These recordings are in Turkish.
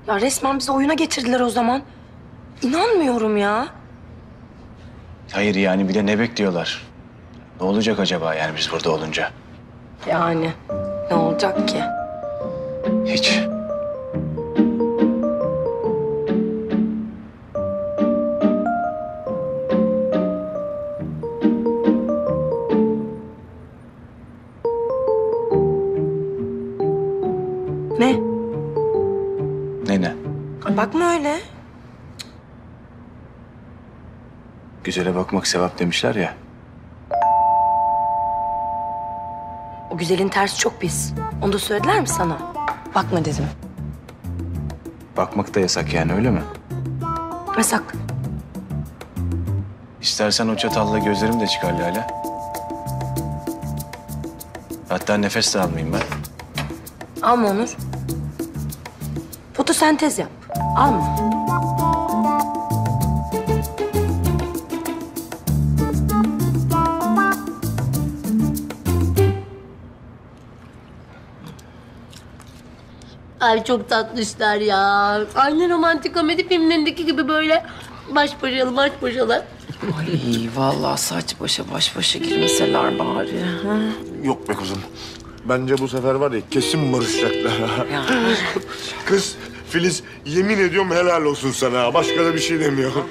Ya resmen bizi oyuna getirdiler o zaman. İnanmıyorum ya. Hayır yani bir de ne bekliyorlar? Ne olacak acaba yani biz burada olunca? Yani ne olacak ki? Hiç. Ne? Ne? Ay, bakma öyle. Güzele bakmak sevap demişler ya. O güzelin tersi çok pis. Onu da söylediler mi sana? Bakma dedim. Bakmak da yasak yani öyle mi? Yasak. İstersen o çatalla gözlerim de çıkar Lale. Hatta nefes de almayayım ben. Alma Onur. Fotosentez yap. Alma. Ay çok tatlışlar ya. Aynı romantik komedi filmlerindeki gibi böyle baş başalar. Ay vallahi saç başa girmeseler bari. Ha? Yok be kuzum. Bence bu sefer var ya kesin barışacaklar. Ya. Kız Filiz yemin ediyorum helal olsun sana. Başka da bir şey demiyorum.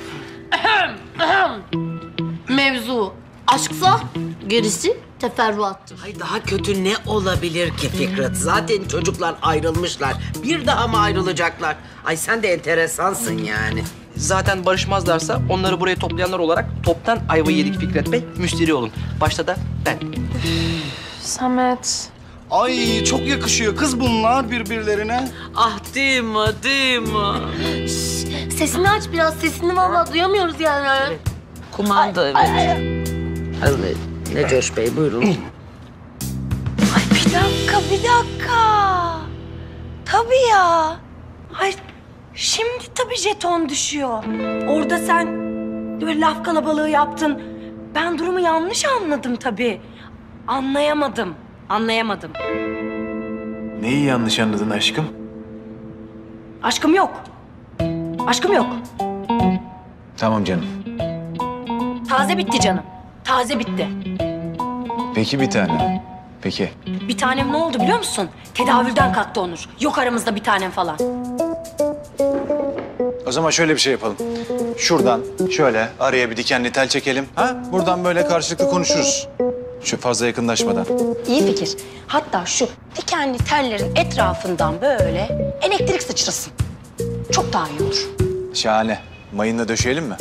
Mevzu aşksa gerisi teferruattır. Ay daha kötü ne olabilir ki Fikret? Zaten çocuklar ayrılmışlar. Bir daha mı ayrılacaklar? Ay sen de enteresansın yani. Zaten barışmazlarsa onları buraya toplayanlar olarak toptan ayva yedik Fikret Bey. Müşteri olun. Başta da ben. Samet. Ay çok yakışıyor kız bunlar birbirlerine. Ah değil mi, değil mi? Sesini aç biraz, sesini vallahi duyamıyoruz yani. Kumanda evet. Ne Coş Bey buyurun. Ay bir dakika. Tabii ya. Ay şimdi tabii jeton düşüyor. Orada sen böyle laf kalabalığı yaptın. Ben durumu yanlış anladım tabii. Anlayamadım. Neyi yanlış anladın aşkım? Aşkım yok. Tamam canım. Taze bitti canım. Taze bitti. Peki bir tane. Peki. Bir tanem ne oldu biliyor musun? Tedavülden kalktı Onur. Yok aramızda bir tanem falan. O zaman şöyle bir şey yapalım. Şuradan şöyle araya bir dikenli tel çekelim. Ha? Buradan böyle karşılıklı konuşuruz. Şu fazla yakınlaşmadan. İyi fikir. Hatta şu dikenli tellerin etrafından böyle elektrik sıçrasın. Çok daha iyi olur. Şahane. Mayınla döşeyelim mi?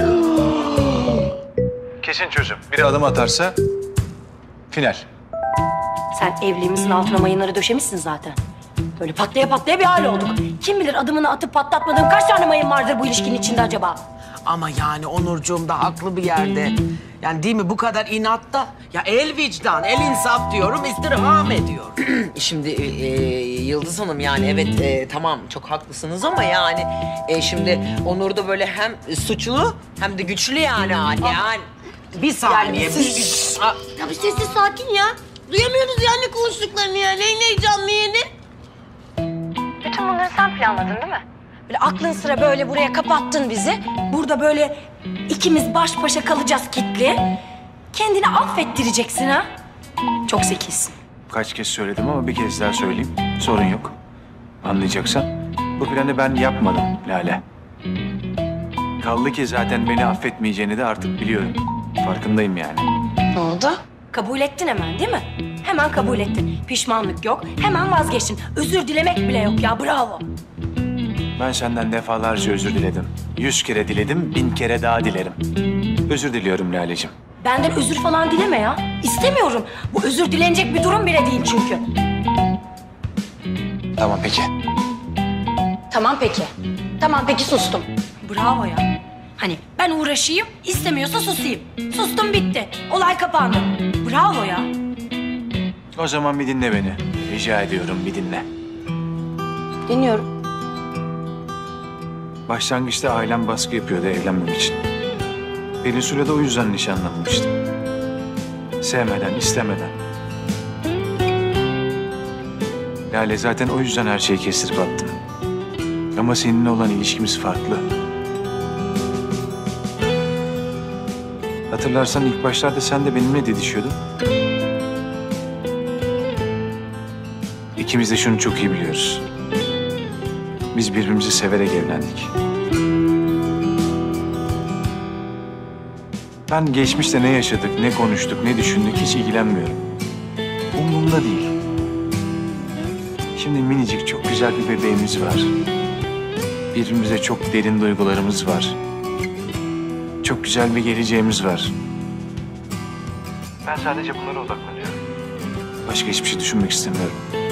Kesin çözüm. Biri adım atarsa final. Sen evliliğimizin altına mayınları döşemişsin zaten. Böyle patlaya patlaya bir hal olduk. Kim bilir adımını atıp patlatmadığım kaç tane mayın vardır bu ilişkinin içinde acaba? Ama yani Onurcuğum da haklı bir yerde. Yani değil mi bu kadar inatta? Ya el vicdan, el insaf diyorum, istirham ediyorum. Şimdi Yıldız Hanım yani evet tamam çok haklısınız ama yani şimdi Onur da böyle hem suçlu hem de güçlü yani. Yani bir saniye. Ya bir sessiz sakin ya. Duyamıyoruz yani ne konuştuklarını ya. Neyin heyecanlı yeni? Bütün bunları sen planladın değil mi? Böyle aklın sıra böyle buraya kapattın bizi. Burada böyle ikimiz baş başa kalacağız kitli. Kendini affettireceksin ha. Çok zekisin. Kaç kez söyledim ama bir kez daha söyleyeyim. Sorun yok. Anlayacaksan. Bu planı ben yapmadım Lale. Kaldı ki zaten beni affetmeyeceğini de artık biliyorum. Farkındayım yani. Ne oldu? Kabul ettin hemen değil mi? Hemen kabul ettin. Pişmanlık yok. Hemen vazgeçtin. Özür dilemek bile yok ya. Bravo. Ben senden defalarca özür diledim. 100 kere diledim, 1000 kere daha dilerim. Özür diliyorum Lale'cim. Benden özür falan dileme ya. İstemiyorum. Bu özür dilenecek bir durum bile değil çünkü. Tamam peki. Tamam peki sustum. Bravo ya. Hani ben uğraşayım, istemiyorsa susayım. Sustum bitti. Olay kapandı. Bravo ya. O zaman bir dinle beni. Rica ediyorum bir dinle. Dinliyorum. Başlangıçta ailem baskı yapıyordu evlenmem için. Pelin Su'yla da o yüzden nişanlanmıştım. Sevmeden, istemeden. Lale zaten o yüzden her şeyi kestirip attım. Ama seninle olan ilişkimiz farklı. Hatırlarsan ilk başlarda sen de benimle didişiyordun. İkimiz de şunu çok iyi biliyoruz. Biz birbirimizi severek evlendik. Ben geçmişte ne yaşadık, ne konuştuk, ne düşündük hiç ilgilenmiyorum. Umurumda değil. Şimdi minicik çok güzel bir bebeğimiz var. Birbirimize çok derin duygularımız var. Çok güzel bir geleceğimiz var. Ben sadece bunlara odaklanıyorum. Başka hiçbir şey düşünmek istemiyorum.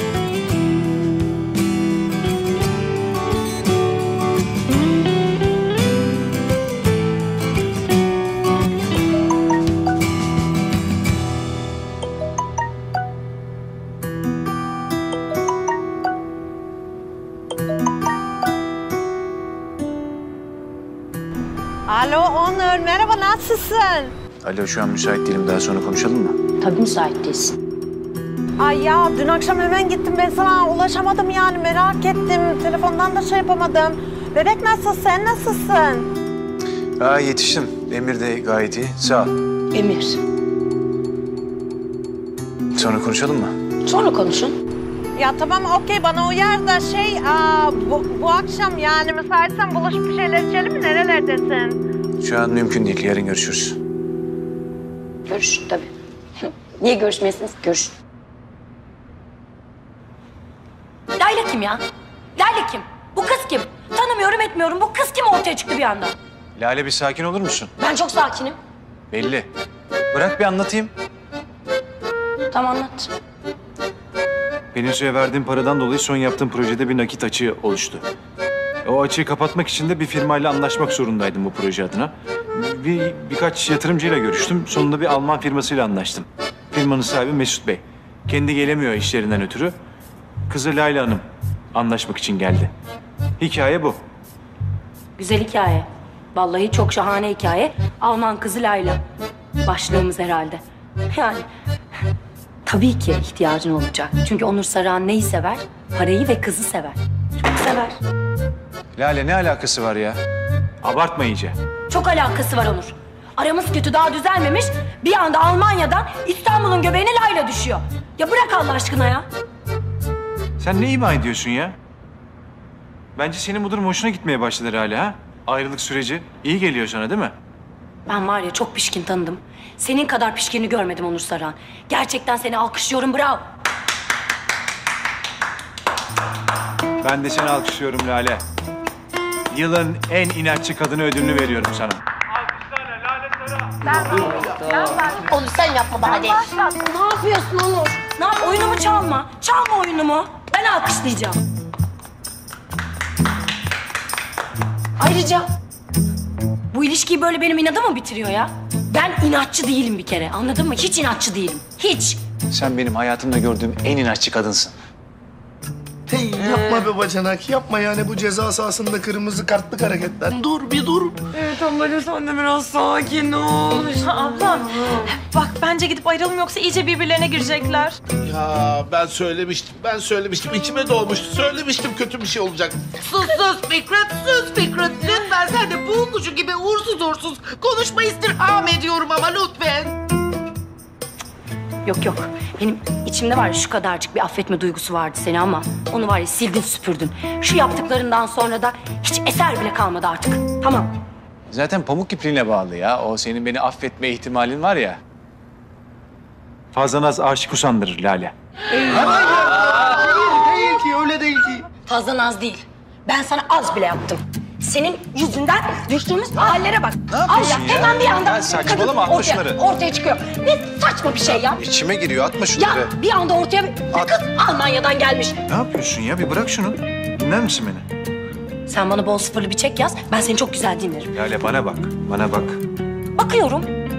Alo Onur, merhaba, nasılsın? Alo, şu an müsait değilim. Daha sonra konuşalım mı? Tabii müsait değilsin. Ay ya, dün akşam hemen gittim, ben sana ulaşamadım yani, merak ettim. Telefondan da şey yapamadım. Bebek nasıl, sen nasılsın? Yetiştim. Emir de gayet iyi. Sağ ol. Emir. Sonra konuşalım mı? Sonra konuşun. Ya tamam, okey, bana uyar da bu akşam yani müsaitsen buluşup bir şeyler içelim mi? Nerelerdesin? Şu an mümkün değil. Yarın görüşürüz. Görüşün tabii. Niye görüşmeyesiniz? Görüşün. Layla kim ya? Layla kim? Bu kız kim? Tanımıyorum etmiyorum. Bu kız kim ortaya çıktı bir anda? Lale bir sakin olur musun? Ben çok sakinim. Belli. Bırak bir anlatayım. Tamam anlat. Pelinsu'ya verdiğim paradan dolayı son yaptığım projede bir nakit açığı oluştu. O açığı kapatmak için de bir firmayla anlaşmak zorundaydım bu proje adına. Birkaç yatırımcıyla görüştüm. Sonunda bir Alman firmasıyla anlaştım. Firmanın sahibi Mesut Bey. Kendi gelemiyor işlerinden ötürü. Kızı Layla Hanım anlaşmak için geldi. Hikaye bu. Güzel hikaye. Vallahi çok şahane hikaye. Alman kızı Layla. Başlığımız herhalde. Yani tabii ki ihtiyacın olacak. Çünkü Onur Saruhan neyi sever? Parayı ve kızı sever. Çok sever. Lale ne alakası var ya? Abartma iyice. Çok alakası var Onur. Aramız kötü, daha düzelmemiş. Bir anda Almanya'dan İstanbul'un göbeğine Layla düşüyor. Ya bırak Allah aşkına ya. Sen ne ima ediyorsun ya? Bence senin bu durum hoşuna gitmeye başladı hala ha? Ayrılık süreci iyi geliyor sana değil mi? Ben var ya çok pişkin tanıdım. Senin kadar pişkini görmedim Onur Saruhan. Gerçekten seni alkışlıyorum, bravo. Ben de seni alkışlıyorum Lale. Yılın en inatçı kadını ödülünü veriyorum sana. Onu sen yapma bari. Ne yapıyorsun Onur? Ne yap? Oyunumu çalma. Çalma oyunumu. Ben alkışlayacağım. Ayrıca bu ilişkiyi böyle benim inadım mı bitiriyor ya? Ben inatçı değilim bir kere. Anladın mı? Hiç inatçı değilim. Hiç. Sen benim hayatımda gördüğüm en inatçı kadınsın. Hey, yapma be bacanak, yapma yani bu ceza sahasında kırmızı kartlık hareketler. Dur bir dur. Evet ama sen de biraz sakin ol. Ablam, bak bence gidip ayrılalım yoksa iyice birbirlerine girecekler. Ya ben söylemiştim. İçime doğmuştu. Söylemiştim kötü bir şey olacak. Sus Fikret, sus Fikret. Lütfen sen de buğu kuşu gibi uğursuz konuşma, istirham ediyorum ama lütfen. Yok. Benim içimde var ya şu kadarcık bir affetme duygusu vardı seni ama onu var ya sildin süpürdün. Şu yaptıklarından sonra da hiç eser bile kalmadı artık. Tamam. Zaten pamuk ipliğine bağlı ya. O senin beni affetme ihtimalin var ya. Fazla naz aşık usandırır Lale. Değil ki, öyle değil ki. Fazla naz değil. Ben sana az bile yaptım. Senin yüzünden düştüğümüz hallere bak. Ne yapıyorsun Allah, ya? hemen bir anda Ya saçmalama, atma şunları. ortaya çıkıyor. Ne saçma bir şey ya. İçime giriyor, atma şunları. Ya bir anda ortaya bir kız Almanya'dan gelmiş. Ne yapıyorsun ya? Bir bırak şunu. Dinler misin beni? Sen bana bol sıfırlı bir çek yaz. Ben seni çok güzel dinlerim. Lale bana bak, bana bak. Bakıyorum.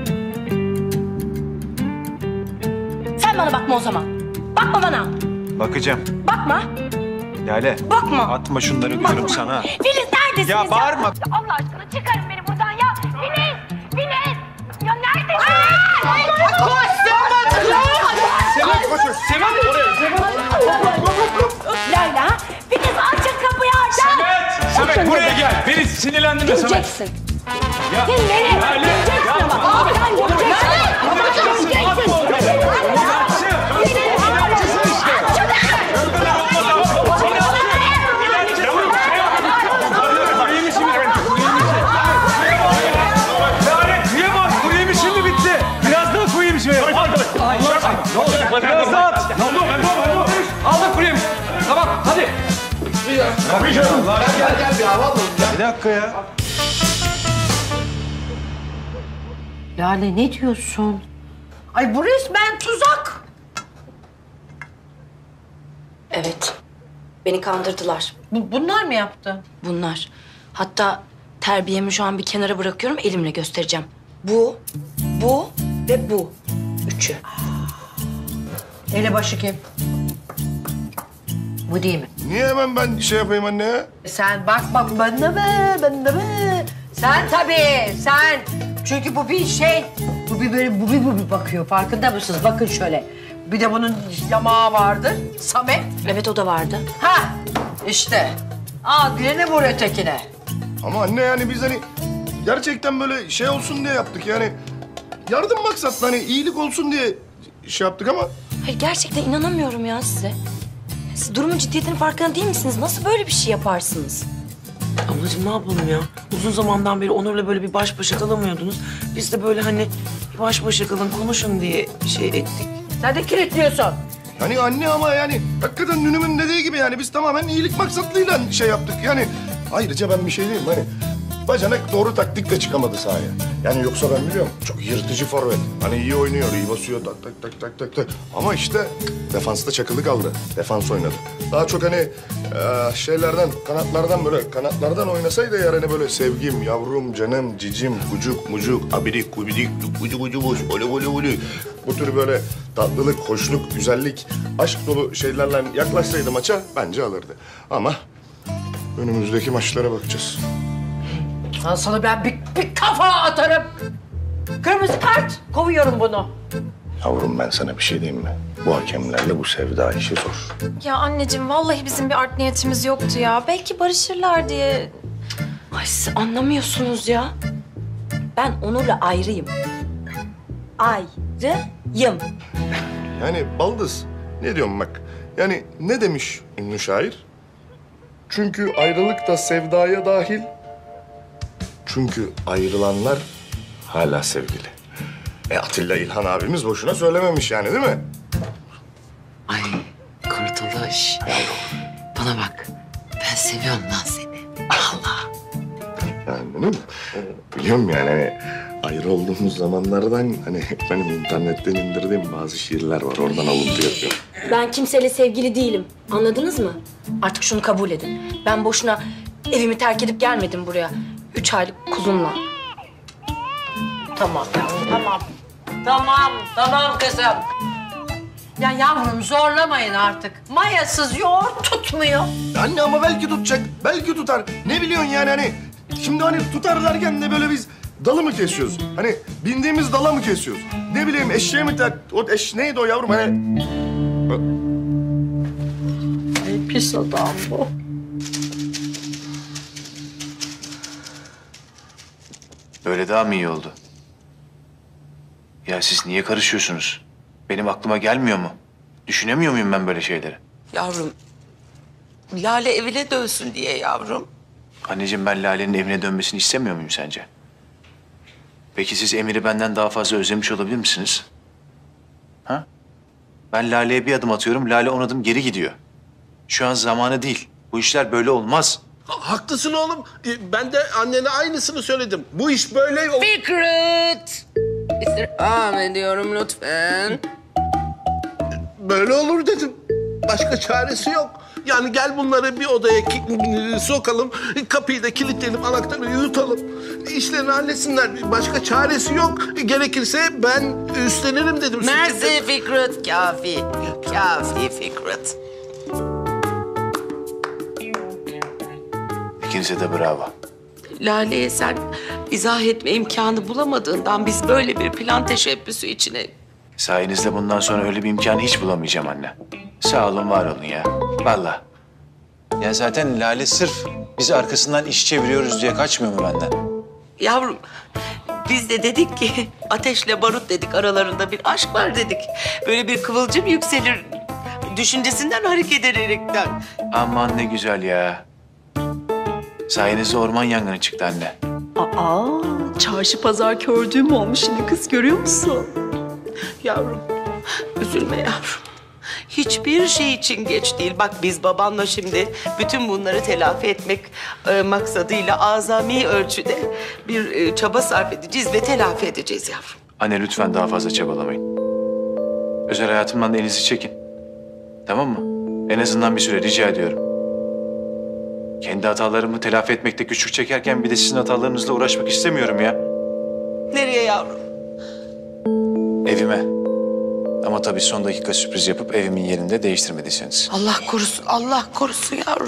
Sen bana bakma o zaman. Bakma bana. Bakacağım. Bakma. Lale. Bakma. Atma şunları diyorum sana. Filiz neredesiniz ya? Ya bağırma. Allah aşkına çıkarın beni buradan ya. Filiz. Ya neredesiniz? Koş Sevat koşun. Sevat oraya. Layla. Filiz açın kapıyı açın. Samet buraya gel. Beni sinirlendirme Samet. Göreceksin. Ya. Dinle. Lale. Göreceksin bak. Sen göreceksin. Lale kıyamam. Kuru yemiş şimdi bitti. Biraz daha kuru yemiş verin. Biraz daha at. Aldık kuru yemiş. Tamam hadi. Gel bir hava alalım. Bir dakika ya. Lale ne diyorsun? Ay bu resmen tuzak. Evet. Beni kandırdılar. Bunlar mı yaptı? Bunlar. Hatta terbiyemi şu an bir kenara bırakıyorum. Elimle göstereceğim. Bu ve bu. Üçü. Elebaşı kim? Bu değil mi? Niye hemen ben şey yapayım anne ya? Sen bak ben de mi? Sen tabii, sen. Çünkü bu bir şey, bu bir böyle bu bakıyor. Farkında mısınız? Bakın şöyle. Bir de bunun yamağı vardır. Samet. Evet o da vardı. Ha, işte. Al birine vur ötekine. Ama anne yani biz hani gerçekten böyle şey olsun diye yaptık yani. Yardım maksatlı hani iyilik olsun diye şey yaptık ama... Hayır gerçekten inanamıyorum ya size. Siz durumun ciddiyetinin farkında değil misiniz? Nasıl böyle bir şey yaparsınız? Ablacığım ne yapalım ya? Uzun zamandan beri Onur'la böyle bir baş başa kalamıyordunuz. Biz de böyle hani bir baş başa kalın konuşun diye şey ettik. Sen de kilitliyorsun. Yani anne ama yani hakikaten Nünüm'ün dediği gibi yani biz tamamen iyilik maksatlıyla şey yaptık. Yani ayrıca ben bir şey diyeyim hani bacanak doğru taktikle çıkamadı sahaya. Yani yoksa ben biliyorum çok yırtıcı forvet. Hani iyi oynuyor, iyi basıyor tak. Ama işte defansta çakılı kaldı. Defans oynadı. Daha çok hani şeylerden, kanatlardan oynasaydı eğer hani böyle sevgim, yavrum, canım, cicim, kucuk, mucuk, abidik, kubidik, bucu bucu buş, oli. Bu tür böyle tatlılık, hoşluk, güzellik, aşk dolu şeylerle yaklaşsaydı maça bence alırdı. Ama önümüzdeki maçlara bakacağız. Sana ben bir kafa atarım. Kırmızı kart. Kovuyorum bunu. Yavrum ben sana bir şey diyeyim mi? Bu hakemlerle bu sevda işi zor. Ya anneciğim vallahi bizim bir art niyetimiz yoktu ya. Belki barışırlar diye. Ay siz anlamıyorsunuz ya. Ben Onur'la ayrıyım. Ayrıyım. Yani baldız ne diyorum bak. Yani ne demiş ünlü şair? Çünkü ayrılık da sevdaya dahil. Çünkü ayrılanlar hala sevgili. Atilla İlhan abimiz boşuna söylememiş yani değil mi? Ay Kurtuluş. Bana bak. Ben seviyorum lan seni. Allah. Yani değil mi? Biliyorum yani hani ayrı olduğumuz zamanlardan hani benim internetten indirdiğim bazı şiirler var. Oradan alıntı yapıyorum. Ben kimseyle sevgili değilim. Anladınız mı? Artık şunu kabul edin. Ben boşuna evimi terk edip gelmedim buraya. 3 aylık kuzumla. Tamam yavrum, tamam kızım. Ya yavrum zorlamayın artık. Mayasız yoğurt tutmuyor. Anne ama belki tutacak, belki tutar. Ne biliyorsun yani hani... Şimdi hani tutar derken de böyle biz dalı mı kesiyoruz? Hani bindiğimiz dala mı kesiyoruz? Ne bileyim eşeğe mi tak... O eş neydi o yavrum hani... Ay pis adam bu. Böyle daha mı iyi oldu? Ya siz niye karışıyorsunuz? Benim aklıma gelmiyor mu? Düşünemiyor muyum ben böyle şeyleri? Yavrum. Lale evine dönsün diye yavrum. Anneciğim ben Lale'nin evine dönmesini istemiyor muyum sence? Peki siz Emir'i benden daha fazla özlemiş olabilir misiniz? Ha? Ben Lale'ye bir adım atıyorum, Lale 10 adım geri gidiyor. Şu an zamanı değil. Bu işler böyle olmaz. Haklısın oğlum. Ben de annene aynısını söyledim. Bu iş böyle... Fikret! İstirham ediyorum lütfen. Böyle olur dedim. Başka çaresi yok. Yani gel bunları bir odaya sokalım, kapıyı da kilitleyelim, anahtarı yutalım. İşlerini halletsinler. Başka çaresi yok. Gerekirse ben üstlenirim dedim. Mersi Fikret, kafi. Kafi Fikret. İkinize de bravo. Lale'ye sen izah etme imkanı bulamadığından biz böyle bir plan teşebbüsü içine... Sayenizde bundan sonra öyle bir imkanı hiç bulamayacağım anne. Sağ olun, var olun ya. Vallahi. Ya zaten Lale sırf Biz arkasından iş çeviriyoruz diye kaçmıyor mu benden? Yavrum, biz de dedik ki ateşle barut dedik, aralarında bir aşk var dedik. Böyle bir kıvılcım yükselir düşüncesinden hareket ederekten. Aman ne güzel ya. Sayenizde orman yangını çıktı anne. Aa, çarşı pazar kördüğüm olmuş şimdi kız, görüyor musun? Yavrum, üzülme yavrum. Hiçbir şey için geç değil. Bak biz babanla şimdi bütün bunları telafi etmek maksadıyla azami ölçüde bir çaba sarf edeceğiz ve telafi edeceğiz yavrum. Anne lütfen daha fazla çabalamayın. Özel hayatımdan da elinizi çekin. Tamam mı? En azından bir süre rica ediyorum. Kendi hatalarımı telafi etmekte güçlük çekerken bir de sizin hatalarınızla uğraşmak istemiyorum ya. Nereye yavrum? Evime. Ama tabii son dakika sürpriz yapıp evimin yerini de değiştirmediyseniz. Allah korusun, Allah korusun yavrum.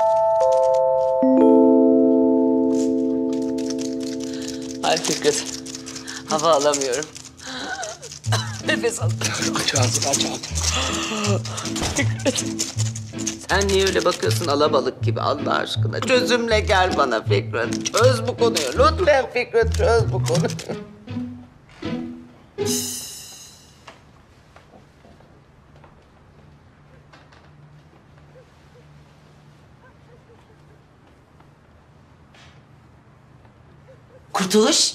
Ay Fikret, hava alamıyorum. Nefes al. Aç ağzını, aç ağzını. Fikret. Sen niye öyle bakıyorsun alabalık gibi Allah aşkına? Çözümle gel bana Fikret. Çöz bu konuyu. Lütfen Fikret çöz bu konuyu. Kurtuluş.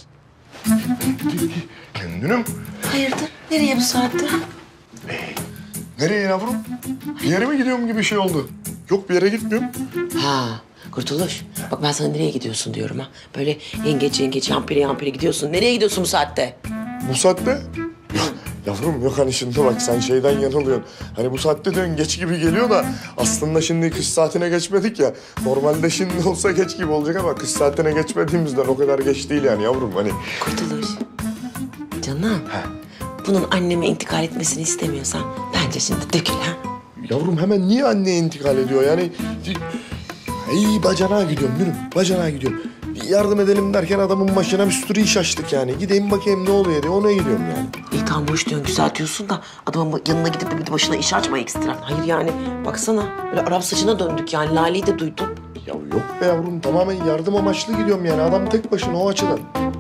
Kendini. Hayırdır? Nereye bu saatte? Nereye yavrum? Bir yere mi gidiyorum gibi şey oldu. Yok bir yere gitmiyorum. Ha, Kurtuluş. Bak ben sana nereye gidiyorsun diyorum ha. Böyle yengeç yampiri gidiyorsun. Nereye gidiyorsun bu saatte? Bu saatte? Yavrum yok hani şimdi bak sen şeyden yanılıyorsun. Hani bu saatte diyorsun geç gibi geliyor da aslında şimdi kış saatine geçmedik ya. Normalde şimdi olsa geç gibi olacak ama kış saatine geçmediğimizden o kadar geç değil yani yavrum hani. Kurtuluş. Canım. Bunun anneme intikal etmesini istemiyorsan bence şimdi dökül ha. Yavrum hemen niye anneye intikal ediyor yani? İyi bacanağa gidiyorum Nurüm, bacanağa gidiyorum. Bir yardım edelim derken adamın başına bir sürü iş açtık yani. Gideyim bakayım ne oluyor diye ona gidiyorum yani. İyi tamam bu iş diyorsun güzeltiyorsun da adamın yanına gidip bir de başına iş açma ekstra. Hayır yani baksana böyle Arap saçına döndük yani Lale'yi de duydum. Ya yok be yavrum tamamen yardım amaçlı gidiyorum yani. Adam tek başına o açıdan.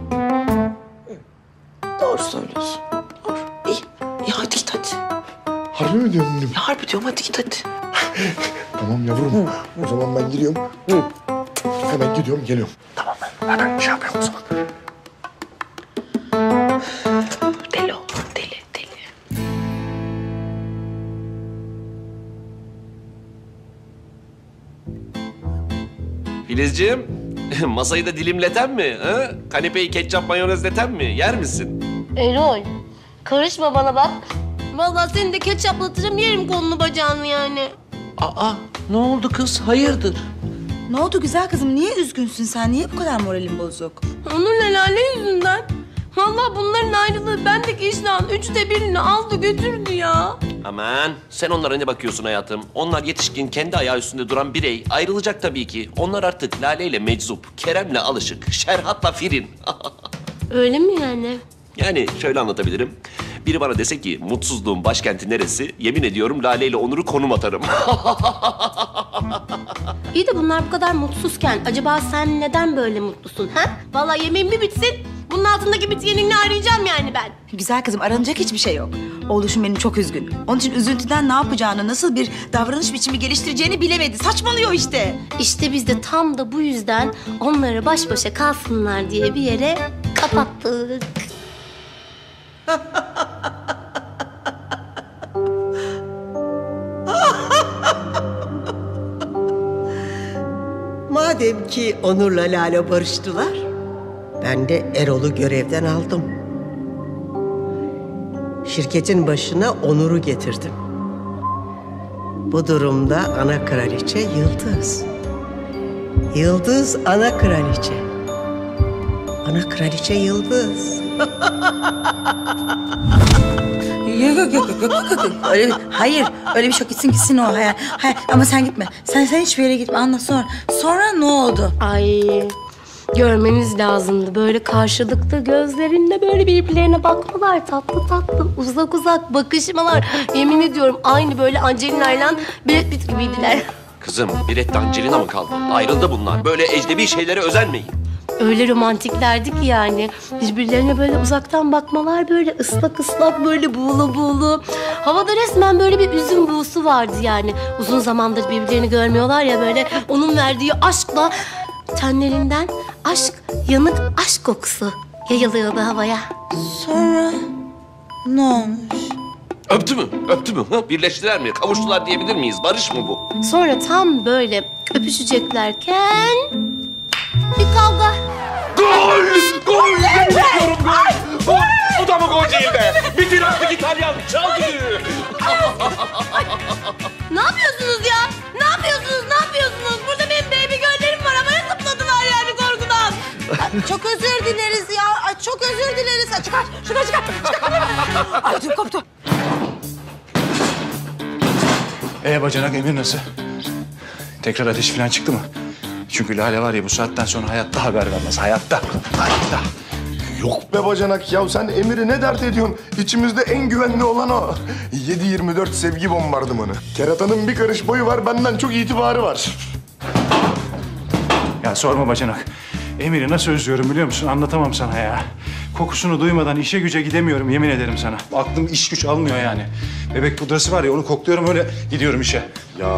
Doğru söylüyorsun. Doğru. İyi hadi git hadi. Harbi mi diyorsun Nurüm? Ya harbi diyorum hadi git hadi. Tamam yavrum. O zaman ben gidiyorum. Hemen gidiyorum geliyorum. Tamam ben hemen şey yapıyorum o zaman. Deli oğlum deli. Filizciğim, masayı da dilimleten mi? Ha? Kanepeyi ketçap mayonezleten mi? Yer misin? Erol, karışma bana bak. Vallahi seni de ketçaplatacağım, yerim kolunu bacağını yani. Aa ne oldu kız hayırdır? Ne oldu güzel kızım? Niye üzgünsün sen? Niye bu kadar moralin bozuk? Onur'la Lale yüzünden. Vallahi bunların ayrılığı bendeki iştahın 1/3'ünü aldı götürdü ya. Aman sen onlara ne bakıyorsun hayatım? Onlar yetişkin, kendi ayağı üstünde duran birey. Ayrılacak tabii ki. Onlar artık Lale ile meczup, Kerem'le alışık, Şerhat'la Firin. Öyle mi yani? Yani şöyle anlatabilirim. Biri bana dese ki mutsuzluğun başkenti neresi? Yemin ediyorum Lale ile Onur'u konum atarım. İyi de bunlar bu kadar mutsuzken acaba sen neden böyle mutlusun ha? Vallahi yemeğim bir bitsin. Bunun altındaki bitkiyenini arayacağım yani ben. Güzel kızım aranacak hiçbir şey yok. Oğluşum benim çok üzgün. Onun için üzüntüden ne yapacağını, nasıl bir davranış biçimi geliştireceğini bilemedi. Saçmalıyor işte. İşte biz de tam da bu yüzden onları baş başa kalsınlar diye bir yere kapattık. Madem ki Onur'la Lale barıştılar, ben de Erol'u görevden aldım. Şirketin başına Onur'u getirdim. Bu durumda ana kraliçe Yıldız. Yıldız ana kraliçe. Ana kraliçe Yıldız. Yok. Öyle, hayır, öyle bir şey yok. Gitsin o hayal. Hayır, ama sen gitme. Sen hiçbir yere gitme. Anla sonra. Sonra ne oldu? Ay görmeniz lazımdı. Böyle karşılıklı gözlerinde böyle birbirlerine bakmalar. Tatlı tatlı uzak bakışmalar. Yemin ediyorum aynı böyle Angelina ile Brad Pitt gibiydiler. Kızım bir etti Angelina mı kaldı? Ayrıldı bunlar. Böyle ecnebi şeylere özenmeyin. Öyle romantiklerdi ki yani. Birbirlerine böyle uzaktan bakmalar, böyle ıslak ıslak, böyle buğulu buğulu. Havada resmen böyle bir üzüm buğusu vardı yani. Uzun zamandır birbirlerini görmüyorlar ya, böyle onun verdiği aşkla tenlerinden yanık aşk kokusu yayılıyordu havaya. Sonra ne olmuş? Öptü mü? Öptü mü? Ha? Birleştiler mi? Kavuştular diyebilir miyiz? Barış mı bu? Sonra tam böyle öpüşeceklerken bir kavga. Gol! Gol! Yemin ediyorum gol! Gol! Bu da mı gol değil be? Bitir artık İtalyan! Çal düdüğü! Ne yapıyorsunuz ya? Ne yapıyorsunuz? Ne yapıyorsunuz? Burada benim baby göllerim var. Havaya zıpladılar yani korkudan. Çok özür dileriz ya. Ay, çok özür dileriz. Ay, çıkar, çıkar. Ay, dur koptu. Bacanak, Emir nasıl? Tekrar ateş falan çıktı mı? Çünkü Lale var ya bu saatten sonra hayatta haber vermez. Hayatta. Yok be bacanak ya, sen Emir'i ne dert ediyorsun? İçimizde en güvenli olan o. 7/24 sevgi bombardımanı. Keratanın bir karış boyu var, benden çok itibarı var. Ya sorma bacanak. Emir'i nasıl özlüyorum biliyor musun? Anlatamam sana ya. Kokusunu duymadan işe güce gidemiyorum yemin ederim sana. Aklım iş güç almıyor yani. Bebek pudrası var ya onu kokluyorum öyle gidiyorum işe. Ya.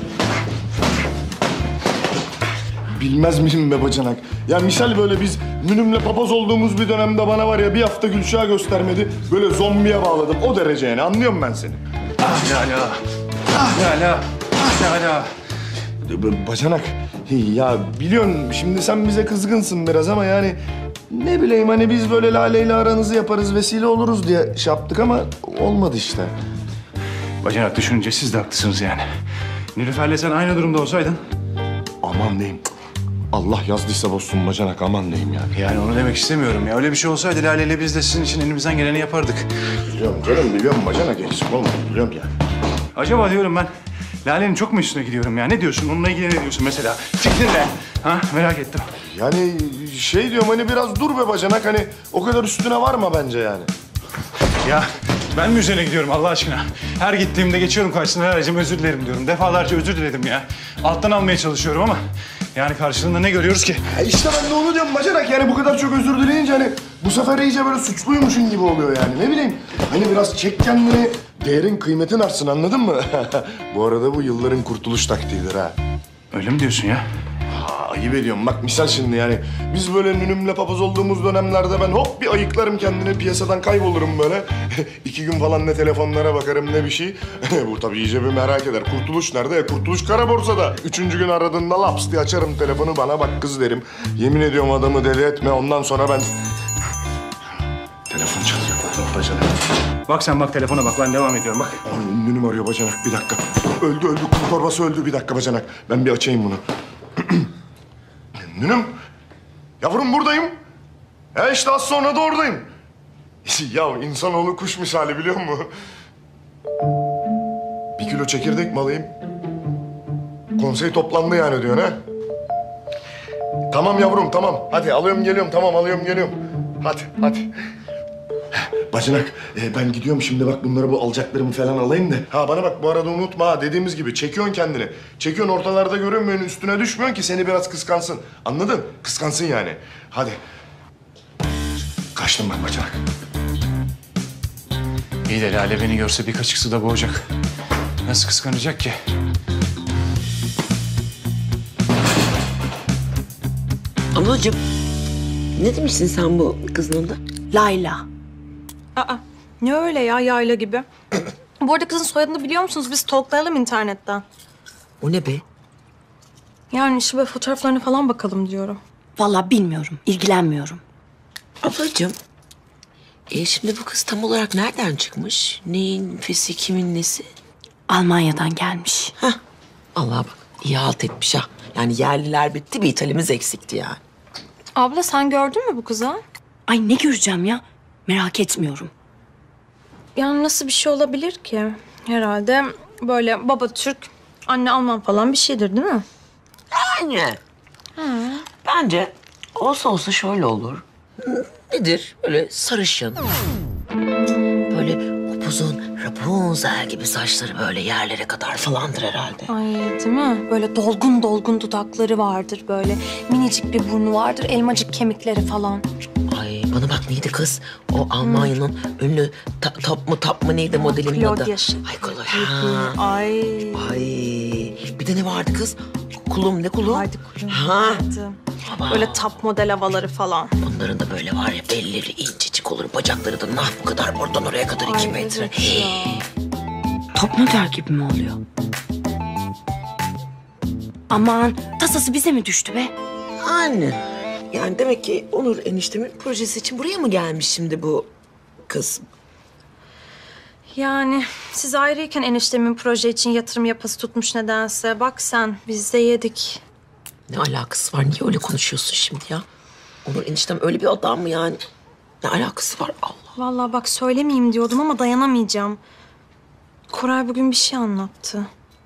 Bilmez miyim be bacanak? Ya misal böyle biz Münim'le papaz olduğumuz bir dönemde bana var ya bir hafta Gülşah'ı göstermedi. Böyle zombiye bağladım. O derece yani, anlıyorum ben seni. Lala. Lala. Lala. Bacanak, ya biliyorsun şimdi sen bize kızgınsın biraz ama yani ne bileyim hani biz böyle Lale ile aranızı yaparız, vesile oluruz diye şey yaptık ama olmadı işte. Bacanak düşününce siz de haklısınız yani. Nilüfer'le sen aynı durumda olsaydın. Aman diyeyim. Allah yazdıysa bozsun bacanak, aman diyeyim yani. Yani onu demek istemiyorum ya. Öyle bir şey olsaydı Lale ile biz de sizin için elimizden geleni yapardık. Biliyorum canım, biliyorum bacanak, eksik olma, biliyorum yani. Acaba diyorum ben Lale'nin çok mu üstüne gidiyorum ya? Ne diyorsun? Onunla ilgili ne diyorsun mesela? Fikrin ne? Ha? Merak ettim. Yani şey diyorum hani biraz dur be bacanak, hani o kadar üstüne varma bence yani. Ya ben mi üzerine gidiyorum Allah aşkına? Her gittiğimde geçiyorum karşısına herhalde özür dilerim diyorum. Defalarca özür diledim ya. Alttan almaya çalışıyorum ama yani karşılığında ne görüyoruz ki? İşte ben de onu diyorum bacanak, yani bu kadar çok özür dileyince hani bu sefer iyice böyle suçluymuşsun gibi oluyor yani, ne bileyim. Hani biraz çek kendini, değerin kıymetin artsın, anladın mı? Bu arada bu yılların kurtuluş taktiğidir ha. Öyle mi diyorsun ya? Ayıp ediyorum. Bak misal şimdi yani biz böyle Nünüm'le papaz olduğumuz dönemlerde ben hop bir ayıklarım kendini, piyasadan kaybolurum böyle. 2 gün falan ne telefonlara bakarım ne bir şey. Bu tabii iyice bir merak eder. Kurtuluş nerede? Kurtuluş kara borsada. 3. gün aradığında laps diye açarım telefonu, bana bak kız derim. Yemin ediyorum adamı deli etme, ondan sonra ben... Telefon çalacaklar bacanak. Bak sen bak telefona bak, ben devam ediyorum bak. Nünüm arıyor bacanak, bir dakika. Öldü, kum torbası öldü, bir dakika bacanak. Ben bir açayım bunu. Nünüm, yavrum buradayım. İşte az sonra da oradayım. Ya insanoğlu kuş misali biliyor musun? 1 kilo çekirdek mi alayım? Konsey toplandı yani diyorsun ha? Tamam yavrum, tamam. Hadi alıyorum geliyorum, tamam alıyorum geliyorum. Hadi. Bacanak, ben gidiyorum şimdi, bak bunları bu alacaklarımı falan alayım da. Ha bana bak, bu arada unutma ha, dediğimiz gibi çekiyorsun kendini. Çekiyorsun, ortalarda görünmüyorsun, üstüne düşmüyorsun ki seni biraz kıskansın. Anladın? Kıskansın yani. Hadi. Kaçtım ben bacanak. İyi de Lale beni görse bir kaşık suda boğacak. Nasıl kıskanacak ki? Ablacığım, ne demişsin sen bu kızın adı? Layla. Aa, ne öyle ya, yayla gibi. Bu arada kızın soyadını biliyor musunuz? Biz stalklayalım internetten. O ne be? Yani işte böyle fotoğraflarına falan bakalım diyorum. Vallahi bilmiyorum, ilgilenmiyorum. Ablacığım, şimdi bu kız tam olarak nereden çıkmış? Neyin fesi, kimin nesi? Almanya'dan gelmiş. Hah, Allah'a bak, iyi halt etmiş ha. Yani yerliler bitti, bir İtalimiz eksikti yani. Abla sen gördün mü bu kızı? Ay ne göreceğim ya? Merak etmiyorum. Yani nasıl bir şey olabilir ki? Herhalde böyle baba Türk, anne Alman falan bir şeydir değil mi? Yani. Bence olsa şöyle olur. Nedir? Böyle sarışın. Böyle upuzun Rapunzel gibi saçları böyle yerlere kadar falandır herhalde. Ay değil mi? Böyle dolgun dolgun dudakları vardır böyle. Minicik bir burnu vardır, elmacık kemikleri falan. Ay bana bak neydi kız? O Almanya'nın ünlü top mu neydi modelinin adı? Claudia. Ay Claudia. Ha. Ay. Ay. Bir de ne vardı kız? Kulum ne kulum? Vardı kulum. Ha. Vardı. Böyle top model havaları falan. Bunların da böyle var ya belleri incecik olur. Bacakları da nah bu kadar oradan oraya kadar 2 metre. Evet ya. Top model gibi mi oluyor? Aman tasası bize mi düştü be? Anne. Yani demek ki Onur eniştemin projesi için buraya mı gelmiş şimdi bu kız? Yani siz ayrıyken eniştemin proje için yatırım yapası tutmuş nedense. Bak sen biz de yedik. Ne alakası var? Niye öyle konuşuyorsun şimdi ya? Onur eniştem öyle bir adam mı yani? Ne alakası var Allah? Vallahi bak söylemeyeyim diyordum ama dayanamayacağım. Koray bugün bir şey anlattı.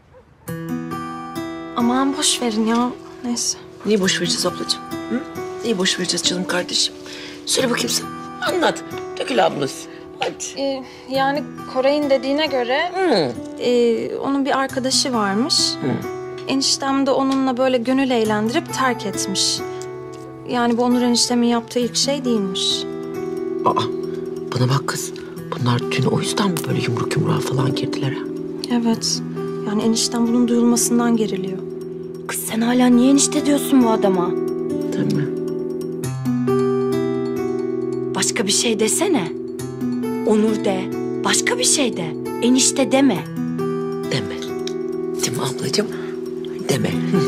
Aman boş verin ya. Neyse. Niye boş vereceğiz ablacığım? Hı? Niye boş vereceğiz canım kardeşim? Söyle bakayım sen. Anlat. Dökül ablası. Hadi. Yani Koray'ın dediğine göre onun bir arkadaşı varmış. Eniştem de onunla böyle gönül eğlendirip terk etmiş. Yani bu Onur eniştemin yaptığı ilk şey değilmiş. Aa, bana bak kız. Bunlar dün o yüzden mi böyle yumruk yumruğa falan girdiler ha? Evet. Yani eniştem bunun duyulmasından geriliyor. Kız sen hala niye enişte diyorsun bu adama? Değil mi? Başka bir şey desene. Onur de. Başka bir şey de. Enişte deme. Deme. Değil mi ablacığım? Deme.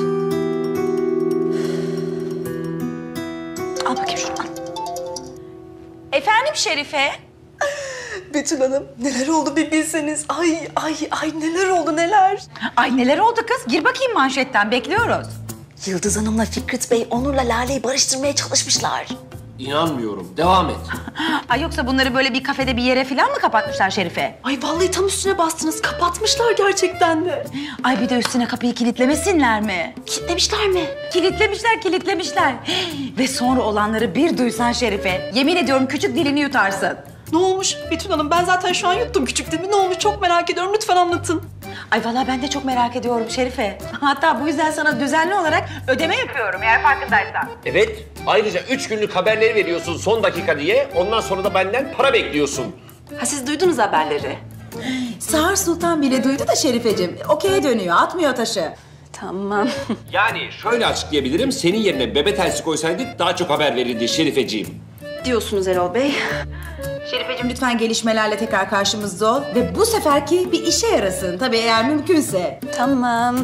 Al bakayım şunu al. Efendim Şerife? Betül Hanım neler oldu bir bilseniz. Ay neler oldu neler. Ay neler oldu kız? Gir bakayım manşetten, bekliyoruz. Yıldız Hanım'la Fikret Bey Onur'la Lale'yi barıştırmaya çalışmışlar. İnanmıyorum. Devam et. Ay yoksa bunları böyle bir kafede bir yere falan mı kapatmışlar Şerife? Ay vallahi tam üstüne bastınız. Kapatmışlar gerçekten de. Ay bir de üstüne kapıyı kilitlemesinler mi? Kilitlemişler mi? Kilitlemişler. Ve sonra olanları bir duysan Şerife, yemin ediyorum küçük dilini yutarsın. Ne olmuş Betül Hanım? Ben zaten şu an yuttum küçük dilimi. Ne olmuş çok merak ediyorum. Lütfen anlatın. Ay vallahi ben de çok merak ediyorum Şerife. Hatta bu yüzden sana düzenli olarak ödeme yapıyorum eğer farkındaysan. Evet. Ayrıca 3 günlük haberleri veriyorsun son dakika diye. Ondan sonra da benden para bekliyorsun. Ha siz duydunuz haberleri. Sağır Sultan bile duydu da Şerifeciğim. Okey'e dönüyor, atmıyor taşı. Tamam. Yani şöyle açıklayabilirim. Senin yerine bebe telsi koysaydık daha çok haber verirdi Şerifeciğim. Diyorsunuz Erol Bey. Şerifeciğim lütfen gelişmelerle tekrar karşımızda ol. Ve bu seferki bir işe yarasın. Tabii eğer mümkünse. Tamam.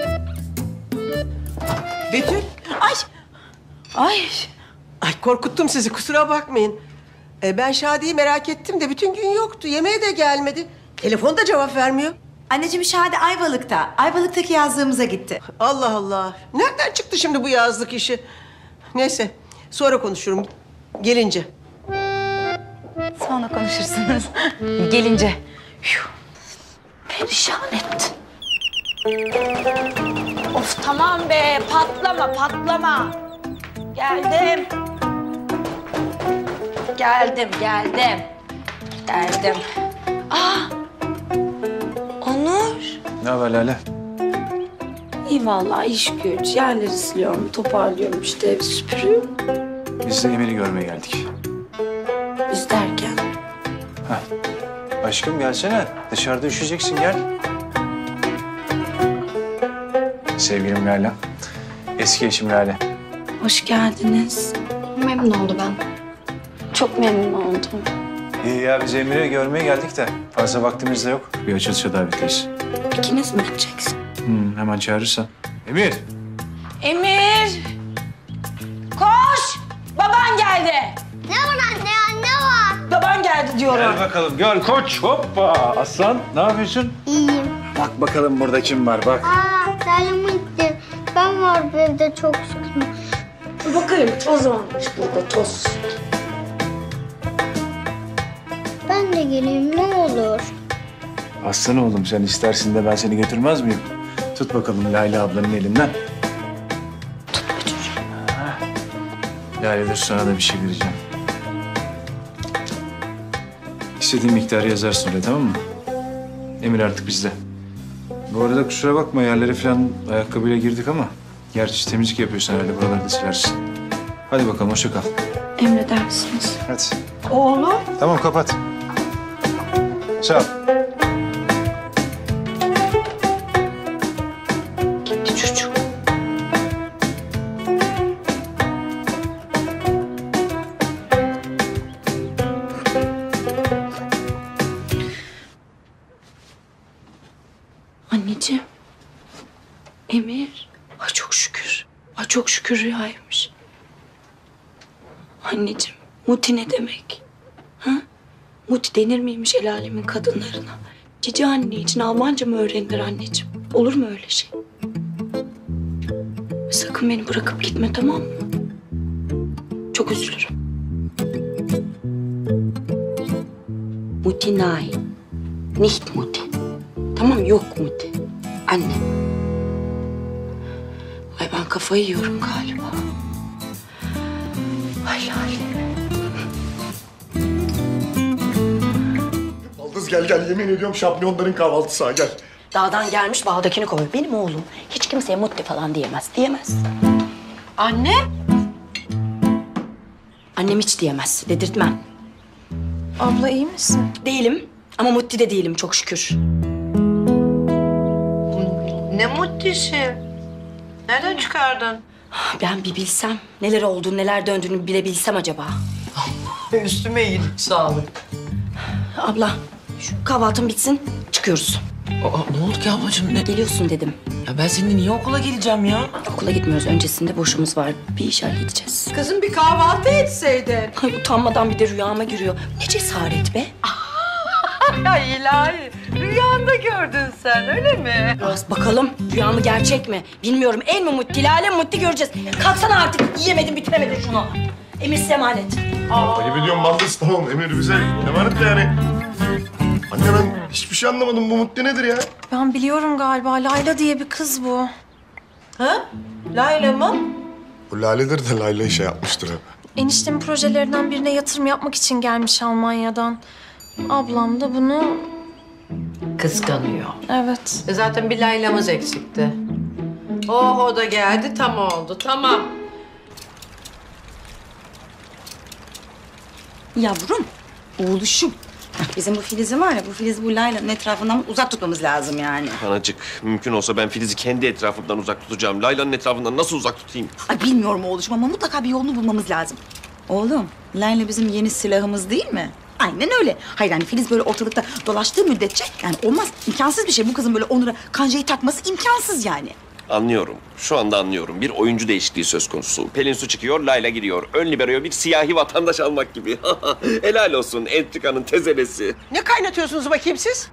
Betül. Ay korkuttum sizi kusura bakmayın. Ben Şadi'yi merak ettim de bütün gün yoktu. Yemeğe de gelmedi. Telefon da cevap vermiyor. Anneciğim Şadi Ayvalık'ta. Ayvalık'taki yazlığımıza gitti. Allah Allah. Nereden çıktı şimdi bu yazlık işi? Neyse sonra konuşurum. Gelince. Sonra konuşursunuz. Gelince. Perişan etti. Of tamam be patlama. Geldim. Onur. Ne haber Lale? İyi vallahi iş güç. Yerleri siliyorum, toparlıyorum işte evi süpürüyorum. Biz de Emir'i görmeye geldik. Biz derken. Aşkım gelsene. Dışarıda üşüyeceksin gel. Sevgilim Lale. Eski eşim Lale. Hoş geldiniz. Memnun oldum ben. Çok memnun oldum. İyi ya biz Emir'i görmeye geldik de fazla vaktimiz de yok. Bir açılışa davetliyiz. İkiniz mi gideceksiniz? Hemen çağırırsan. Emir. Emir! Koş! Baban geldi. Ne var anne ya, ne var? Baban geldi diyorum. Gel bakalım gel koç hoppa. Aslan ne yapıyorsun? İyiyim. Bak bakalım burada kim var bak. Terliğimi gitti. Ben var bu evde çok sıkıldım. Bakayım toz olmuş burada toz. Ben de geleyim ne olur. Aslan oğlum sen istersin de ben seni götürmez miyim? Tut bakalım Lale ablanın elinden. Tut götür. Lale dur sana da bir şey vereceğim. İstediğin miktarı yazarsın oraya, tamam mı? Emir artık bizde. Bu arada kusura bakma, yerlere falan ayakkabıyla girdik ama... Gerçi temizlik yapıyorsun herhalde, buraları da silersin. Hadi bakalım, hoşça kal. Emredersiniz. Hadi. Oğlum. Tamam, kapat. Sağ ol. Gitti çocuk. Anneciğim. Emir. Ay çok şükür. Ay çok şükür rüyaymış. Anneciğim, muti ne demek? Ha? Muti denir miymiş el alemin kadınlarına? Cici anne için Almanca mı öğrenilir anneciğim? Olur mu öyle şey? Sakın beni bırakıp gitme, tamam mı? Çok üzülürüm. Muti nein. Nicht Muti. Tamam, yok Muti. Anne. Ay ben kafayı yiyorum galiba. Ay Lale. Baldız gel yemin ediyorum şampiyonların kahvaltısı ha gel. Dağdan gelmiş bağdakini koyuyor. Benim oğlum hiç kimseye Muti falan diyemez. Diyemez. Anne? Annem hiç diyemez. Dedirtmem. Abla iyi misin? Değilim ama Muti de değilim çok şükür. Ne mutlisi? Nereden çıkardın? Ben bir bilsem neler olduğunu, neler döndüğünü bilebilsem acaba. Üstüme iyilik sağlık. Abla şu kahvaltın bitsin çıkıyoruz. Ne oldu ki ablacığım? Ne? Geliyorsun dedim. Ya ben seninle niye okula geleceğim ya? Okula gitmiyoruz. Öncesinde boşumuz var. Bir iş halledeceğiz. Kızım bir kahvaltı etseydin. Ay utanmadan bir de rüyama giriyor. Ne cesaret be. Ay ilahi. Rüyanda gördün sen öyle mi? Bakalım rüya mı gerçek mi? Bilmiyorum. El mi Muti, Lale mi Muti göreceğiz. Kalksana artık. Yiyemedin, bitiremedin şunu. Emir size emanet. Ayıp ediyorum Baldız, tamam Emir bize emanet de yani. Anne ben hiçbir şey anlamadım, bu Mutti nedir ya? Ben biliyorum galiba. Layla diye bir kız bu. Ha? Layla mı? Bu Lale'dir de Layla şey yapmıştır hep. Eniştemin projelerinden birine yatırım yapmak için gelmiş Almanya'dan. Ablam da bunu... Kıskanıyor. Evet. Zaten bir Layla'mız eksikti. Oh o da geldi, tam oldu, tamam. Yavrum, oğluşum. Bizim bu Filiz'i var ya, bu Filiz'i bu Layla'nın etrafından uzak tutmamız lazım yani. Anacık, mümkün olsa ben Filiz'i kendi etrafımdan uzak tutacağım. Layla'nın etrafından nasıl uzak tutayım? Ay bilmiyorum oğluşum ama mutlaka bir yolunu bulmamız lazım. Oğlum, Layla bizim yeni silahımız değil mi? Aynen öyle. Hayır yani Filiz böyle ortalıkta dolaştığı müddetçe yani olmaz. İmkansız bir şey. Bu kızın böyle Onur'a kancayı takması imkansız yani. Anlıyorum. Şu anda anlıyorum. Bir oyuncu değişikliği söz konusu. Pelin Su çıkıyor, Layla giriyor. Ön libero'ya bir siyahi vatandaş almak gibi. Helal olsun entrikanın tezelesi. Ne kaynatıyorsunuz bakayım siz?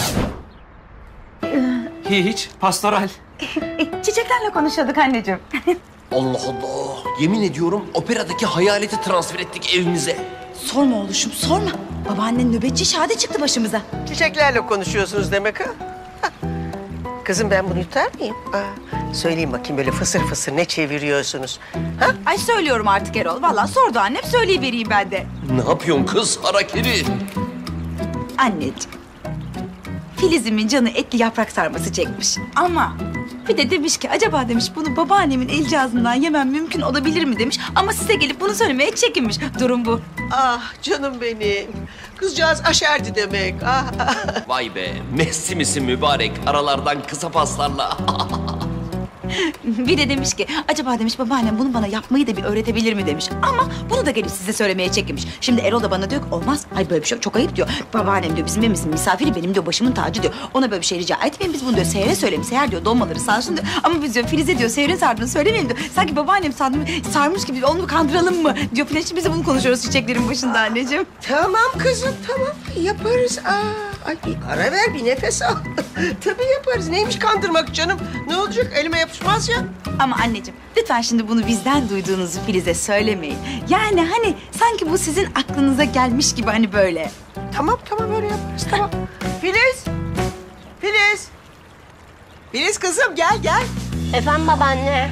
Hiç, pastoral. Çiçeklerle konuşuyorduk anneciğim. Allah Allah. Yemin ediyorum operadaki hayaleti transfer ettik evimize. Sorma oğluşum, sorma. Babaannen nöbetçi Şadi çıktı başımıza. Çiçeklerle konuşuyorsunuz demek ha? Kızım ben bunu yutar mıyım? Söyleyeyim bakayım böyle fısır fısır ne çeviriyorsunuz? Ha? Ay söylüyorum artık Erol. Vallahi sordu annem, söyleyivereyim ben de. Ne yapıyorsun kız harakiri? Anneciğim, Filiz'imin canı etli yaprak sarması çekmiş. Ama bir de demiş ki acaba demiş bunu babaannemin el cihazından yemem mümkün olabilir mi demiş. Ama size gelip bunu söylemeye çekinmiş. Durum bu. Ah canım benim. Kızcağız aşerdi demek. Ah. Vay be, Messi misin mübarek aralardan kısa paslarla. Bir de demiş ki acaba demiş babaannem bunu bana yapmayı da bir öğretebilir mi demiş. Ama bunu da gelip size söylemeye çekinmiş. Şimdi Erol da bana diyor ki olmaz. Ay böyle bir şey yok, çok ayıp diyor. Babaannem diyor bizim evimizin misafiri, benim diyor başımın tacı diyor. Ona böyle bir şey rica etmeyin, biz bunu diyor Seher'e söyleyelim. Seher diyor dolmaları sarsın diyor. Ama biz diyor Filiz'e diyor Seher'in sardığını söylemeyelim diyor. Sanki babaannem sarmış gibi onu kandıralım mı diyor. Şimdi biz de bunu konuşuyoruz çiçeklerin başında anneciğim. Tamam kızım tamam yaparız. Ay bir ara ver bir nefes al. Tabii yaparız. Neymiş kandırmak canım? Ne olacak elime yapışmaz ya. Ama anneciğim lütfen şimdi bunu bizden duyduğunuzu Filiz'e söylemeyin. Yani hani sanki bu sizin aklınıza gelmiş gibi hani böyle. Tamam öyle yaparız tamam. Filiz. Filiz. Filiz kızım gel. Efendim babaanne.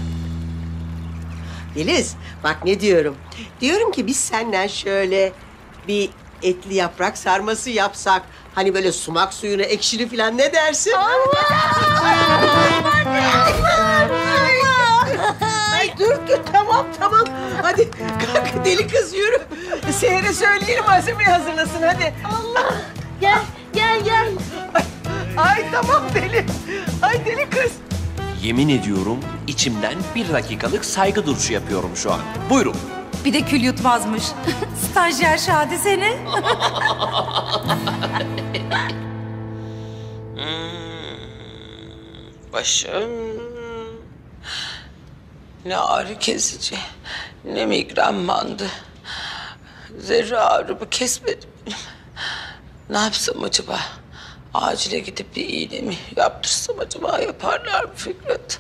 Filiz bak ne diyorum. Diyorum ki biz senden şöyle bir etli yaprak sarması yapsak. Hani böyle sumak suyuna ekşili falan ne dersin? Ay dur tamam. Hadi kalk deli kız yürü. Seher'e söyleyelim malzemeyi hazırlasın hadi. Allah. Gel. Ay tamam deli. Ay deli kız. Yemin ediyorum içimden 1 dakikalık saygı duruşu yapıyorum şu an. Buyurun. Bir de kül yutmazmış. Stajyer Şadi seni. Başım. Ne ağrı kesici, ne migren bandı. Zerre ağrımı kesmedi benim. Ne yapsam acaba? Acile gidip bir iğne mi yaptırsam acaba yaparlar mı Fikret?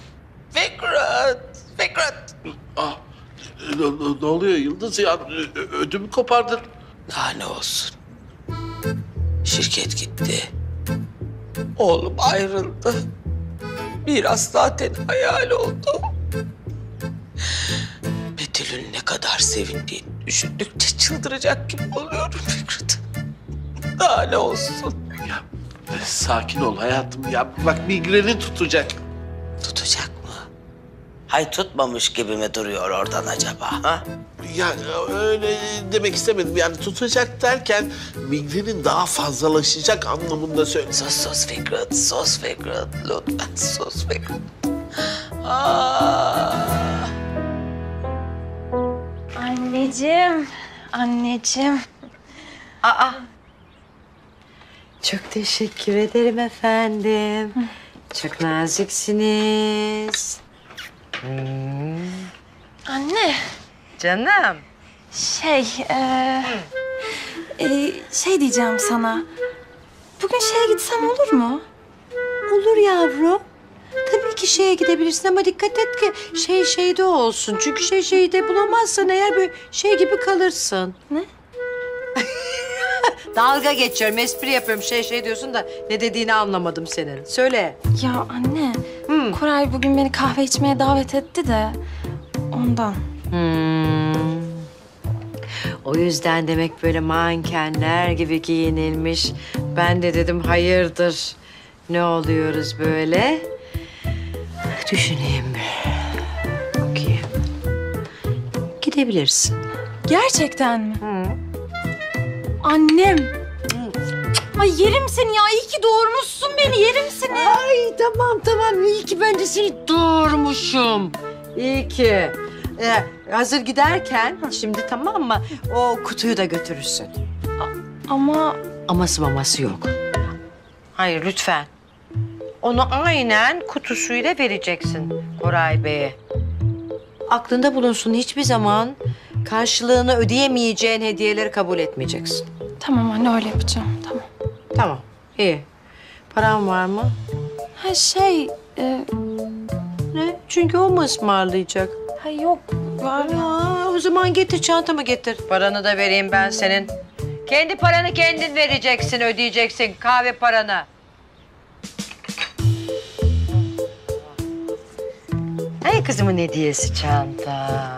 Fikret! Ah, ne oluyor Yıldız ya? Ödümü kopardın. Daha ne olsun? Şirket gitti. Oğlum ayrıldı. Miras zaten hayal oldu. Betül'ün ne kadar sevindiğini düşündükçe çıldıracak gibi oluyorum Fikret. Daha ne olsun? Ya sakin ol hayatım ya. Bak migrenin tutacak. Tutacak mı? Hay tutmamış gibi mi duruyor oradan acaba ha? Ya öyle demek istemedim. Yani tutacak derken migrenin daha fazlalaşacak anlamında söyledim. Sus Fikret. Lütfen sus Fikret. Anneciğim. Aa. Çok teşekkür ederim efendim. Çok naziksiniz. Anne. Canım. Şey diyeceğim sana. Bugün şeye gitsem olur mu? Olur yavrum. Tabii ki şeye gidebilirsin ama dikkat et ki şeyde olsun. Çünkü şeyde bulamazsan eğer böyle şey gibi kalırsın. Ne? Dalga geçiyorum, espri yapıyorum. Şey diyorsun da ne dediğini anlamadım senin. Söyle. Ya anne, Koray bugün beni kahve içmeye davet etti de ondan. O yüzden demek böyle mankenler gibi giyinilmiş. Ben de dedim hayırdır, ne oluyoruz böyle? Düşüneyim bir. Bakayım. Gidebilirsin. Gerçekten mi? Annem. Ay yerim seni ya. İyi ki doğurmuşsun beni. Yerim seni. Ay tamam. İyi ki ben de seni doğurmuşum. İyi ki. Hazır giderken şimdi tamam mı? O kutuyu da götürürsün. Ama... Aması yok. Hayır lütfen. Onu aynen kutusuyla vereceksin Koray Bey'e. Aklında bulunsun, hiçbir zaman karşılığını ödeyemeyeceğin hediyeleri kabul etmeyeceksin. Tamam anne, öyle yapacağım. Tamam, iyi. Paran var mı? Ne? Çünkü o mu ısmarlayacak? Yok, var. O zaman getir, çantamı getir. Paranı da vereyim ben senin. Kendi paranı kendin vereceksin, ödeyeceksin kahve paranı. Ay kızımın hediyesi çanta.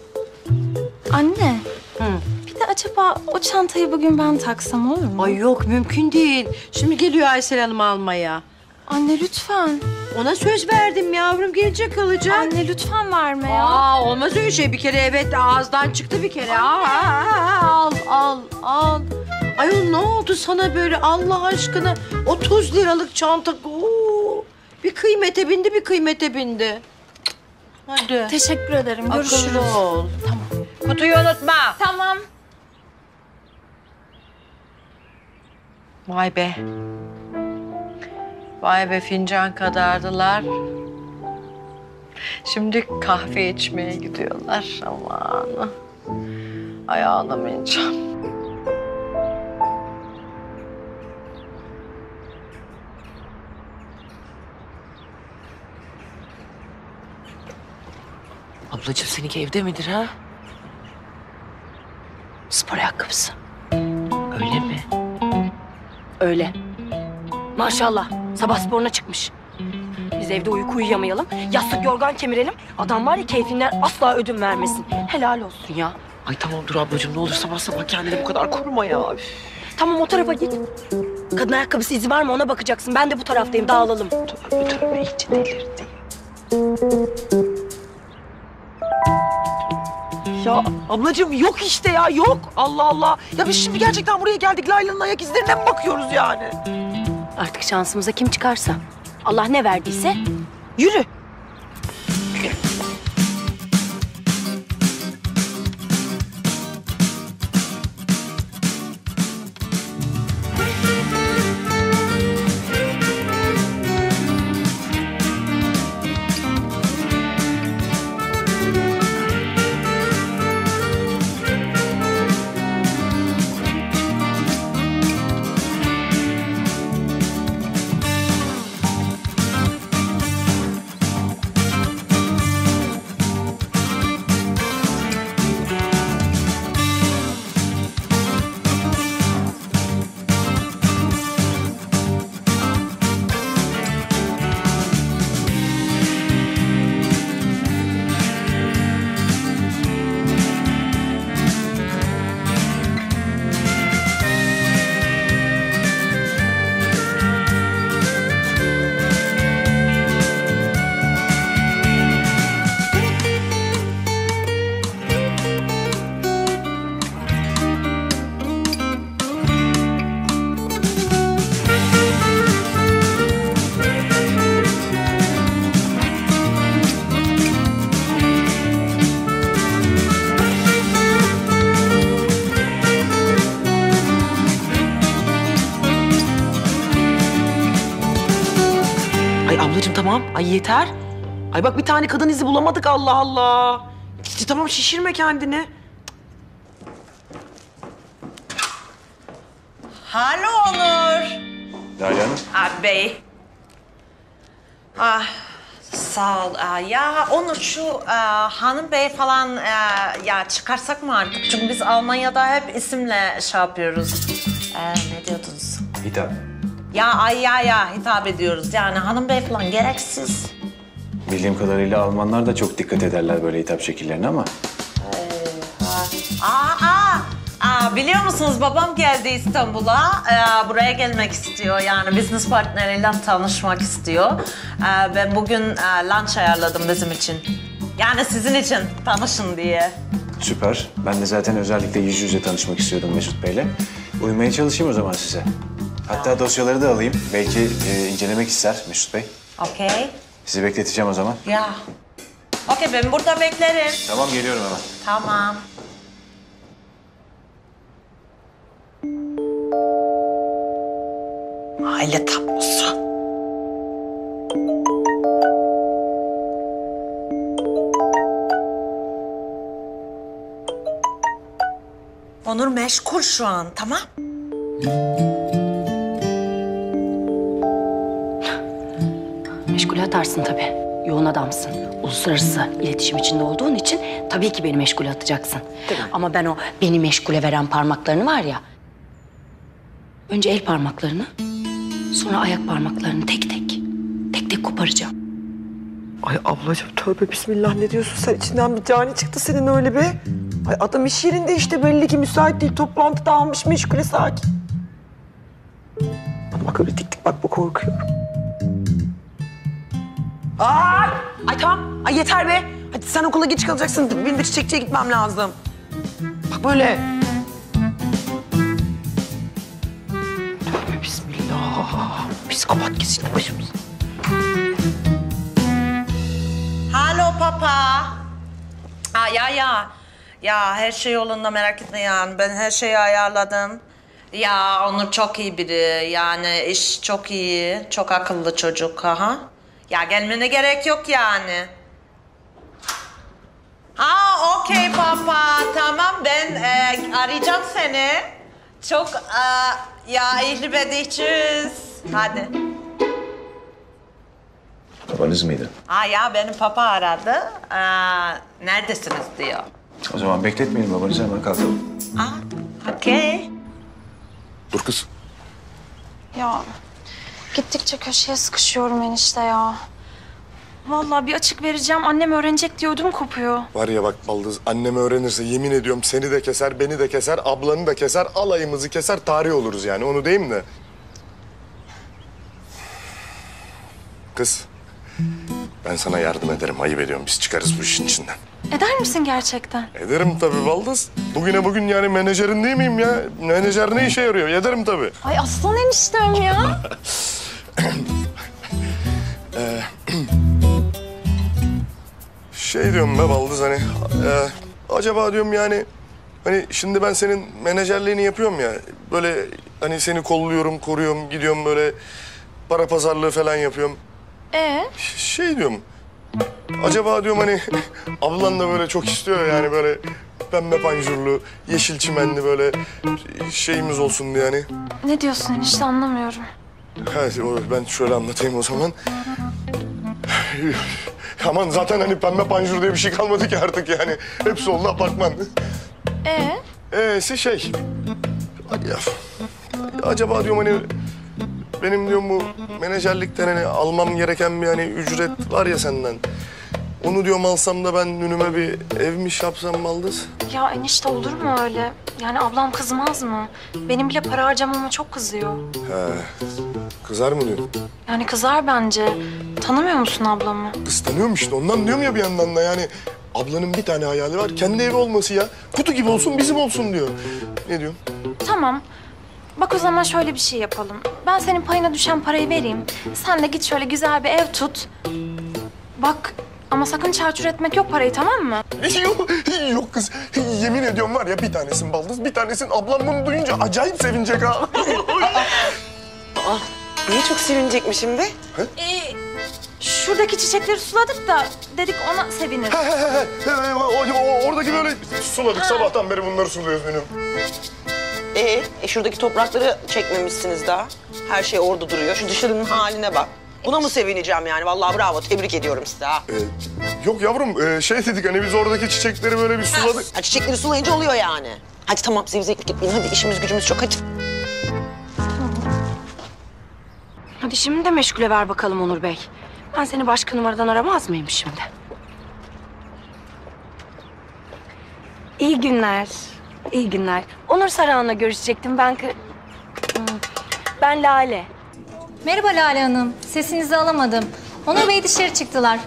Anne. Bir de acaba o çantayı bugün ben taksam olur mu? Ay yok, mümkün değil. Şimdi geliyor Aysel Hanım almaya. Anne lütfen. Ona söz verdim yavrum, gelecek alacak. Anne lütfen verme ya. Olmaz öyle şey, bir kere evet ağızdan çıktı bir kere. Al. Ayol ne oldu sana böyle Allah aşkına? 30 liralık çanta. Bir kıymete bindi. Hadi. Teşekkür ederim. Görüşürüz. Akıllı ol. Tamam. Kutuyu unutma. Tamam. Vay be fincan kadardılar. Şimdi kahve içmeye gidiyorlar. Aman. Ay ağlamayacağım. Ablacığım seninki evde midir ha? Spor ayakkabısı. Öyle mi? Öyle. Maşallah. Sabah sporuna çıkmış. Biz evde uyku uyuyamayalım. Yastık yorgan kemirelim. Adam var ya keyfinden asla ödün vermesin. Helal olsun ya. Ay tamam dur ablacığım ne olur sabah sabah kendini bu kadar koruma ya. Tamam o tarafa git. Kadın ayakkabısı izi var mı ona bakacaksın. Ben de bu taraftayım dağılalım. Tövbe iyice delirdi. Ya ablacığım yok işte ya yok. Allah Allah. Ya biz şimdi gerçekten buraya geldik Layla'nın ayak izlerine mi bakıyoruz yani? Artık şansımıza kim çıkarsa. Allah ne verdiyse yürü. Ay ablacığım tamam. Ay yeter. Ay bak bir tane kadın izi bulamadık Allah Allah. İşte tamam şişirme kendini. Alo Onur. Lale Hanım. Bey. Sağ ol. Ya Onur şu hanım bey falan ya çıkarsak mı artık? Çünkü biz Almanya'da hep isimle şey yapıyoruz. Ne diyordunuz? Hitap. Ya hitap ediyoruz. Yani hanım bey falan gereksiz. Bildiğim kadarıyla Almanlar da çok dikkat ederler böyle hitap şekillerine ama. Biliyor musunuz babam geldi İstanbul'a. Buraya gelmek istiyor. Yani business partneriyle tanışmak istiyor. Ben bugün lunch ayarladım bizim için. Yani sizin için tanışın diye. Süper. Ben de zaten özellikle yüz yüze tanışmak istiyordum Mesut Bey'le. Uymaya çalışayım o zaman size. Hatta dosyaları da alayım. Belki incelemek ister Mesut Bey. Okey. Sizi bekleteceğim o zaman. Ya. Okey ben burada beklerim. Tamam geliyorum hemen. Tamam. Aile tablosu. Onur meşgul şu an, tamam? Meşgule atarsın tabii. Yoğun adamsın. Uluslararası iletişim içinde olduğun için tabii ki beni meşgule atacaksın. Ama ben o beni meşgule veren parmaklarını var ya... Önce el parmaklarını, sonra ayak parmaklarını tek tek koparacağım. Ay ablacığım tövbe bismillah ne diyorsun sen? İçinden bir cani çıktı senin öyle be. Ay adam iş yerinde işte belli ki müsait değil. Toplantıda almış meşgule sakin. Bana bak öyle dik dik bak bu korkuyorum. Ay tamam. Ay yeter be. Hadi sen okula geç kalacaksın. Benim de çiçekçiye gitmem lazım. Bak böyle. Tövbe bismillah. Psikopat kesildi başımıza. Alo papa. Ya her şey yolunda merak etme yani. Ben her şeyi ayarladım. Ya Onur çok iyi biri. Yani iş çok iyi. Çok akıllı çocuk. Aha. Ya gelmene gerek yok yani. Okey papa. Tamam ben arayacağım seni. Çok ihli bedihçiz. Hadi. Babanız mıydı? Ya benim papa aradı. Neredesiniz diyor. O zaman bekletmeyelim babanızı hemen kalkalım. Okey. Dur kız. Ya gittikçe köşeye sıkışıyorum enişte ya. Vallahi bir açık vereceğim. Annem öğrenecek diye ödüm kopuyor. Var ya bak Baldız, annem öğrenirse yemin ediyorum seni de keser, beni de keser, ablanı da keser, alayımızı keser, tarih oluruz yani. Onu diyeyim de. Kız, ben sana yardım ederim. Ayıp ediyorum. Biz çıkarız bu işin içinden. Eder misin gerçekten? Ederim tabii Baldız. Bugüne bugün yani menajerin değil miyim ya? Menajer ne işe yarıyor? Ederim tabii. Ay aslan eniştem ya. Şey diyorum be Baldız hani... acaba diyorum yani... Hani şimdi ben senin menajerliğini yapıyorum ya. Böyle hani seni kolluyorum, koruyorum, gidiyorum böyle... Para pazarlığı falan yapıyorum. Şey diyorum... Acaba diyorum hani... Ablan da böyle çok istiyor yani böyle... Pembe panjurlu, yeşil çimenli böyle... Şeyimiz olsun diye yani. Ne diyorsun enişte anlamıyorum. Ben şöyle anlatayım o zaman. Aman zaten hani pembe panjur diye bir şey kalmadı ki artık yani. Hepsi oldu apartman. Şey... Hadi ya. Acaba diyorum hani... Benim diyorum bu menajerlikten hani almam gereken bir hani ücret var ya senden. Onu diyorum alsam da ben önüme bir evmiş yapsam Baldız. Ya enişte olur mu öyle? Yani ablam kızmaz mı? Benim bile para harcamama çok kızıyor. Kızar mı diyorsun? Yani kızar bence. Tanımıyor musun ablamı? Kız tanıyorum işte ondan diyorum ya bir yandan da yani. Ablanın bir tane hayali var, kendi evi olması ya. Kutu gibi olsun, bizim olsun diyor. Ne diyorsun? Tamam. Bak o zaman şöyle bir şey yapalım. Ben senin payına düşen parayı vereyim. Sen de git şöyle güzel bir ev tut. Bak ama sakın çarçur etmek yok parayı, tamam mı? Yok kız. Yemin ediyorum var ya bir tanesin Baldız, bir tanesin. Ablam bunu duyunca acayip sevinecek ha. Niye çok sevinecekmişim be? Şuradaki çiçekleri suladık da dedik ona sevinir. Oradaki böyle suladık. Sabahtan beri bunları suluyoruz benim. Şuradaki toprakları çekmemişsiniz daha. Her şey orada duruyor. Şu dışarının haline bak. Buna mı sevineceğim yani? Vallahi bravo, tebrik ediyorum size ha. Yok yavrum, şey dedik hani biz oradaki çiçekleri böyle bir suladık. Ha, çiçekleri sulayınca oluyor yani. Hadi tamam, zevzeklik etmeyin. Hadi işimiz gücümüz çok, hadi. Hadi şimdi de meşgule ver bakalım Onur Bey. Ben seni başka numaradan aramaz mıyım şimdi? İyi günler. İyi günler. Onur Saruhan'la görüşecektim. Ben Lale. Merhaba Lale Hanım. Sesinizi alamadım. Onur Bey dışarı çıktılar.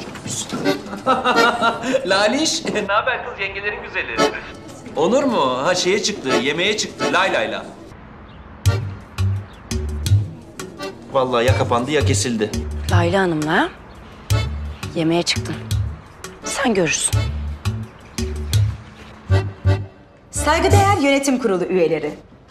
Laliş, ne haber kız yengelerin güzeli? Onur mu? Ha şeye çıktı, yemeğe çıktı Layla'yla. Vallahi ya kapandı ya kesildi. Layla Hanım'la yemeğe çıktım. Sen görürsün. Saygıdeğer yönetim kurulu üyeleri.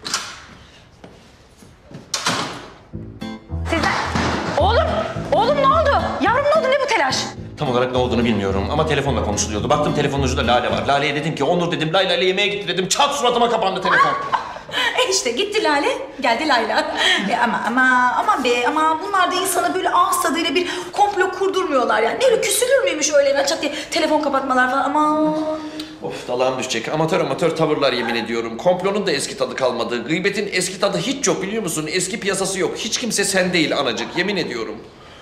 Oğlum ne oldu? Yavrum ne oldu? Ne bu telaş? Tam olarak ne olduğunu bilmiyorum ama telefonla konuşuluyordu. Baktım telefonun ucunda Lale var. Lale'ye dedim ki Onur dedim, Layla ile yemeğe gitti dedim. Çat suratıma kapandı telefon. İşte gitti Lale, geldi Layla. Ama bunlar da insana böyle ağız tadıyla bir komplo kurdurmuyorlar yani. Ne öyle küsülür müymüş öyle açak diye telefon kapatmalar falan ama. Of dalağım düşecek. Amatör tavırlar yemin ediyorum. Komplonun da eski tadı kalmadı. Gıybetin eski tadı hiç yok biliyor musun? Eski piyasası yok. Hiç kimse sen değil anacık. Yemin ediyorum.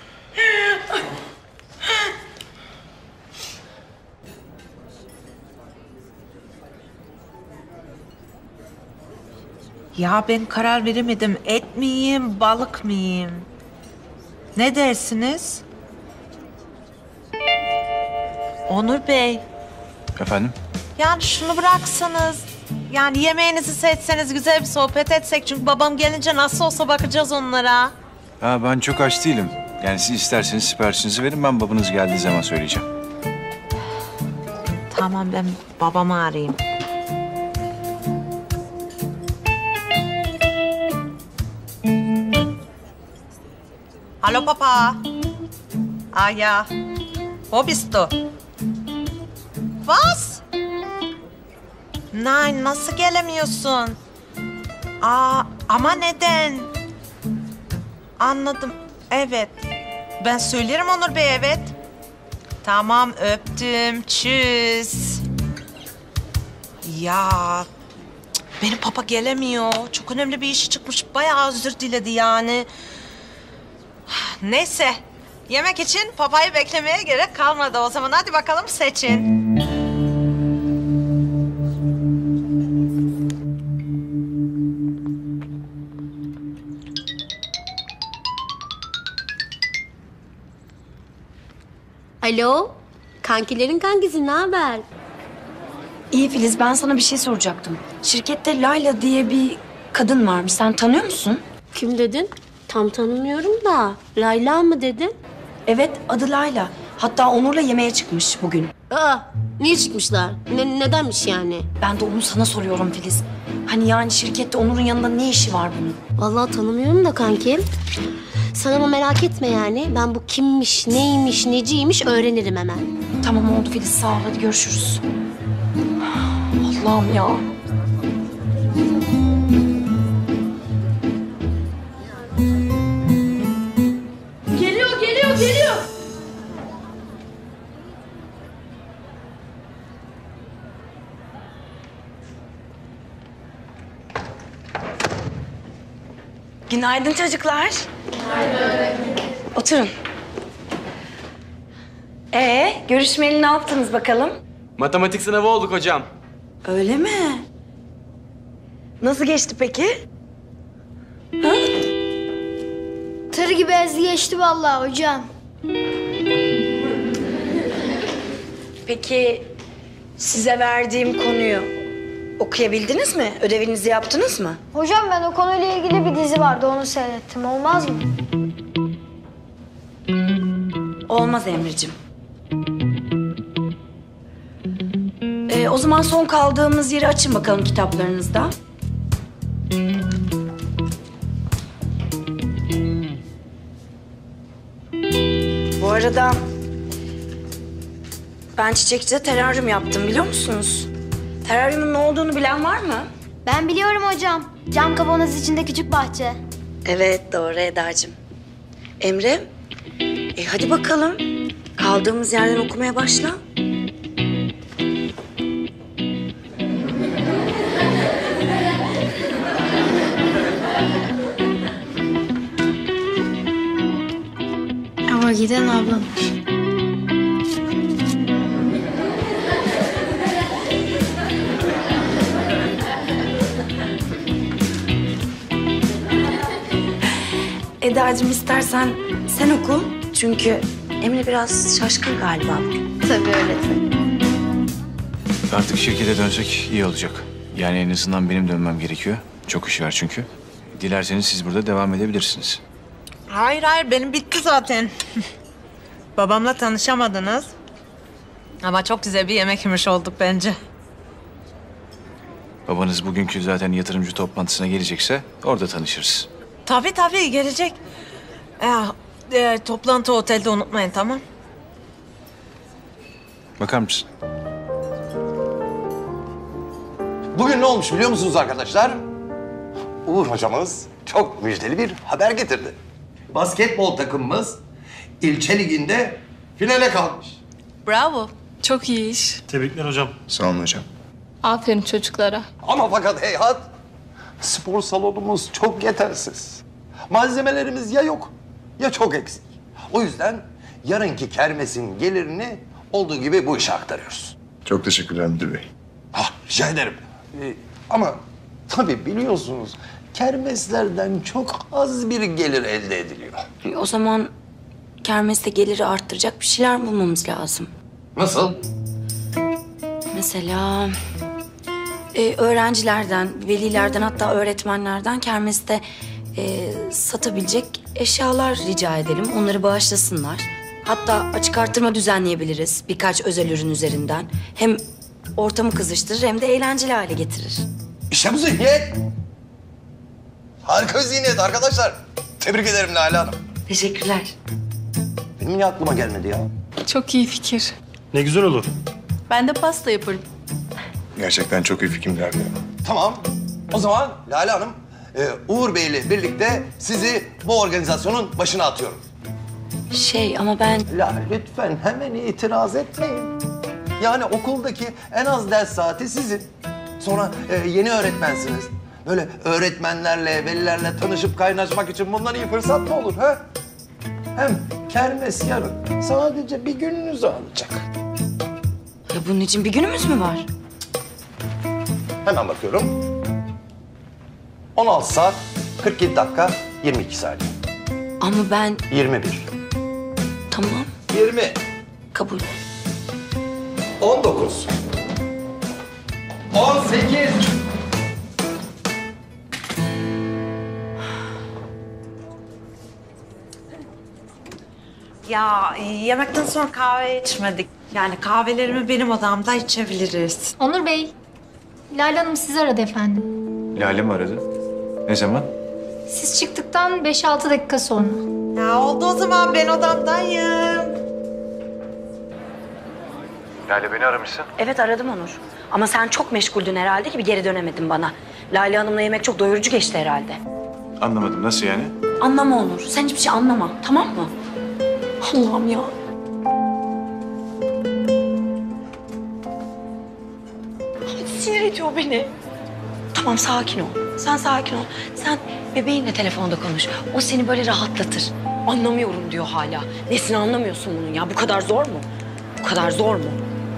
Ya ben karar veremedim. Et mi yiyeyim, balık mı yiyeyim? Ne dersiniz? Onur Bey, Efendim? yani şunu bıraksanız. Yani yemeğinizi seçseniz, güzel bir sohbet etsek. Çünkü babam gelince nasıl olsa bakacağız onlara. Ben çok aç değilim. Yani siz isterseniz siparişinizi verin, ben babanız geldiği zaman söyleyeceğim. Tamam, ben babamı arayayım. Hallo Papa. Ja. Wo bist du? Was? Nein, nasıl gelemiyorsun? Ama neden? Anladım. Evet. Ben söylerim Onur Bey, evet. Tamam, öptüm. Tschüss. Ya, benim papa gelemiyor. Çok önemli bir işi çıkmış. Bayağı özür diledi yani. Neyse, Yemek için papayı beklemeye gerek kalmadı o zaman. Hadi bakalım seçin. Alo, kankilerin kankisi ne haber? İyi Filiz, ben sana bir şey soracaktım. Şirkette Layla diye bir kadın varmış. Sen tanıyor musun? Kim dedin? Tam tanımıyorum da. Layla mı dedin? Evet, adı Layla. Hatta Onur'la yemeğe çıkmış bugün. Aa, niye çıkmışlar? Nedenmiş yani? Ben de onu sana soruyorum Filiz. Hani yani şirkette Onur'un yanında ne işi var bunun? Vallahi tanımıyorum da kankim. Sen ama merak etme yani. Ben bu kimmiş, neymiş, neciymiş öğrenirim hemen. Tamam oldu Filiz, sağ ol. Hadi görüşürüz. Allah'ım ya. Geliyor. Günaydın çocuklar. Oturun. Görüşmeli ne yaptınız bakalım? Matematik sınavı olduk hocam. Öyle mi? Nasıl geçti peki? Ha? Tır gibi ezdi geçti vallahi hocam. Peki size verdiğim konuyu okuyabildiniz mi? Ödevinizi yaptınız mı? Hocam ben o konuyla ilgili bir dizi vardı onu seyrettim. Olmaz mı? Olmaz Emre'cim. O zaman son kaldığımız yeri açın bakalım kitaplarınızda. Bu arada ben çiçekçide teraryum yaptım, biliyor musunuz? Teraryumun ne olduğunu bilen var mı? Ben biliyorum hocam. Cam kavanoz içinde küçük bahçe. Evet, doğru Eda'cığım. Emre, hadi bakalım. Kaldığımız yerden okumaya başla. Ama giden ablam. Eda'cığım istersen sen oku. Çünkü Emre biraz şaşkın galiba. Tabii öğretmenim. Artık şirkete dönsek iyi olacak. Yani en azından benim dönmem gerekiyor. Çok iş var çünkü. Dilerseniz siz burada devam edebilirsiniz. Hayır benim bitti zaten. Babamla tanışamadınız. Ama çok güzel bir yemek yemiş olduk bence. Babanız bugünkü zaten yatırımcı toplantısına gelecekse orada tanışırız. Tabii gelecek. Toplantı otelde unutmayın, tamam? Bakar mısın? Bugün ne olmuş biliyor musunuz arkadaşlar? Uğur hocamız çok müjdeli bir haber getirdi. Basketbol takımımız ilçe liginde finale kalmış. Bravo. Çok iyi iş. Tebrikler hocam. Sağ olun hocam. Aferin çocuklara. Ama fakat heyhat, spor salonumuz çok yetersiz. Malzemelerimiz ya yok ya çok eksik. O yüzden yarınki kermesin gelirini olduğu gibi bu işe aktarıyoruz. Çok teşekkürler müdür bey. Rica ederim. Ama tabii biliyorsunuz kermeslerden çok az bir gelir elde ediliyor. O zaman kermeste geliri arttıracak bir şeyler bulmamız lazım. Nasıl? Mesela öğrencilerden, velilerden, hatta öğretmenlerden kermeste satabilecek eşyalar rica edelim. Onları bağışlasınlar. Hatta açık artırma düzenleyebiliriz birkaç özel ürün üzerinden. Hem ortamı kızıştırır hem de eğlenceli hale getirir. İşte bu zihniyet. Harika bir zihniyet arkadaşlar. Tebrik ederim Lale Hanım. Teşekkürler. Benim niye aklıma gelmedi ya? Çok iyi fikir. Ne güzel olur. Ben de pasta yaparım. Gerçekten çok iyi fikirler. Tamam. O zaman Lale Hanım, Uğur Bey ile birlikte sizi bu organizasyonun başına atıyorum. Ama ben... Lütfen hemen itiraz etmeyin. Yani okuldaki en az ders saati sizin. Sonra yeni öğretmensiniz. Böyle öğretmenlerle, velilerle tanışıp kaynaşmak için bundan iyi fırsat mı olur ha? Hem kermes yarın. Sadece bir gününüzü alacak. Ya bunun için bir günümüz mü var? Hemen bakıyorum. 16 saat, 47 dakika, 22 saniye. Ama ben... 21. Tamam. 20. Kabul. 19. 18. Ya yemekten sonra kahve içmedik. Yani kahvelerimi benim odamda içebiliriz. Onur Bey, Lale Hanım sizi aradı efendim. Lale mi aradı? Ne zaman? Siz çıktıktan 5-6 dakika sonra. Ya oldu o zaman, ben odamdayım. Lale beni aramışsın. Evet aradım Onur. Ama sen çok meşguldün herhalde ki bir geri dönemedin bana. Lale Hanım'la yemek çok doyurucu geçti herhalde. Anlamadım. Nasıl yani? Anlama Onur. Sen hiçbir şey anlama. Tamam mı? Allah'ım ya. Sinir ediyor beni. Tamam sakin ol. Sen sakin ol. Sen bebeğinle telefonda konuş. O seni böyle rahatlatır. Anlamıyorum diyor hala. Nesini anlamıyorsun bunun ya? Bu kadar zor mu? Bu kadar zor mu?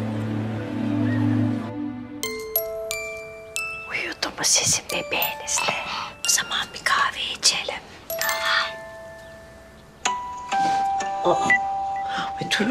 Uyudu mu sizin bebeğinizle? O zaman bir kahve içelim. Tamam. Ay dur.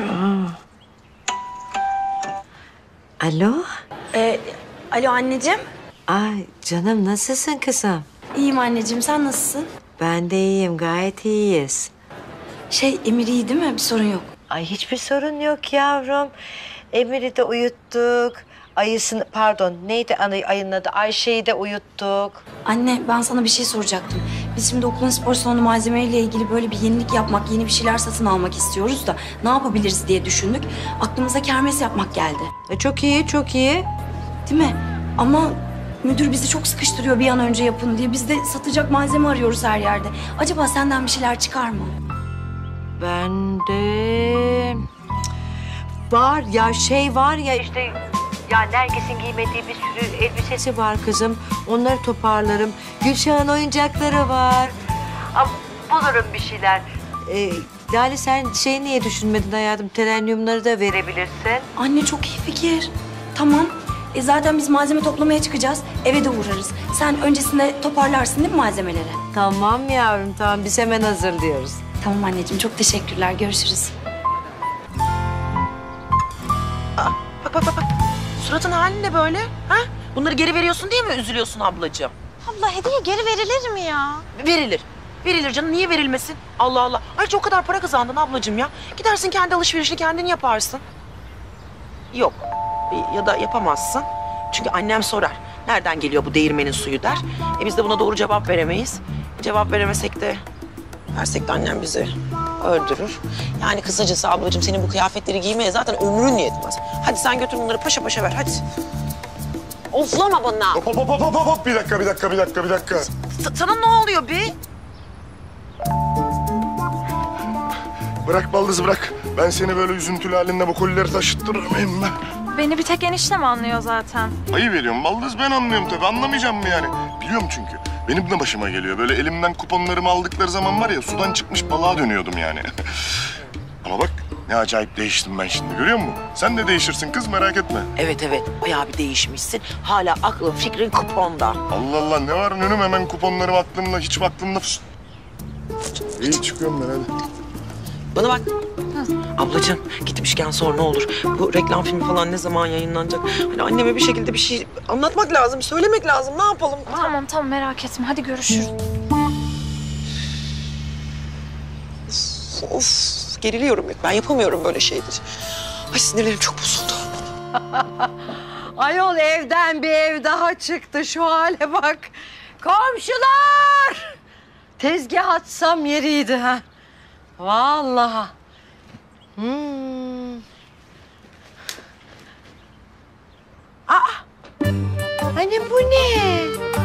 Alo? Alo anneciğim. Ay canım nasılsın kızım? İyiyim anneciğim. Sen nasılsın? Ben de iyiyim, gayet iyiyiz. Emir iyi değil mi? Bir sorun yok. Ay hiçbir sorun yok yavrum. Emir'i de uyuttuk. Ayısını, pardon neydi ayının adı? Ayşe'yi de uyuttuk. Anne ben sana bir şey soracaktım. Biz şimdi okulun spor salonu malzemeleriyle ilgili böyle bir yenilik yapmak, yeni bir şeyler satın almak istiyoruz da ne yapabiliriz diye düşündük. Aklımıza kermes yapmak geldi. Çok iyi, çok iyi. Değil mi? Ama müdür bizi çok sıkıştırıyor bir an önce yapın diye. Biz de satacak malzeme arıyoruz her yerde. Acaba senden bir şeyler çıkar mı? Ben de... Var ya var ya işte... Ya Nergis'in giymediği bir sürü elbisesi var kızım. Onları toparlarım. Gülşah'ın oyuncakları var. Bulurum bir şeyler. Lale sen niye düşünmedin hayatım? Telenyumları da verebilirsin. Anne çok iyi fikir. Tamam. Zaten biz malzeme toplamaya çıkacağız. Eve de uğrarız. Sen öncesinde toparlarsın değil mi malzemeleri? Tamam yavrum tamam. Biz hemen hazırlıyoruz. Tamam anneciğim çok teşekkürler. Görüşürüz. Bak. Suratın hali ne böyle? Ha? Bunları geri veriyorsun diye mi üzülüyorsun ablacığım? Abla hediye geri verilir mi ya? Verilir. Verilir canım. Niye verilmesin? Allah Allah. Ayrıca o kadar para kazandın ablacığım ya. Gidersin kendi alışverişini kendin yaparsın. Yok. Ya da yapamazsın. Çünkü annem sorar. Nereden geliyor bu değirmenin suyu der. Biz de buna doğru cevap veremeyiz. Cevap veremesek de, versek de annem bizi öldürür. Yani kısacası ablacığım senin bu kıyafetleri giymeye zaten ömrün yetmez. Hadi sen götür bunları paşa paşa ver hadi. Oflama bana. Hop. Bir dakika. Sana ne oluyor be? Bırak baldız bırak. Ben seni böyle üzüntülü halinde bu kolileri taşıttırır mıyım ben? Beni bir tek eniştem anlıyor zaten. Ayı veriyorum baldız ben anlıyorum tabii. Anlamayacağım mı yani? Biliyorum çünkü. Benim de başıma geliyor. Böyle elimden kuponlarımı aldıkları zaman var ya sudan çıkmış balığa dönüyordum yani. Ama bak ne acayip değiştim ben şimdi görüyor musun? Sen de değişirsin kız merak etme. Evet bayağı bir değişmişsin. Hala aklın fikrin kuponda. Allah Allah ne var önüm hemen kuponlarım aklımda hiç aklımda. İyi çıkıyorum ben hadi. Bana bak. Ablacığım gitmişken sor ne olur. Bu reklam filmi falan ne zaman yayınlanacak? Hani anneme bir şekilde bir şey anlatmak lazım, söylemek lazım. Ne yapalım? Tamam merak etme. Hadi görüşürüz. Of geriliyorum. Ben yapamıyorum böyle şeyleri. Ay sinirlerim çok bozuldu. Ayol evden bir ev daha çıktı. Şu hale bak. Komşular! Tezgah atsam yeriydi ha. Vallahi. Hani bu ne?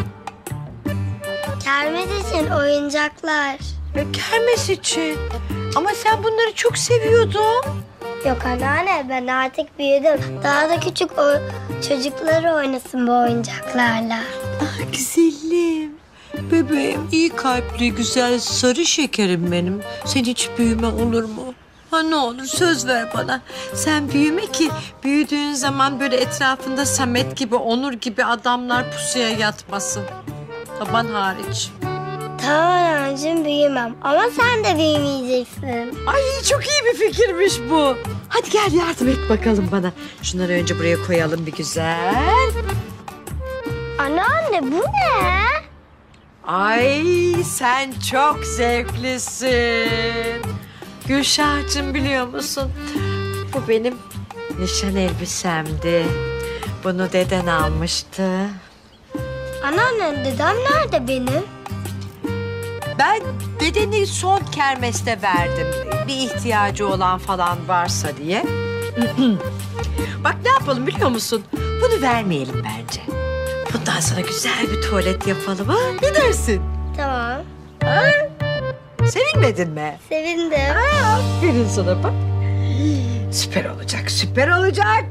Kermes için oyuncaklar. Kermes için. Ama sen bunları çok seviyordun. Yok anneanne ben artık büyüdüm. Daha da küçük çocuklar oynasın bu oyuncaklarla. Ah güzelim. Bebeğim, iyi kalpli, güzel, sarı şekerim benim. Sen hiç büyüme olur mu? Ha ne olur söz ver bana. Sen büyüme ki büyüdüğün zaman böyle etrafında Samet gibi, Onur gibi adamlar pusuya yatmasın. Baban hariç. Tamam anneciğim büyümem ama sen de büyümeyeceksin. Ay çok iyi bir fikirmiş bu. Hadi gel yardım et bakalım bana. Şunları önce buraya koyalım bir güzel. Anneanne bu ne? Ay sen çok zevklisin. Gülşah'cığım biliyor musun? Bu benim nişan elbisemdi. Bunu deden almıştı. Anneanne dedem nerede benim? Ben dedeni son kermeste verdim. Bir ihtiyacı olan falan varsa diye. Bak ne yapalım biliyor musun? Bunu vermeyelim bence. Bundan sonra güzel bir tuvalet yapalım ha? Ne dersin? Tamam. Ha? Sevinmedin mi? Sevindim. Aferin sana bak. Süper olacak, süper olacak.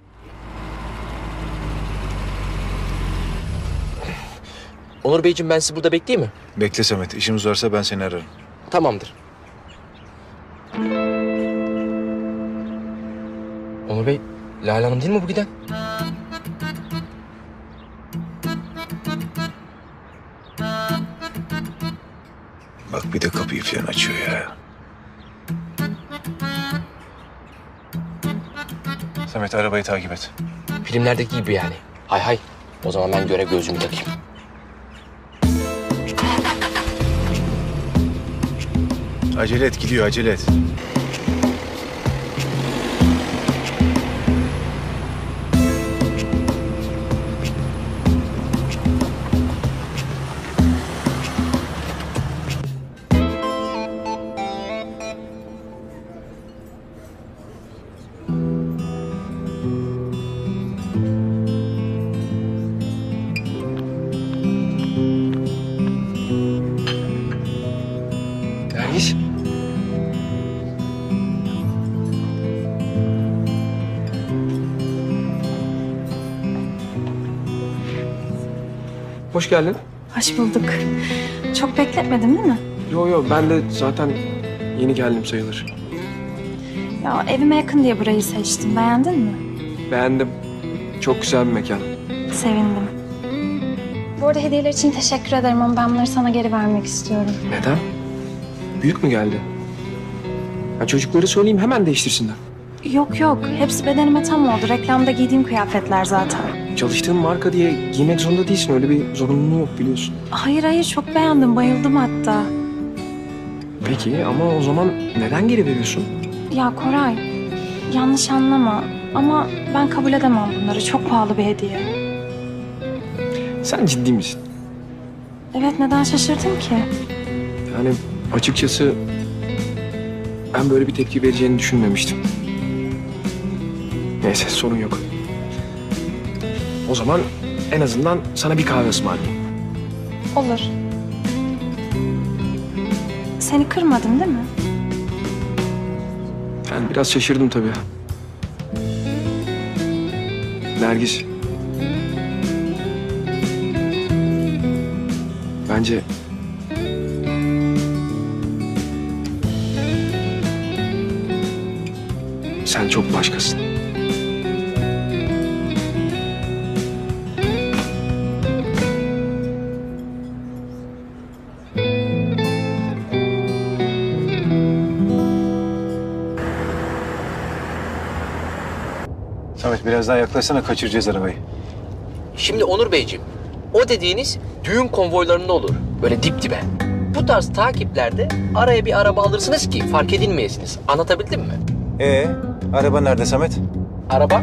Onur Beyciğim ben sizi burada bekleyeyim mi? Bekle Samet. İşimiz varsa ben seni ararım. Tamamdır. Onur Bey, Lale Hanım değil mi bu giden? Bak bir de kapıyı falan açıyor ya. Samet arabayı takip et. Filmlerdeki gibi yani. Hay hay. O zaman ben görev gözlüğümü takayım. Acele et gidiyor acele et. Nergis. Hoş geldin. Hoş bulduk. Çok bekletmedim değil mi? Yo ben de zaten yeni geldim sayılır. Ya evime yakın diye burayı seçtim. Beğendin mi? Beğendim. Çok güzel bir mekan. Sevindim. Bu arada hediyeler için teşekkür ederim ama ben bunları sana geri vermek istiyorum. Neden? Büyük mü geldi? Ya çocukları söyleyeyim hemen değiştirsinler. Yok. Hepsi bedenime tam oldu. Reklamda giydiğim kıyafetler zaten. Çalıştığın marka diye giymek zorunda değilsin. Öyle bir zorunluluğu yok biliyorsun. Hayır çok beğendim. Bayıldım hatta. Peki ama o zaman neden geri veriyorsun? Ya Koray, yanlış anlama ama ben kabul edemem bunları. Çok pahalı bir hediye. Sen ciddi misin? Evet, neden şaşırdın ki? Yani açıkçası ben böyle bir tepki vereceğini düşünmemiştim. Neyse sorun yok. O zaman en azından sana bir kahve ısmarlayayım. Olur. Seni kırmadım değil mi? Yani biraz şaşırdım tabii. Nergis. Bence sen çok başkasın. Samet biraz daha yaklaşsana kaçıracağız arabayı. Şimdi Onur Beyciğim, o dediğiniz düğün konvoylarında olur. Böyle dip dibe. Bu tarz takiplerde araya bir araba alırsınız ki fark edilmeyesiniz. Anlatabildim mi? Araba nerede Samet? Araba?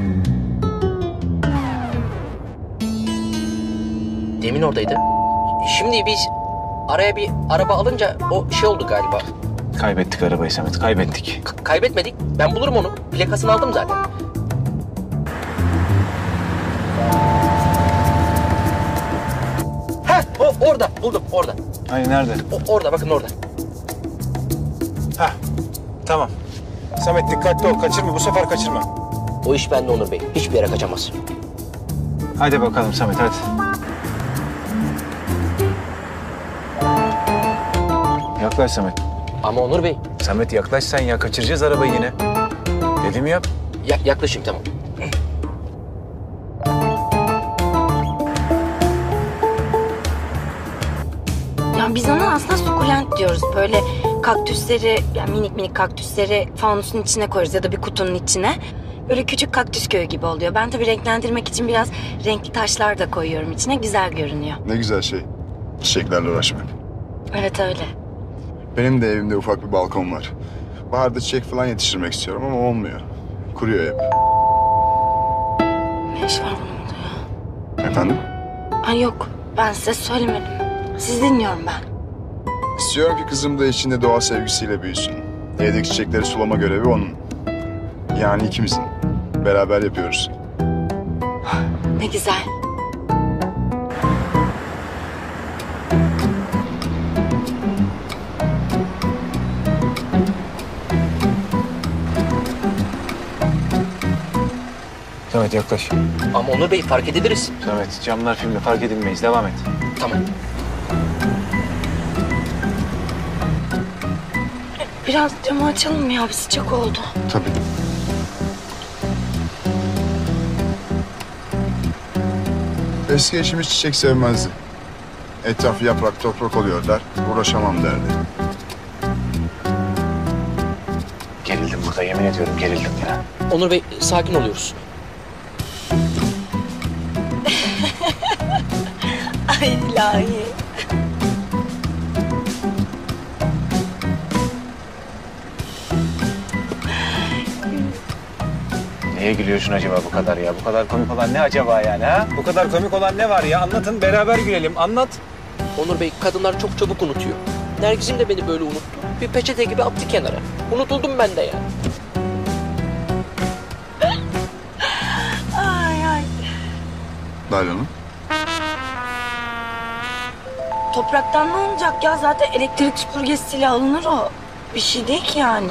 Demin oradaydı. Şimdi biz araya bir araba alınca o şey oldu galiba. Kaybettik arabayı Samet, kaybettik. Kaybetmedik. Ben bulurum onu. Plakasını aldım zaten. Orada buldum orada. Hani nerede? Orada bakın orada. Tamam. Samet dikkatli ol, kaçırma bu sefer kaçırma. O iş bende Onur Bey. Hiçbir yere kaçamaz. Hadi bakalım Samet hadi. yaklaş Samet. Ama Onur Bey. Samet yaklaş sen ya, kaçıracağız arabayı yine. Dedim yap. Yaklaşayım tamam. Ya biz ona aslında sukulent diyoruz. Böyle kaktüsleri, yani minik minik kaktüsleri fanusun içine koyuyoruz ya da bir kutunun içine. Böyle küçük kaktüs köyü gibi oluyor. Ben tabii renklendirmek için biraz renkli taşlar da koyuyorum içine. Güzel görünüyor. Ne güzel şey. Çiçeklerle uğraşmak. Evet öyle. Benim de evimde ufak bir balkon var. Baharda çiçek falan yetiştirmek istiyorum ama olmuyor. Kuruyor hep. Ne iş var bunun burada ya? Efendim? Ay yok, ben size söylemedim. Sizi dinliyorum ben. İstiyorum ki kızım da içinde doğa sevgisiyle büyüsün. Evdeki çiçekleri sulama görevi onun. Yani ikimizin. Beraber yapıyoruz. Ne güzel. Samet yaklaş. Ama Onur Bey fark ediliriz. Samet camlar filmde fark edilmeyiz. Devam et. Tamam. Biraz camı açalım mı ya? Bir sıcak oldu. Tabii. Eski eşimiz çiçek sevmezdi. Etrafı yaprak toprak oluyor der. Uğraşamam derdi. Gerildim burada, yemin ediyorum gerildim ya. Onur Bey sakin oluyoruz. Ay ilahi. Neye gülüyorsun acaba bu kadar ya? Bu kadar komik olan ne acaba yani ha? Bu kadar komik olan ne var ya? Anlatın, beraber gülelim. Anlat. Onur Bey kadınlar çok çabuk unutuyor. Nergis'im de beni böyle unuttu. Bir peçete gibi attı kenara. Unutuldum ben de ya. Ay ay. Lale Hanım. Topraktan ne olacak ya? Zaten elektrik süpürgesiyle alınır o. Bir şey değil ki yani.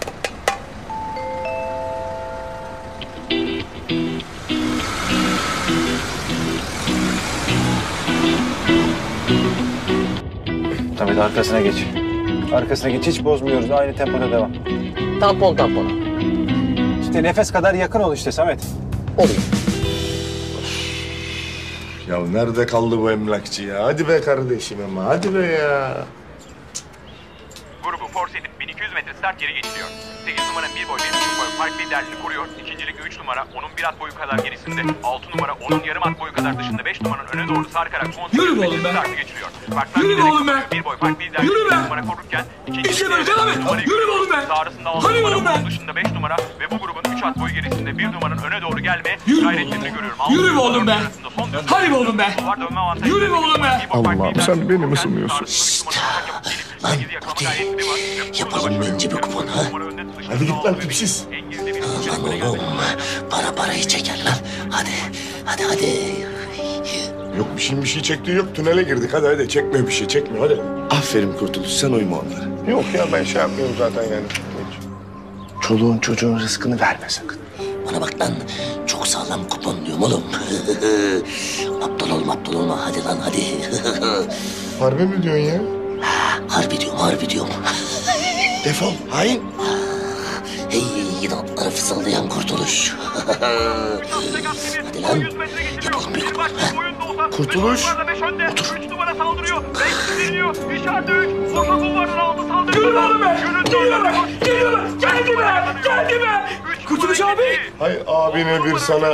Samet arkasına geç. Arkasına geç, hiç bozmuyoruz. Aynı tempoda devam. Tampon. İşte nefes kadar yakın ol işte Samet. Oluyor. Ya nerede kaldı bu emlakçı ya? Hadi be kardeşim ama hadi be ya. Grubu force edip 1200 metre start yeri geçiliyor. 8 numara 1 boy 1,5 boy fark liderliğini kuruyor. İkincilik 3 numara onun bir at boyu kadar gerisinde. 6 numara onun yarım at boyu kadar dışında. 5 numaranın öne doğru sarkarak son 8 metre startı geçiliyor. Yürü be oğlum be! 1 boy fark liderliğini Yürü be! 3 numara korurken ikinci İşte böyle devam et! Yürü be oğlum be! Sağ arasında 6 Hadi numara oğlum be! onun dışında 5 numara ve bu grubun 3 at boyu gerisinde 1 numaranın öne doğru gelmeye gayretlerini görüyorum. Yürü be oğlum be! Hadi be oğlum be! Yürü be oğlum be! Allah'ım sen beni mi sınıyorsun? Lan yapalım bence bir kupon ha. Hadi git lan tipsiz. Lan oğlum parayı çeker lan. Hadi. Yok bir şey çektiği yok. Tünele girdik. Hadi çekmiyor bir şey çekmiyor hadi. Aferin Kurtuluş, sen uyma onlara. Yok ya ben şey yapmıyorum zaten yani. Çoluğun çocuğun rızkını verme sakın. Bana bak lan çok sağlam kupon diyorum oğlum. Aptal olma hadi lan hadi. Harbi mi diyorsun ya? Harbi diyorum. Defol hain. Hey atları fısıldayan Kurtuluş. Hadi lan yapalım bir kupon. Kurtuluş. Otur. 3 numara saldırıyor. 5 geliyor. İçeride 3. Orta kulvardan aldı saldırıyor. Yürü oğlum be! Geliyorlar! Geldi be! Kurtuluş abi! Hay abine bir sana.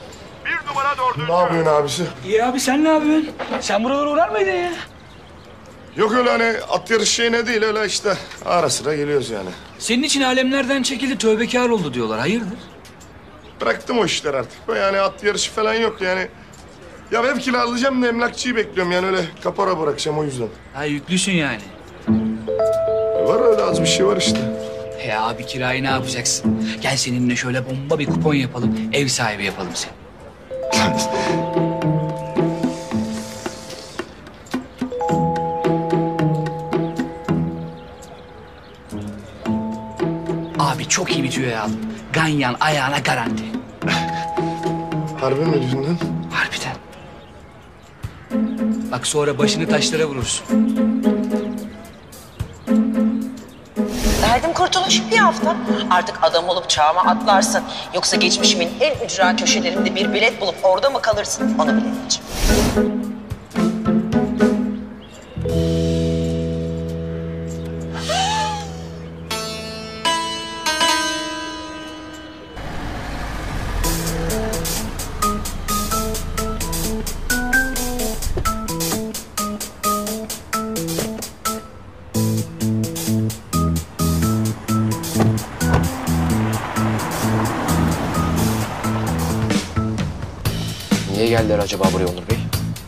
Ne yapıyorsun abisi? İyi abi sen ne yapıyorsun? Sen buralara uğrar mıydın ya? Yok öyle hani at yarışı şeyine değil öyle işte. Ara sıra geliyoruz yani. Senin için alemlerden çekildi, tövbekar oldu diyorlar. Hayırdır? Bıraktım o işler artık. Yani at yarışı falan yok yani. Ya ev kiralayacağım da emlakçıyı bekliyorum yani öyle kapora bırakacağım o yüzden. Ha yüklüsün yani. Var öyle az bir şey var işte. Ya abi kirayı ne yapacaksın? Gel seninle şöyle bomba bir kupon yapalım. Ev sahibi yapalım seni. Abi çok iyi bir tüyo aldım. Ganyan ayağına garanti. Harbi mi diyorsun lan? Harbiden. Bak sonra başını taşlara vurursun. hafta. Artık adam olup çağıma atlarsın. Yoksa geçmişimin en ücra köşelerinde bir bilet bulup orada mı kalırsın onu bilemeyeceğim. Niye geldiler acaba buraya Onur Bey?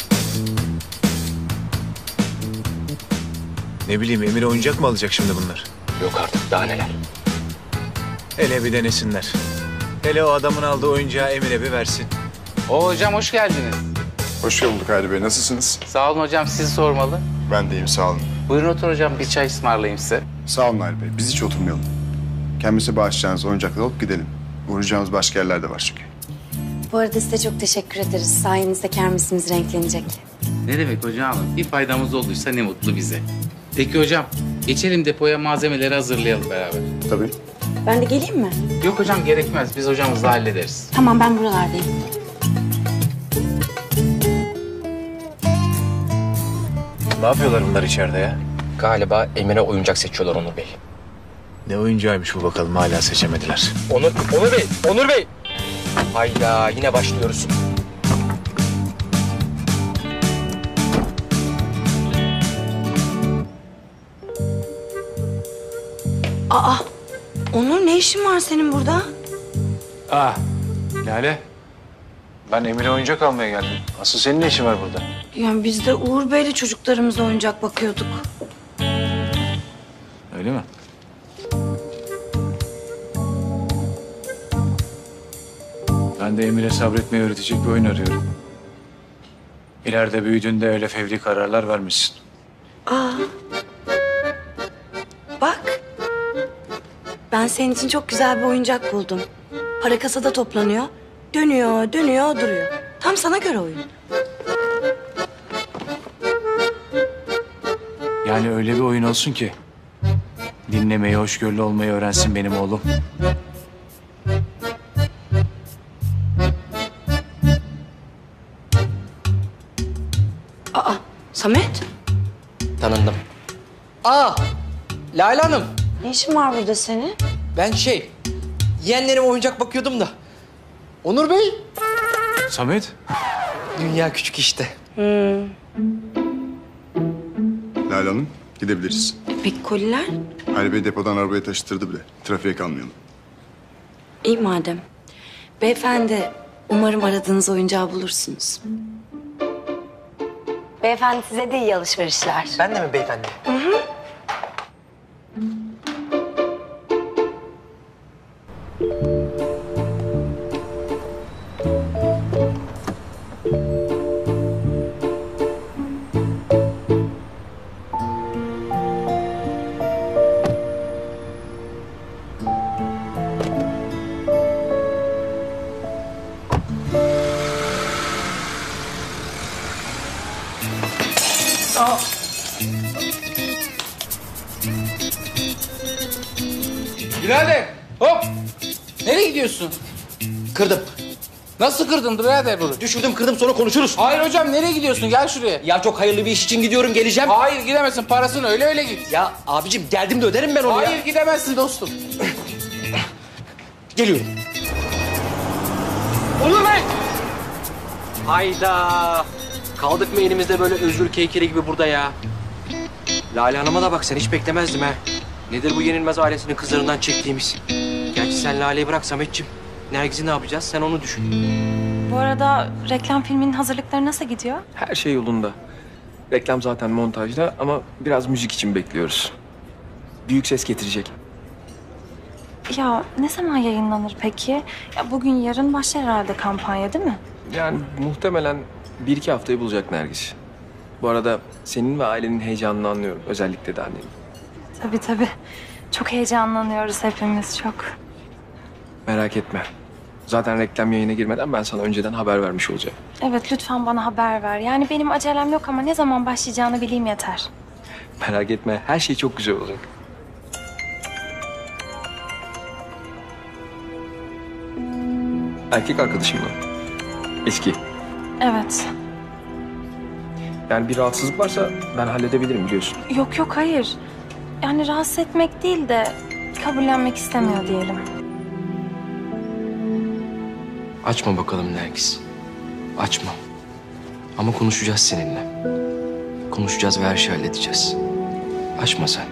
Ne bileyim Emir oyuncak mı alacak şimdi bunlar? Yok artık daha neler. Hele bir denesinler. Hele o adamın aldığı oyuncağı Emir'e bir versin. Hocam hoş geldiniz. Hoş bulduk Hayri Bey. Nasılsınız? Sağ olun hocam, sizi sormalı. Ben de iyiyim, sağ olun. Buyurun otur hocam, bir çay ısmarlayayım size. Sağ olun Hayri Bey. Biz hiç oturmayalım. Kendimize bağışlayacağınız oyuncakları alıp gidelim. Uğrayacağımız başka yerler de var çünkü. Bu arada size çok teşekkür ederiz. Sayenizde kermesimiz renklenecek. Ne demek hocam? Bir faydamız olduysa ne mutlu bize. Peki hocam, geçelim depoya, malzemeleri hazırlayalım beraber. Tabii. Ben de geleyim mi? Yok hocam, gerekmez. Biz hocamızla hallederiz. Tamam, ben buralardayım. Ne yapıyorlar bunlar içeride ya? Galiba Emir'e oyuncak seçiyorlar Onur Bey. Ne oyuncağıymış bu bakalım, hala seçemediler. Onur Bey! Hayda yine başlıyoruz. Aa, Onur ne işin var senin burada? Lale. Ben Emir'e oyuncak almaya geldim. Asıl senin ne işin var burada? Yani biz de Uğur Bey'le çocuklarımıza oyuncak bakıyorduk. Öyle mi? Ben de Emir'e sabretmeyi öğretecek bir oyun arıyorum. İleride büyüdüğünde öyle fevri kararlar vermişsin. Aa. Bak. Ben senin için çok güzel bir oyuncak buldum. Para kasada toplanıyor. Dönüyor, dönüyor, duruyor. Tam sana göre oyun. Yani öyle bir oyun olsun ki dinlemeyi, hoşgörülü olmayı öğrensin benim oğlum. Aa, Samet. Tanındım. Lale Hanım. Ne işin var burada senin? Ben yeğenlerime oyuncak bakıyordum da. Onur Bey. Samet. Dünya küçük işte. Lale Hanım, gidebiliriz. Peki koliler? Hayri Bey depodan arabaya taşıtırdı bile. Trafiğe kalmayalım. İyi madem. Beyefendi, umarım aradığınız oyuncağı bulursunuz. Beyefendi size de iyi alışverişler. Ben de mi beyefendi? Hı hı. Birader, hop! Nereye gidiyorsun? Kırdım. Nasıl kırdın birader bunu? Düşürdüm kırdım sonra konuşuruz. Hayır hocam, nereye gidiyorsun? Gel şuraya. Ya çok hayırlı bir iş için gidiyorum, geleceğim. Hayır gidemezsin, parasını öyle git. Ya abicim geldim de öderim ben onu ya. Hayır gidemezsin dostum. Geliyorum. Onur Bey! Hayda. Kaldık mı elimizde böyle özgür keykeri gibi burada ya? Lale Hanım'a da bak sen hiç beklemezdim ha. Nedir bu yenilmez ailesinin kızlarından çektiğimiz? Gerçi sen Lale'yi bırak Sametciğim. Nergiz'i ne yapacağız sen onu düşün. Bu arada reklam filminin hazırlıkları nasıl gidiyor? Her şey yolunda. Reklam zaten montajda ama biraz müzik için bekliyoruz. Büyük ses getirecek. Ya ne zaman yayınlanır peki? Ya bugün yarın başlar herhalde kampanya değil mi? Yani muhtemelen 1-2 haftayı bulacak Nergis. Bu arada senin ve ailenin heyecanını anlıyorum. Özellikle de annenin. Tabii tabii. Çok heyecanlanıyoruz hepimiz çok. Merak etme. Zaten reklam yayına girmeden ben sana önceden haber vermiş olacağım. Evet lütfen bana haber ver. Yani benim acelem yok ama ne zaman başlayacağını bileyim yeter. Merak etme. Her şey çok güzel olacak. Erkek arkadaşım mı? Eski. Evet. Yani bir rahatsızlık varsa ben halledebilirim biliyorsun. Yok yok hayır. Yani rahatsız etmek değil de kabullenmek istemiyor diyelim. Açma bakalım Nergis. Açma. Ama konuşacağız seninle. Konuşacağız ve her şeyi halledeceğiz. Açma sen.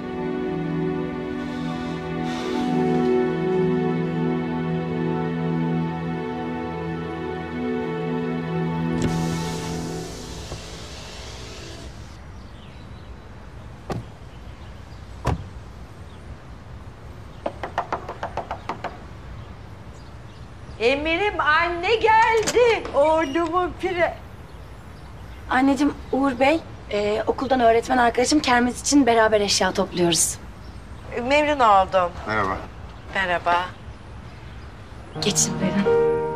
Emir'im anne geldi. Oğlumun pire. Anneciğim, Uğur Bey, okuldan öğretmen arkadaşım kermes için beraber eşya topluyoruz. Memnun oldum. Merhaba. Merhaba. Geçin buyurun.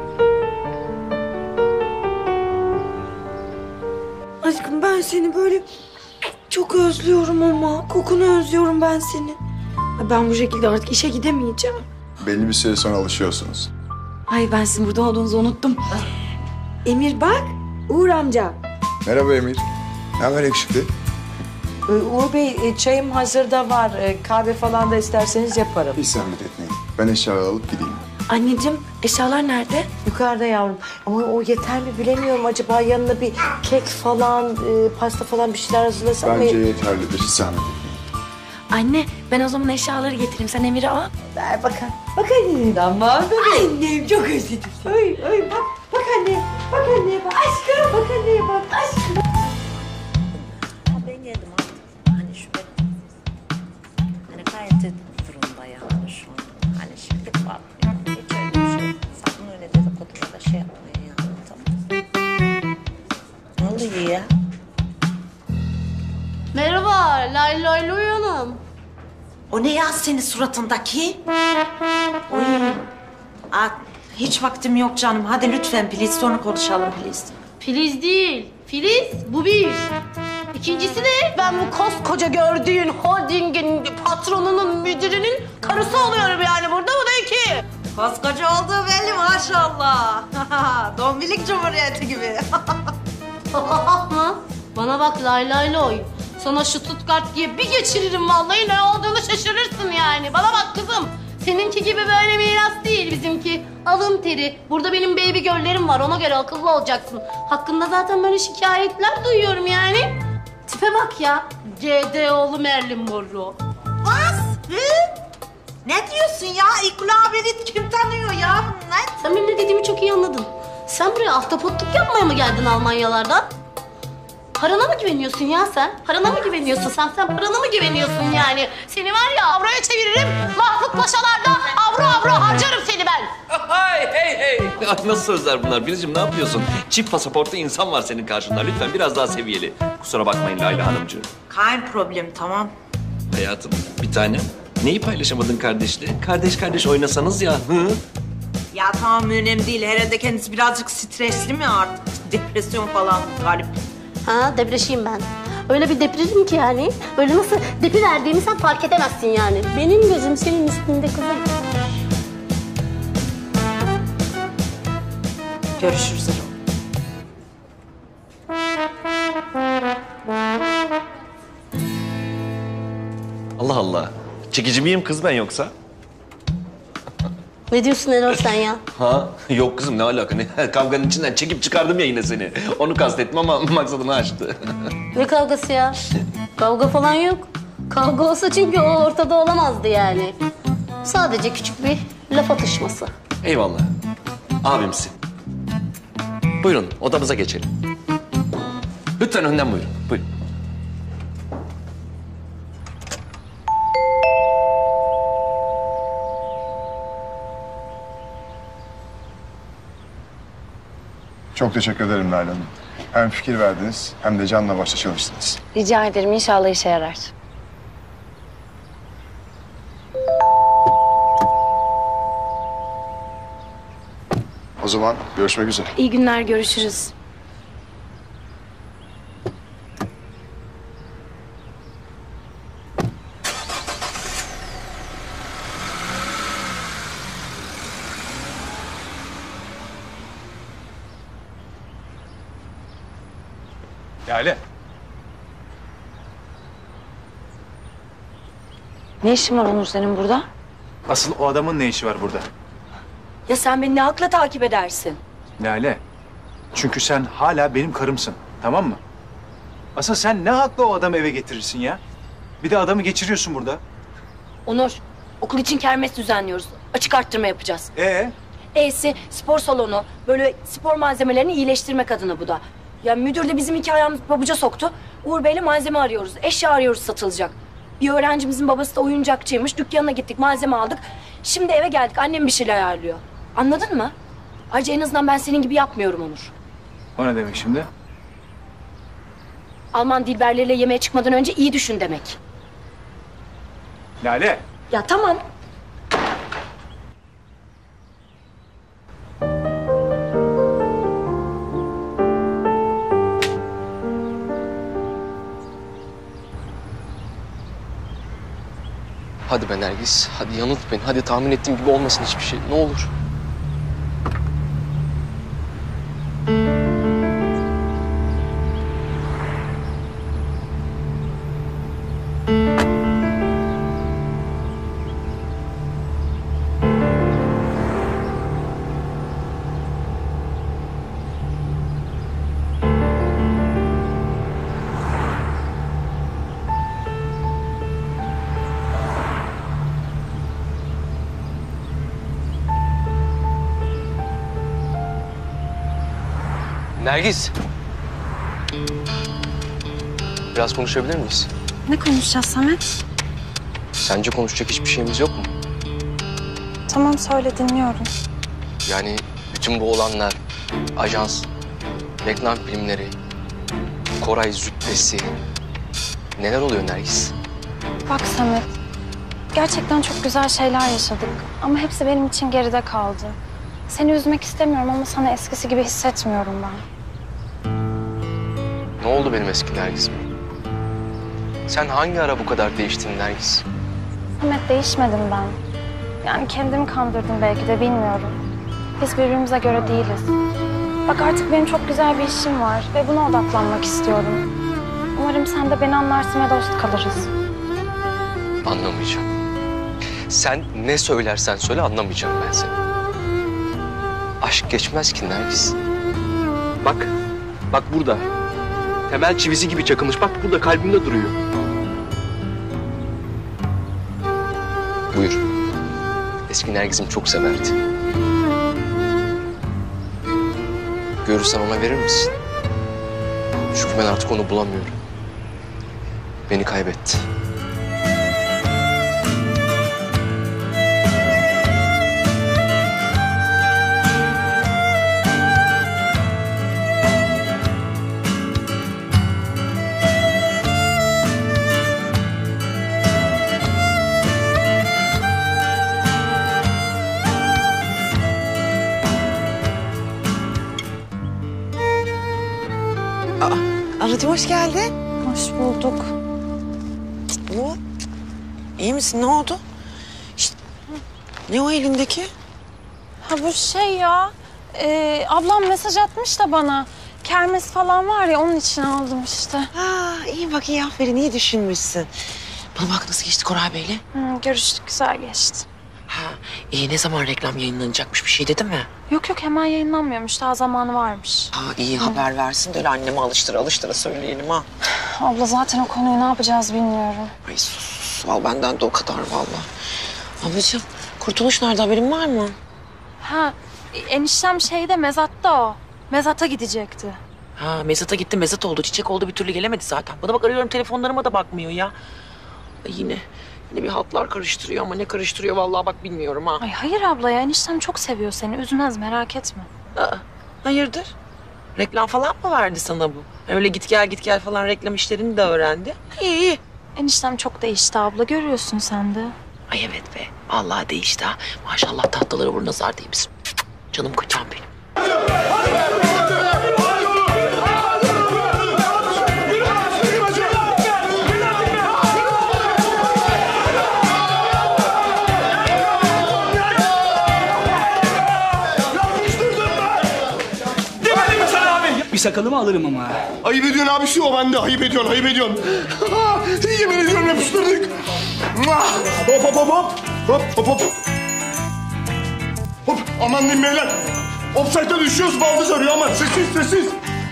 Aşkım ben seni böyle çok özlüyorum ama. Kokunu özlüyorum ben seni. Ben bu şekilde artık işe gidemeyeceğim. Belli bir süre sonra alışıyorsunuz. Ay ben sizin burada olduğunuzu unuttum. Emir bak, Uğur amca. Merhaba Emir. Ne haber yakışıklı? Uğur Bey çayım hazırda var. Kahve falan da isterseniz yaparım. Hiç zahmet etmeyin. Ben eşyaları alıp gideyim. Anneciğim, eşyalar nerede? Yukarıda yavrum. Ama o yeter mi bilemiyorum. Acaba yanına bir kek falan, pasta falan bir şeyler hazırlasam mı? Bence yeterlidir. Hiç zahmet etmeyin. Anne, ben o zaman eşyaları getireyim. Sen Emir'i al. Ver bakalım. Bak anne. Tamam. Annem çok özledim. Ay bak. Bak anne. Bak anneye bak. Aşkım. Bak anneye bak. Aşkım. Ben geldim artık. Hani şu benim. Hani gayet durumda yani şu an. Hani şimdi var. Hiç öyle bir şey. Sakın öyle dedikoduya da şey yapmayın yani. Tamam. Ne oluyor ya? Merhaba, Lay Lay Loy Hanım. O ne ya senin suratındaki? Oy. Aa, hiç vaktim yok canım. Hadi lütfen please sonra konuşalım please. Filiz değil, Filiz bu bir. İkincisi de ben bu koskoca gördüğün holdingin patronunun, müdürünün karısı oluyorum yani burada. Bu da iki. Koskoca olduğu belli maşallah. Dombilik Cumhuriyeti gibi. Bana bak Lay Lay Loy. Sana şu Stuttgart diye bir geçiririm vallahi ne olduğunu şaşırırsın yani. Bana bak kızım. Seninki gibi böyle miras değil bizimki. Alın teri. Burada benim baby girl'lerim var. Ona göre akıllı olacaksın. Hakkında zaten böyle şikayetler duyuyorum yani. Tipe bak ya. GDO'lu Marilyn Monroe. Bas! Ne diyorsun ya? İkla beni kim tanıyor ya? Ne? Sen benim ne dediğimi çok iyi anladın. Sen buraya ahtapotluk yapmaya mı geldin Almanyalardan? Parana mı güveniyorsun ya sen? Parana mı güveniyorsun sen? Sen parana mı güveniyorsun yani? Seni var ya avroya çeviririm. Mahmut Paşalar'da avro harcarım seni ben. Hey hey hey. Ay, nasıl sözler bunlar? Biricim ne yapıyorsun? Çift pasaportlu insan var senin karşında. Lütfen biraz daha seviyeli. Kusura bakmayın Layla Hanımcığım. Kein problem tamam. Hayatım bir tane. Neyi paylaşamadın kardeşle? Kardeş kardeş oynasanız ya. Hı? Ya tamam önemli değil. Herhalde kendisi birazcık stresli mi artık? Depresyon falan garip. Ha depreşeyim ben. Öyle bir deprerim ki yani. Böyle nasıl depi verdiğimi sen fark edemezsin yani. Benim gözüm senin üstünde kızım. Görüşürüz Erol. Allah Allah. Çekici miyim kız ben yoksa? Ne diyorsun Erol sen ya? Ha? Yok kızım ne alaka? Ne? Kavganın içinden çekip çıkardım ya yine seni. Onu kastettim ama maksadını aştı. Ne kavgası ya? Kavga falan yok. Kavga olsa çünkü o ortada olamazdı yani. Sadece küçük bir laf atışması. Eyvallah. Abimsin. Buyurun odamıza geçelim. Lütfen önden buyurun. Buyurun. Çok teşekkür ederim Nalan Hanım. Hem fikir verdiniz hem de canla başla çalıştınız. Rica ederim, inşallah işe yarar. O zaman görüşmek üzere. İyi günler, görüşürüz. Lale. Ne işin var Onur senin burada? Asıl o adamın ne işi var burada? Ya sen beni ne hakla takip edersin? Lale. Çünkü sen hala benim karımsın. Tamam mı? Asıl sen ne hakla o adamı eve getirirsin ya? Bir de adamı geçiriyorsun burada. Onur, okul için kermes düzenliyoruz. Açık arttırma yapacağız. E'si spor salonu, böyle spor malzemelerini iyileştirmek adına bu da. Ya müdür de bizim iki ayağımızı pabuca soktu. Uğur Bey'le malzeme arıyoruz, eşya arıyoruz satılacak. Bir öğrencimizin babası da oyuncakçıymış. Dükkanına gittik, malzeme aldık. Şimdi eve geldik, annem bir şeyler ayarlıyor. Anladın mı? Ayrıca en azından ben senin gibi yapmıyorum Onur. O ne demek şimdi? Alman dilberleriyle yemeğe çıkmadan önce iyi düşün demek. Lale. Ya tamam. Hadi be Nergis, hadi yanılt beni. Hadi tahmin ettiğim gibi olmasın hiçbir şey. Ne olur. Nergis. Biraz konuşabilir miyiz? Ne konuşacağız Samet? Sence konuşacak hiçbir şeyimiz yok mu? Tamam söyle dinliyorum. Yani bütün bu olanlar, ajans, reklam filmleri, Koray züppesi. Neler oluyor Nergis? Bak Samet, gerçekten çok güzel şeyler yaşadık. Ama hepsi benim için geride kaldı. Seni üzmek istemiyorum ama sana eskisi gibi hissetmiyorum ben. Ne oldu benim eski Nergis'im? Sen hangi ara bu kadar değiştin Nergis? Samet değişmedim ben. Yani kendimi kandırdım belki de bilmiyorum. Biz birbirimize göre değiliz. Bak artık benim çok güzel bir işim var ve buna odaklanmak istiyorum. Umarım sen de beni anlarsın ve dost kalırız. Anlamayacağım. Sen ne söylersen söyle anlamayacağım ben seni. Aşk geçmez ki Nergis. Bak, bak burada. Temel çivisi gibi çakılmış. Bak burada kalbimde duruyor. Buyur. Eski Nergis'im çok severdi. Görürsen ona verir misin? Çünkü ben artık onu bulamıyorum. Beni kaybetti. Aracığım hoş geldin. Hoş bulduk. Bu? İyi misin? Ne oldu? İşte, ne o elindeki? Ha bu şey ya, ablam mesaj atmış da bana. Kermes falan var ya onun için aldım işte. Ha, iyi bak iyi aferin iyi düşünmüşsün. Bana bak nasıl geçti Koray Bey'le? Görüştük güzel geçti. Ha, iyi ne zaman reklam yayınlanacakmış bir şey dedi mi? Yok yok hemen yayınlanmıyormuş daha zamanı varmış. Ha, iyi haber versin de öyle anneme alıştıra söyleyelim ha. Abla zaten o konuyu ne yapacağız bilmiyorum. Ay sus al benden de o kadar vallahi. Ablacığım Kurtuluş nerede haberin var mı? Ha eniştem şeyde mezatta o. Mezata gidecekti. Ha mezata gitti mezat oldu çiçek oldu bir türlü gelemedi zaten. Bana bak arıyorum telefonlarıma da bakmıyor ya. Ay, yine bir hatlar karıştırıyor ama ne karıştırıyor vallahi bak bilmiyorum ha. Ay hayır abla ya eniştem çok seviyor seni üzmez merak etme. Aa, hayırdır? Reklam falan mı verdi sana bu? Öyle git gel falan reklam işlerini de öğrendi. İyi. Eniştem çok değişti abla görüyorsun sen de. Ay evet be vallahi değişti ha. Maşallah tahtalara vur nazar değmesin. Canım kocam benim. sakalımı alırım ama. Ayıp ediyorsun abisi, o bende. Ayıp ediyorsun, ayıp ediyorsun. Yemin ediyorum yapıştırdık. Hop hop hop hop. Hop hop hop. Hop aman diyeyim beyler. Offside'a düşüyoruz, baldız arıyor aman. Sessiz sessiz.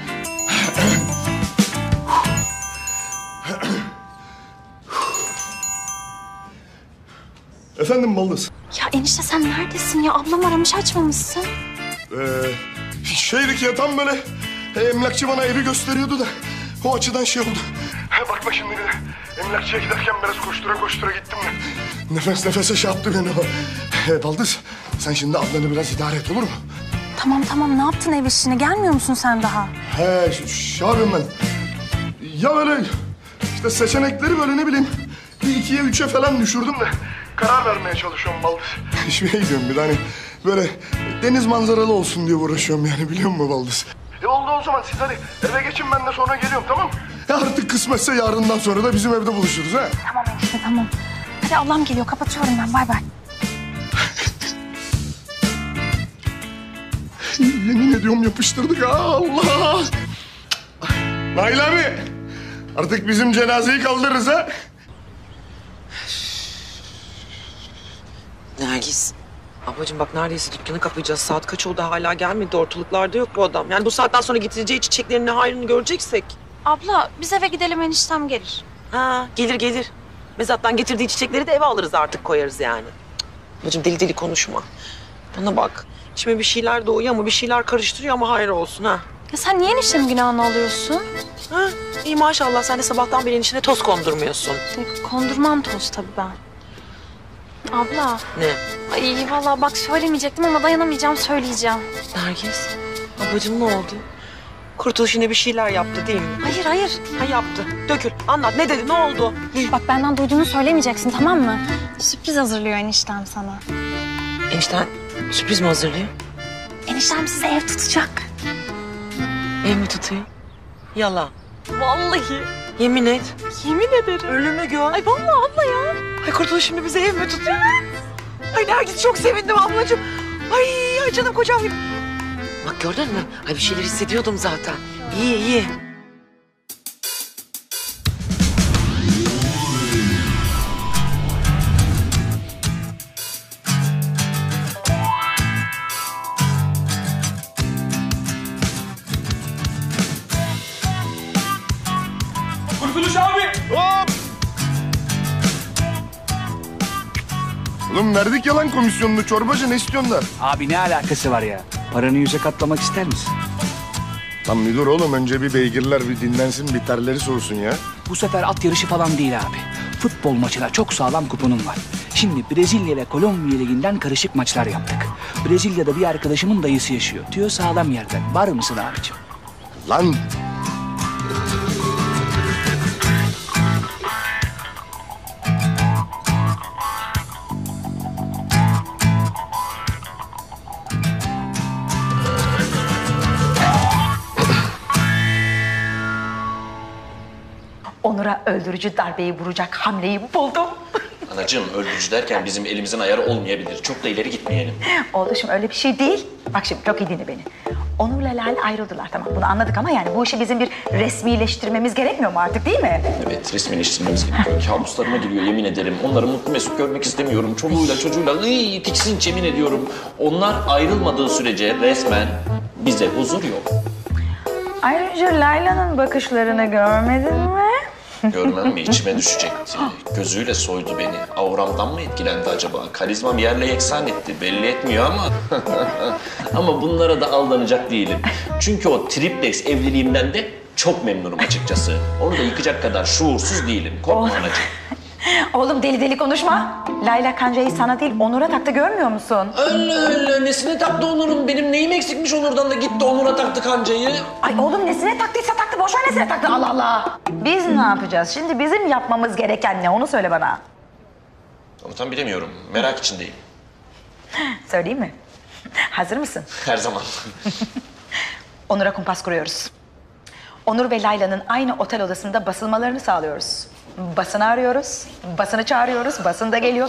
Efendim baldız. Ya enişte sen neredesin ya? Ablam aramış, açmamışsın. Şeydik ya, tam böyle emlakçı bana evi gösteriyordu da o açıdan şey oldu. Bakma şimdi bir de emlakçıya giderken biraz koştura koştura gittim de nefes nefese şey yaptı beni o. Baldız sen şimdi ablanı biraz idare et, olur mu? Tamam, ne yaptın ev işini? Gelmiyor musun sen daha? Şey yapıyorum ben. Ya böyle işte seçenekleri böyle ne bileyim bir 2'ye 3'e falan düşürdüm de karar vermeye çalışıyorum Baldız. Şey diyorum bir de hani böyle deniz manzaralı olsun diye uğraşıyorum yani, biliyor musun Baldız? Oldu o zaman, siz hadi eve geçin, ben de sonra geliyorum, tamam? Artık kısmetse yarından sonra da bizim evde buluşuruz ha. Tamam enişte, tamam. Hadi ablam geliyor, kapatıyorum ben, bay bay. Yemin ediyorum yapıştırdık ha, Allah! Nail abi, artık bizim cenazeyi kaldırırız ha. Nergis. Ablacığım bak neredeyse dükkanı kapayacağız. Saat kaç oldu hala gelmedi. Ortalıklarda yok bu adam. Yani bu saatten sonra getireceği çiçeklerin ne hayrını göreceksek. Abla biz eve gidelim, eniştem gelir. Ha gelir. Mezattan getirdiği çiçekleri de eve alırız artık, koyarız yani. Ablacığım deli deli konuşma. Bana bak. Şimdi bir şeyler doğuyor ama bir şeyler karıştırıyor ama hayır olsun ha. Ya sen niye eniştemin günahını alıyorsun? Ha iyi maşallah, sen de sabahtan beri eniştene toz kondurmuyorsun. Kondurmam toz tabii ben. Abla. Ne? Ay vallahi bak söylemeyecektim ama dayanamayacağım, söyleyeceğim. Nergis. Ablacığım ne oldu? Kurtuluş yine bir şeyler yaptı değil mi? Hayır. Ha yaptı. Dökül. Anlat. Ne dedi? Ne oldu? Bak benden duyduğunu söylemeyeceksin, tamam mı? Sürpriz hazırlıyor eniştem sana. Enişten sürpriz mi hazırlıyor? Eniştem size ev tutacak. Ev mi tutuyor? Yalan. Vallahi. Yemin et. Yemin ederim. Ölümü gör. Ay vallahi abla ya. Ay Kurtuluş şimdi bize ev mi tutuyor? Ay Nergis çok sevindim ablacığım. Ay canım kocam gibi. Bak gördün mü? Ay bir şeyler hissediyordum zaten. İyi. Kurtuluş abi! Hop! Oğlum verdik ya lan komisyonunu, çorbacı ne istiyorsun da? Abi ne alakası var ya? Paranı 100'e katlamak ister misin? Lan müdür oğlum, önce bir beygirler bir dinlensin, bir terleri soğusun ya. Bu sefer at yarışı falan değil abi. Futbol maçına çok sağlam kuponum var. Şimdi Brezilya ile Kolombiya liginden karışık maçlar yaptık. Brezilya'da bir arkadaşımın dayısı yaşıyor. Tüyo sağlam yerden. Var mısın abicim? Lan! Onur'a öldürücü darbeyi vuracak hamleyi buldum. Anacığım öldürücü derken bizim elimizin ayarı olmayabilir. Çok da ileri gitmeyelim. Oğlum öyle bir şey değil. Bak şimdi çok iyi dinle beni. Onur'la Lale ayrıldılar, tamam, bunu anladık ama yani bu işi bizim bir resmileştirmemiz gerekmiyor mu artık, değil mi? Evet, resmileştirmemiz gerekiyor. Kabuslarıma giriyor yemin ederim. Onları mutlu mesut görmek istemiyorum. Çoluğuyla çocuğuyla tiksinç yemin ediyorum. Onlar ayrılmadığı sürece resmen bize huzur yok. Ayrıca Layla'nın bakışlarını görmedin mi? Görmem mi? İçime düşecekti. Gözüyle soydu beni. Avramdan mı etkilendi acaba? Karizmam yerle yeksan etti. Belli etmiyor ama. Ama bunlara da aldanacak değilim. Çünkü o triplex evliliğimden de çok memnunum açıkçası. Onu da yıkacak kadar şuursuz değilim. Korkma anacığım. Oğlum deli deli konuşma. Layla kancayı sana değil Onur'a taktı, görmüyor musun? Allah nesine taktı Onur'un? Benim neyim eksikmiş Onur'dan da gitti Onur'a taktı kancayı. Ay oğlum nesine taktıysa taktı, boş ver nesine taktı, Allah Allah. Biz ne yapacağız? Şimdi bizim yapmamız gereken ne? Onu söyle bana. Onu tam bilemiyorum. Merak içindeyim. Söyleyeyim mi? Hazır mısın? Her zaman. Onur'a kumpas kuruyoruz. Onur ve Layla'nın aynı otel odasında basılmalarını sağlıyoruz. Basını arıyoruz, basını çağırıyoruz, basın da geliyor.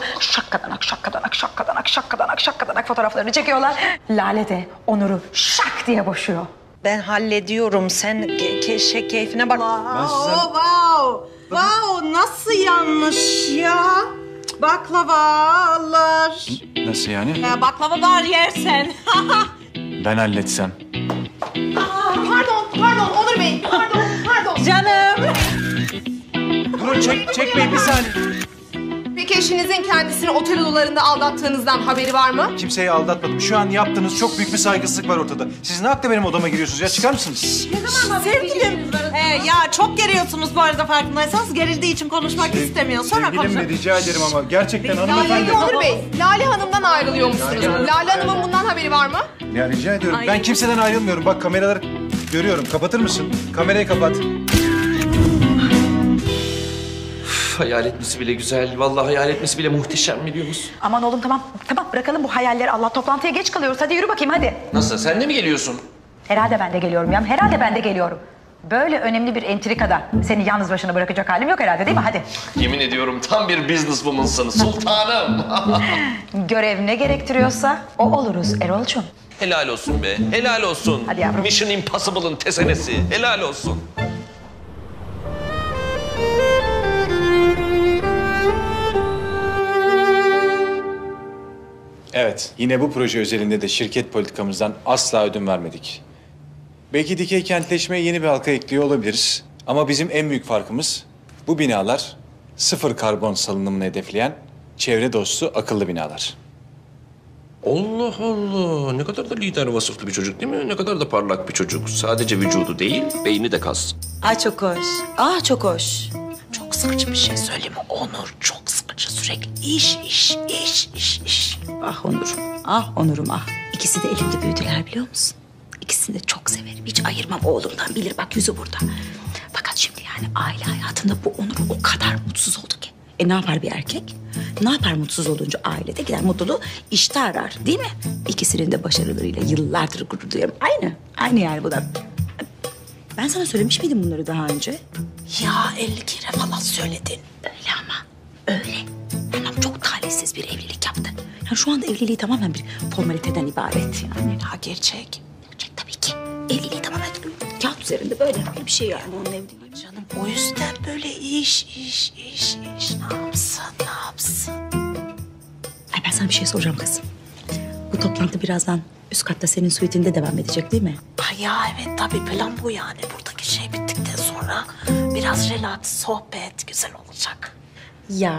Şakkadanak fotoğraflarını çekiyorlar. Lale de Onur'u şak diye boşuyor. Ben hallediyorum. Sen keyfine bak. Ben size... Wow, nasıl yanlış ya? Baklavalar. Nasıl yani? Baklava var yersen. Ben halletsem. Pardon Onur Bey. Pardon. Canım. Durun çekmeyin bir saniye. Peki eşinizin kendisini otel odalarında aldattığınızdan haberi var mı? Kimseyi aldatmadım. Şu an yaptığınız çok büyük bir saygısızlık var ortada. Siz ne hakla benim odama giriyorsunuz ya? Çıkar mısınız? Sevgilim. Ya çok geriyorsunuz bu arada farkındaysanız. Gerildiği için konuşmak istemiyor. Sonra Sevgilim konuşalım. mi? Rica ederim ama gerçekten hanımefendi. Onur Bey, Lale Hanım'dan ayrılıyor musunuz? Lale Hanım'ın bundan haberi var mı? Ya rica ediyorum. Ben kimseden ayrılmıyorum. Bak kameraları görüyorum. Kapatır mısın? Kamerayı kapat. Hayal etmesi bile güzel. Vallahi hayal etmesi bile muhteşem biliyor musun? Aman oğlum tamam bırakalım bu hayalleri. Allah toplantıya geç kalıyoruz. Hadi yürü bakayım hadi. Nasıl? Sen de mi geliyorsun? Herhalde ben de geliyorum ya. Herhalde ben de geliyorum. Böyle önemli bir entrikada seni yalnız başına bırakacak halim yok herhalde değil mi? Hadi. Yemin ediyorum tam bir businesswoman'sın sultanım. Görev ne gerektiriyorsa o oluruz Erol'cum. Helal olsun be. Helal olsun. Hadi yavrum. Mission Impossible'ın tesenesi. Helal olsun. Evet, yine bu proje özelinde de şirket politikamızdan asla ödün vermedik. Belki dikey kentleşmeye yeni bir halka ekliyor olabiliriz. Ama bizim en büyük farkımız bu binalar sıfır karbon salınımını hedefleyen çevre dostu akıllı binalar. Allah Allah. Ne kadar da lider vasıflı bir çocuk değil mi? Ne kadar da parlak bir çocuk. Sadece vücudu değil, beyni de kas. Ay çok hoş. Çok hoş. Çok sıkıcı bir şey söyleyeyim mi? Onur çok sıkıcı sürekli. İş. Ah Onur'um ah. İkisi de elimde büyüdüler biliyor musun? İkisini de çok severim. Hiç ayırmam oğlumdan. Bilir bak yüzü burada. Fakat şimdi yani aile hayatında bu Onur o kadar mutsuz oldu ki. Ne yapar bir erkek? Ne yapar mutsuz olunca ailede? Gider mutluluğu işte arar değil mi? İkisinin de başarılarıyla yıllardır gurur duyarım. Aynı yani bu da. Ben sana söylemiş miydim bunları daha önce? Ya 50 kere falan söyledin. Öyle ama öyle. Anam çok talihsiz bir evlilik yaptı. Yani şu anda evliliği tamamen bir formaliteden ibaret yani. Ha gerçek. Gerçek tabii ki. Evliliği tamamen kağıt üzerinde böyle bir şey yani onun evliliği. Canım o yüzden böyle iş. Ne yapsın? Ay ben sana bir şey soracağım kızım. Bu toplantı birazdan üst katta senin suitinde devam edecek değil mi? Ay ya evet tabii plan bu yani. Buradaki şey bittikten sonra biraz relax, sohbet güzel olacak. Ya.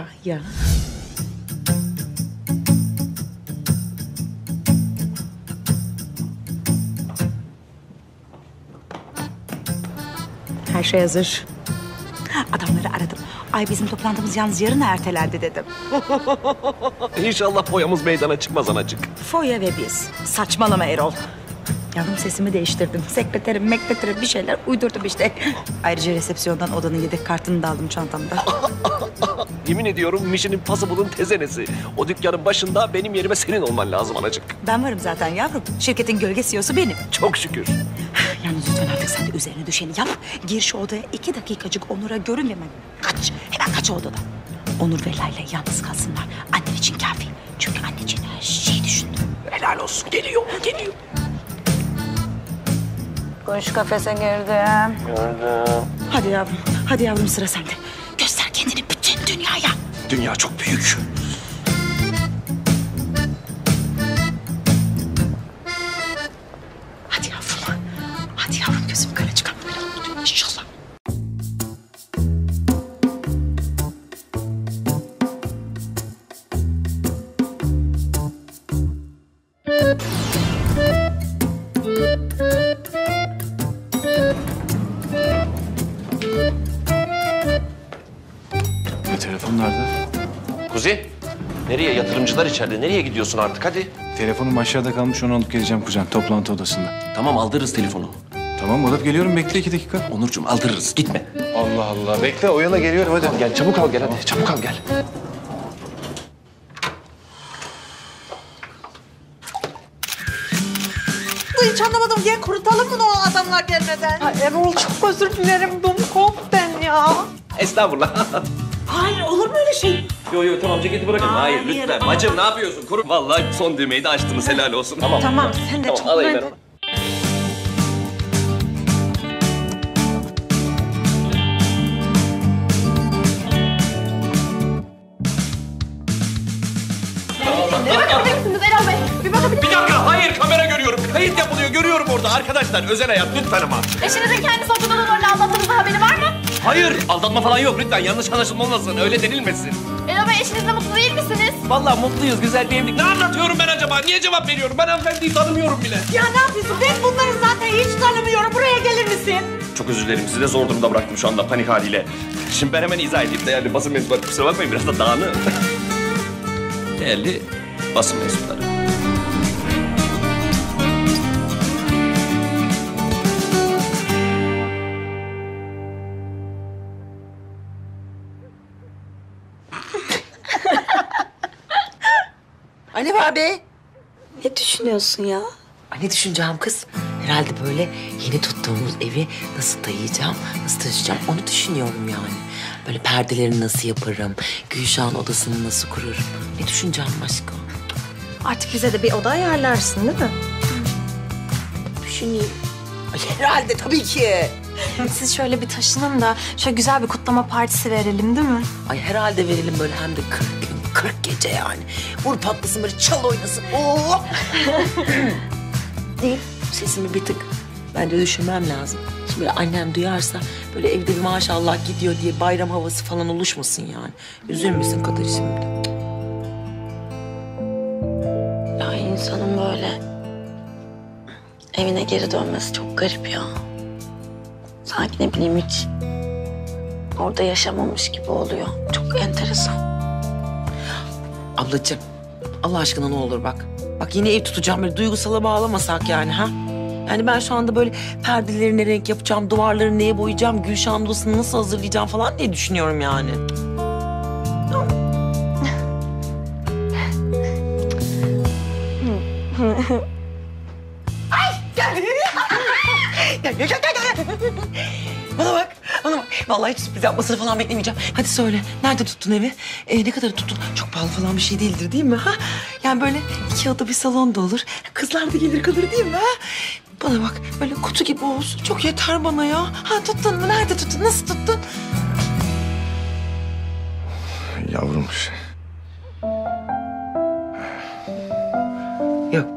Her şey hazır. Adamları aradım. Ay bizim toplantımız yalnız yarın ertelendi dedim. İnşallah boyamız meydana çıkmaz anacık. Foya ve biz. Saçmalama Erol. Yavrum sesimi değiştirdim. Sekreterim bir şeyler uydurdum işte. Ayrıca resepsiyondan odanın yedek kartını da aldım çantamda. Yemin ediyorum Mission Impossible'ın tezenesi. O dükkanın başında benim yerime senin olman lazım anacık. Ben varım zaten yavrum. Şirketin gölge CEO'su benim. Çok şükür. Yalnız lütfen artık sen de üzerine düşeni yap. Gir şu odaya 2 dakikacık Onur'a görünmeme. Hemen kaç odadan. Onur ve Layla yalnız kalsınlar. Annen için kafi. Çünkü anneciğin her şeyi düşündü. Helal olsun. Geliyor. Koş kafese girdim. Gördüm. Hadi yavrum sıra sende. Göster kendini bütün dünyaya. Dünya çok büyük. Hadi yavrum gözüm kara çıkarma böyle inşallah. Telefon nerede? Kuzey, nereye? Yatırımcılar içeride. Nereye gidiyorsun artık? Hadi. Telefonum aşağıda kalmış, onu alıp geleceğim kuzen, toplantı odasında. Tamam, aldırırız telefonu. Tamam, alıp geliyorum, bekle 2 dakika. Onurcuğum, aldırırız. Gitme. Allah Allah, bekle, oyala geliyorum hadi. Gel, çabuk al gel hadi. Çabuk al gel. Hiç anlamadım. Gel kurutalım mı o adamlar gelmeden? Ay Erol çok özür dilerim. Dumkop ben ya. Estağfurullah. Hayır olur mu öyle şey? Yo tamam ceketi bırakın. Hayır lütfen. Bacım ne yapıyorsun? Kuru. Vallahi son düğmeyi de açtınız helal olsun. Tamam. Tamam sen de çok alayım ben onu. arkadaşlar özel hayat lütfen ama. Eşinizin kendisi okuldan onlarla aldattığınızda haberi var mı? Hayır aldatma falan yok lütfen yanlış anlaşılma olmasın öyle denilmesin. Ama eşinizle mutlu değil misiniz? Vallahi mutluyuz güzel bir evlilik. Ne anlatıyorum ben acaba? Niye cevap veriyorum? Ben hanımefendiyi tanımıyorum bile. Ya ne yapıyorsun? Ben bunları zaten hiç tanımıyorum. Buraya gelir misin? Çok özür dilerim sizi de zor durumda bıraktım şu anda panik haliyle. Şimdi ben hemen izah edeyim değerli basın mensupları kusura bakmayın biraz da dağınığım. Değerli basın mensupları. Ali var be. Ne düşünüyorsun ya? Ay ne düşüneceğim kız? Herhalde böyle yeni tuttuğumuz evi nasıl dayayacağım, nasıl taşıyacağım onu düşünüyorum yani. Böyle perdelerini nasıl yaparım, Gülşah'ın odasını nasıl kururum. Ne düşüneceğim başka? Artık bize de bir oda ayarlarsın değil mi? Düşüneyim. Ay herhalde tabii ki. Siz şöyle bir taşının da şöyle güzel bir kutlama partisi verelim değil mi? Ay herhalde verelim böyle hem de 40 gün, 40 gece yani. Vur patlasın böyle çal oynasın. Oo! Değil, sesimi bir tık bence düşünmem lazım. Şimdi böyle annem duyarsa böyle evde bir maşallah gidiyor diye bayram havası falan oluşmasın yani. Üzülmesin kadar şimdi. Ya insanın böyle evine geri dönmesi çok garip ya. Sanki ne bileyim hiç orada yaşamamış gibi oluyor. Çok enteresan. Ablacığım Allah aşkına ne olur bak. Bak yine ev tutacağım böyle duygusala bağlamasak yani ha. Yani ben şu anda böyle perdelerini ne renk yapacağım, duvarları neye boyayacağım, Gülşah'ın odasını nasıl hazırlayacağım falan diye düşünüyorum yani. Ay geldi. Gel. Bana bak. Vallahi hiç sürpriz yapmasını falan beklemeyeceğim. Hadi söyle, nerede tuttun evi? Ne kadar tuttun? Çok pahalı falan bir şey değildir değil mi? Ha? Yani böyle 2 oda bir salon da olur. Kızlar da gelir kalır değil mi? Ha? Bana bak, böyle kutu gibi olsun. Çok yeter bana ya. Ha tuttun mu? Nerede tuttun? Nasıl tuttun? Yavrum Yok.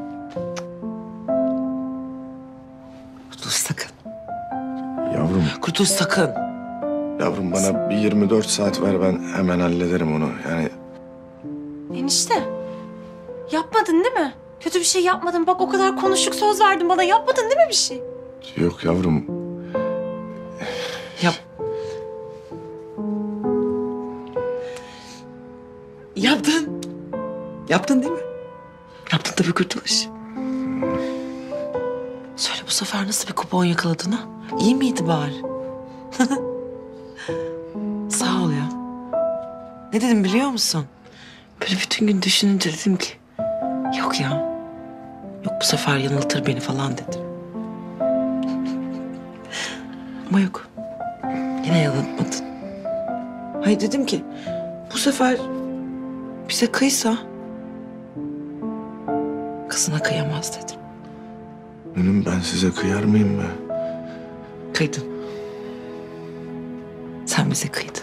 Kurtuluş sakın. Yavrum. Kurtuluş sakın. Yavrum bana bir 24 saat ver ben hemen hallederim onu. Yani Enişte, yapmadın değil mi? Kötü bir şey yapmadın. Bak o kadar konuştuk, söz verdin bana. Yapmadın değil mi bir şey? yok yavrum. Yap. Yaptın. Yaptın değil mi? Yaptın tabii Kurtuluş. Söyle bu sefer nasıl bir kupon yakaladın ha? İyi miydi bari? Sağ ol ya. Ne dedim biliyor musun? Böyle bütün gün düşününce dedim ki... Yok ya. Yok bu sefer yanıltır beni falan dedim. Ama yok. Yine yanıltmadın. Hayır dedim ki... Bu sefer bize kıysa... Kızına kıyamaz dedim. Benim ben size kıyar mıyım be? Kıydın. Sen bize kıydın.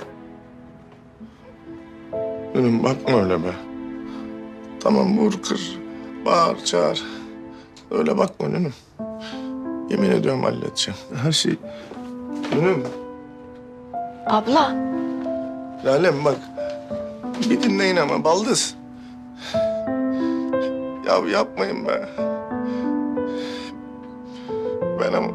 Benim bakma öyle be. Tamam vur kır, bağır çağır. Öyle bakma Nünüm. Yemin ediyorum halledeceğim. Her şey... Nünüm. Abla. Lalem bak. Bir dinleyin ama baldız. Ya yapmayın be. Ben ama...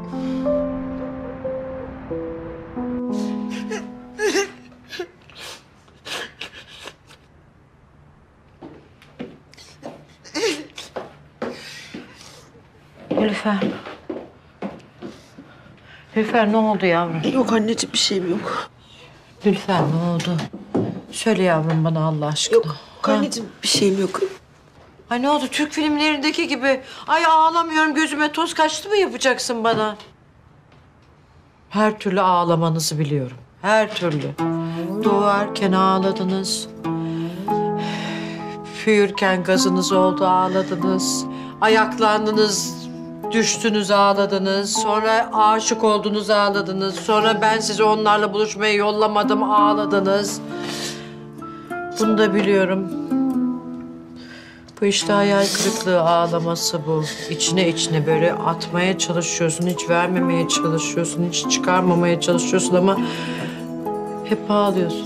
Nilüfer. Nilüfer ne oldu yavrum? Yok anneciğim bir şeyim yok. Nilüfer ne oldu? Söyle yavrum bana Allah aşkına. Yok anneciğim bir şeyim yok. Ay ne oldu Türk filmlerindeki gibi? Ay ağlamıyorum gözüme toz kaçtı mı yapacaksın bana? Her türlü ağlamanızı biliyorum. Her türlü. Doğarken ağladınız. Büyürken gazınız oldu ağladınız. Ayaklandınız, düştünüz ağladınız. Sonra aşık oldunuz ağladınız. Sonra ben sizi onlarla buluşmaya yollamadım ağladınız. Bunu da biliyorum. Bu işte hayal kırıklığı ağlaması bu. İçine içine böyle atmaya çalışıyorsun, hiç vermemeye çalışıyorsun, hiç çıkarmamaya çalışıyorsun ama hep ağlıyorsun.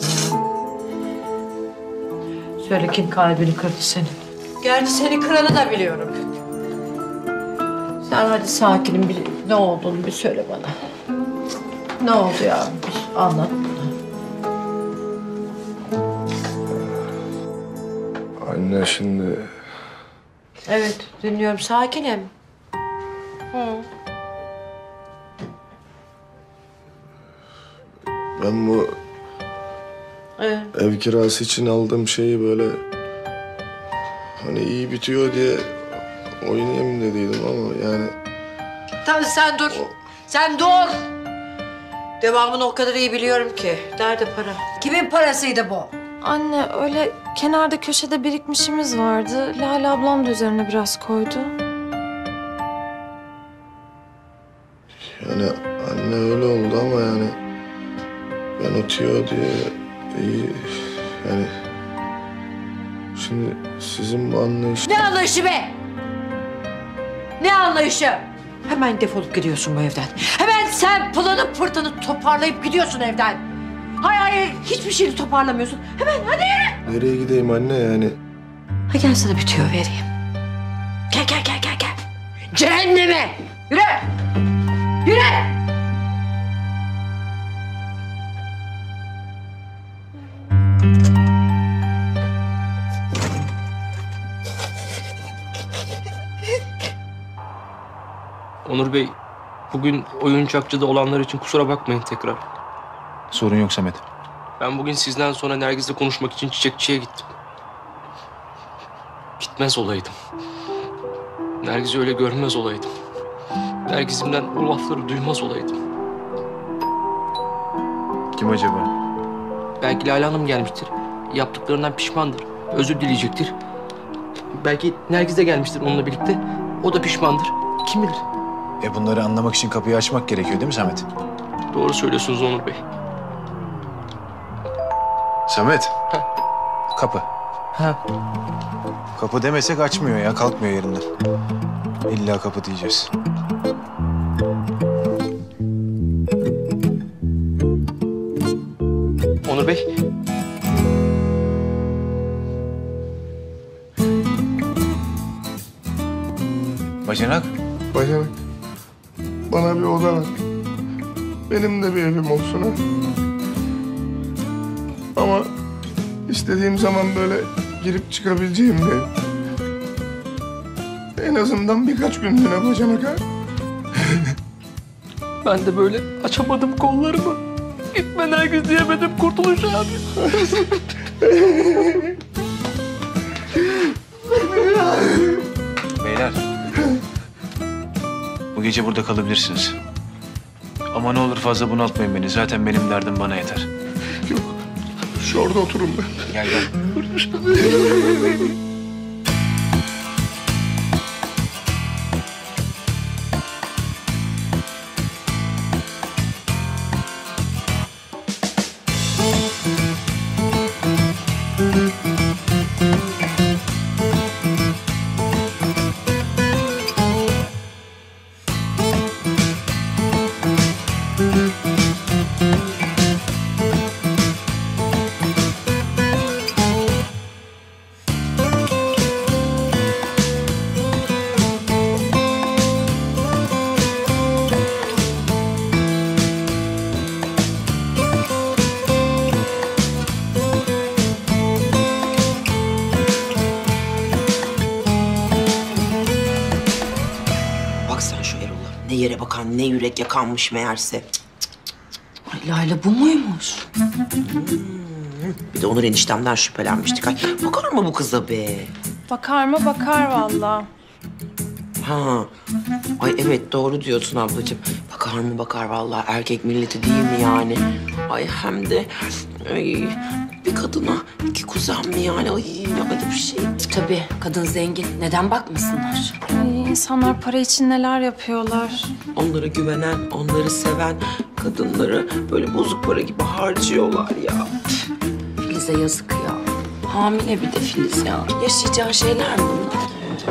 Söyle kim kalbini kırdı senin? Gerçi seni kıranı da biliyorum. Sen hadi sakinim, ne olduğunu bir söyle bana. Ne oldu ya? Bir anlat. Anne şimdi... Evet, dinliyorum. Sakinim. Ben bu Evet. ev kirası için aldığım şeyi böyle... Hani iyi bitiyor diye oynayayım dediydim ama yani... Tamam sen dur. Sen dur. Devamını o kadar iyi biliyorum ki. Nerede para? Kimin parasıydı bu? Anne öyle kenarda köşede birikmişimiz vardı. Lale ablam da üzerine biraz koydu. Yani anne öyle oldu ama yani... Ben o tüyo diye iyi... Yani... Şimdi sizin bu anlayış... Ne anlayışı be? Ne anlayışı? Hemen defolup gidiyorsun bu evden. Hemen sen pılını pırtını toparlayıp gidiyorsun evden. Hayır, hiçbir şeyini toparlamıyorsun. Hemen hadi yürü. Nereye gideyim anne yani? Ha gel sana bir tüyo vereyim. Gel. Cehenneme. Yürü. Yürü. Onur Bey, bugün oyuncakçıda olanlar için kusura bakmayın tekrar. Sorun yok Samet. Ben bugün sizden sonra Nergis'le konuşmak için çiçekçiye gittim. Gitmez olaydım. Nergis'i öyle görmez olaydım. Nergis'imden o lafları duymaz olaydım. Kim acaba? Belki Lale Hanım gelmiştir. Yaptıklarından pişmandır. Özür dileyecektir. Belki Nergis de gelmiştir onunla birlikte. O da pişmandır. Kim bilir? Bunları anlamak için kapıyı açmak gerekiyor değil mi Samet? Doğru söylüyorsunuz Onur Bey. Samet. Kapı. Ha. Kapı demesek açmıyor ya, kalkmıyor yerinden. İlla kapı diyeceğiz. Onur Bey. Bacanak. Bacanak. Bana bir oda ver. Benim de bir evim olsun ha. Ama istediğim zaman böyle girip çıkabileceğim bir ev. En azından birkaç günlüğüne bacanak ha. Ben de böyle açamadım kollarımı. Gitme Nergis diyemedim Kurtuluş abi. Beyler. Bu gece burada kalabilirsiniz. Ama ne olur fazla bunaltmayın beni. Zaten benim derdim bana yeter. Yok. Şu orada oturun ben. Gel. Bak sen şu Erol'a. Ne yere bakan, ne yürek yakanmış meğerse. Ay Lale bu muymuş? Bir de Onur eniştemden şüphelenmiştik. Ay, bakar mı bu kıza be? Bakar mı? Bakar vallahi. Ha. Ay evet doğru diyorsun ablacığım. Bakar mı bakar vallahi. Erkek milleti değil mi yani? Ay hem de ay, bir kadına iki kuzen mi yani? Ay öyle bir şey. Tabii kadın zengin. Neden bakmasınlar? Ay, insanlar para için neler yapıyorlar. Onlara güvenen, onları seven kadınları böyle bozuk para gibi harcıyorlar ya. Filiz'e yazık ya. Hamile bir de Filiz ya. Yaşayacağı şeyler mi bunlar?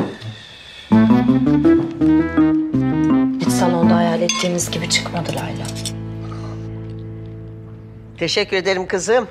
Hiç salonda hayal ettiğimiz gibi çıkmadı Layla. Teşekkür ederim kızım.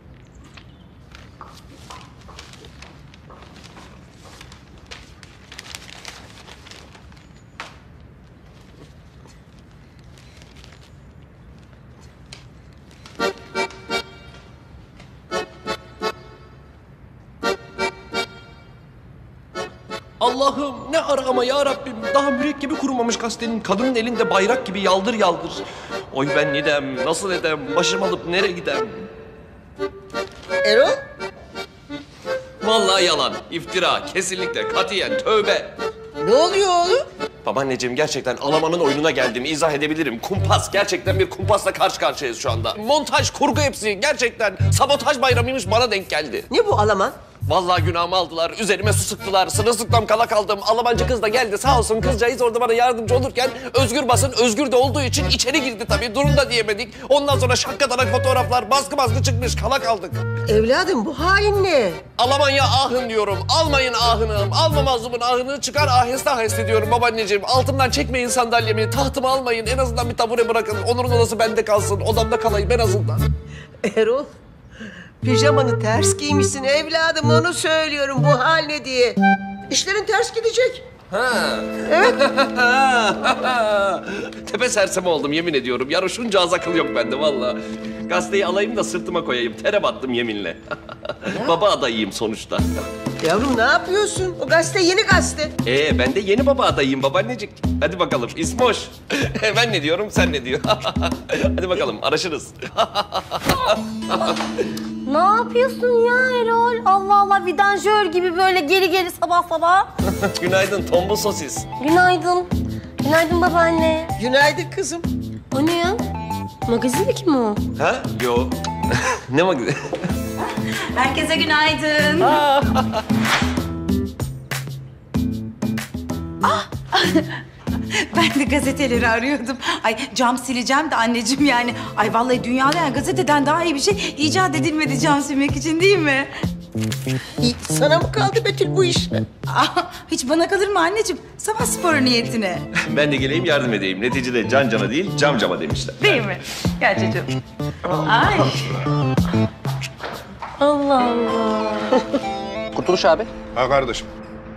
Allah'ım ne ara ama ya Rabbim. Daha mürekkebi kurumamış gazetenin kadının elinde bayrak gibi yaldır yaldır. Oy ben nidem, nasıl edem, başım alıp nereye gidem? Erol? Vallahi yalan, iftira, kesinlikle, katiyen, tövbe. Ne oluyor oğlum? Babaanneciğim gerçekten Alaman'ın oyununa geldim, izah edebilirim. Kumpas, gerçekten bir kumpasla karşı karşıyayız şu anda. Montaj, kurgu hepsi gerçekten sabotaj bayramıymış bana denk geldi. Ne bu Alaman? Vallahi günahımı aldılar, üzerime su sıktılar, sırılsıklam kala kaldım. Almancı kız da geldi sağ olsun, kızcağız orada bana yardımcı olurken Özgür basın, Özgür de olduğu için içeri girdi tabii, durun da diyemedik. Ondan sonra şakkadanak fotoğraflar baskı çıkmış, kala kaldık. Evladım bu hain ne? Almanya ahın diyorum, almayın ahını, alma mazlumun ahını, çıkar aheste aheste diyorum babaanneciğim. Altımdan çekmeyin sandalyemi, tahtımı almayın, en azından bir tabure bırakın. Onur'un odası bende kalsın, odamda kalayım en azından. Erol, pijamanı ters giymişsin evladım, onu söylüyorum, bu hal ne diye. İşlerin ters gidecek. Ha. Evet. Tepe serseme oldum yemin ediyorum. Yarışınca az akıl yok bende vallahi. Gazeteyi alayım da sırtıma koyayım. Tere battım yeminle. Baba adayıyım sonuçta. Yavrum ne yapıyorsun? O gazete yeni gazete. Ben de yeni baba adayıyım babaannecik. Hadi bakalım İsmoş. Ben ne diyorum sen ne diyor? Hadi bakalım araşırız. Ne yapıyorsun ya Erol? Allah Allah, vidanjör gibi böyle geri sabah sabah. Günaydın tombul sosis. Günaydın. Günaydın babaanne. Günaydın kızım. O ne ya? Magazindeki mi o? Ha? Yo. Ne magazin? Herkese günaydın. Ben de gazeteleri arıyordum. Ay cam sileceğim de anneciğim yani. Ay vallahi dünyada yani gazeteden daha iyi bir şey icat edilmedi cam silmek için değil mi? Sana mı kaldı Betül bu iş? Hiç bana kalır mı anneciğim? Sabah sporu niyetine. Ben de geleyim yardım edeyim. Neticede can cana değil cam cama demişler. Değil mi? Gel çocuğum. Ay. Allah Allah. Kurtuluş abi. Ha kardeşim.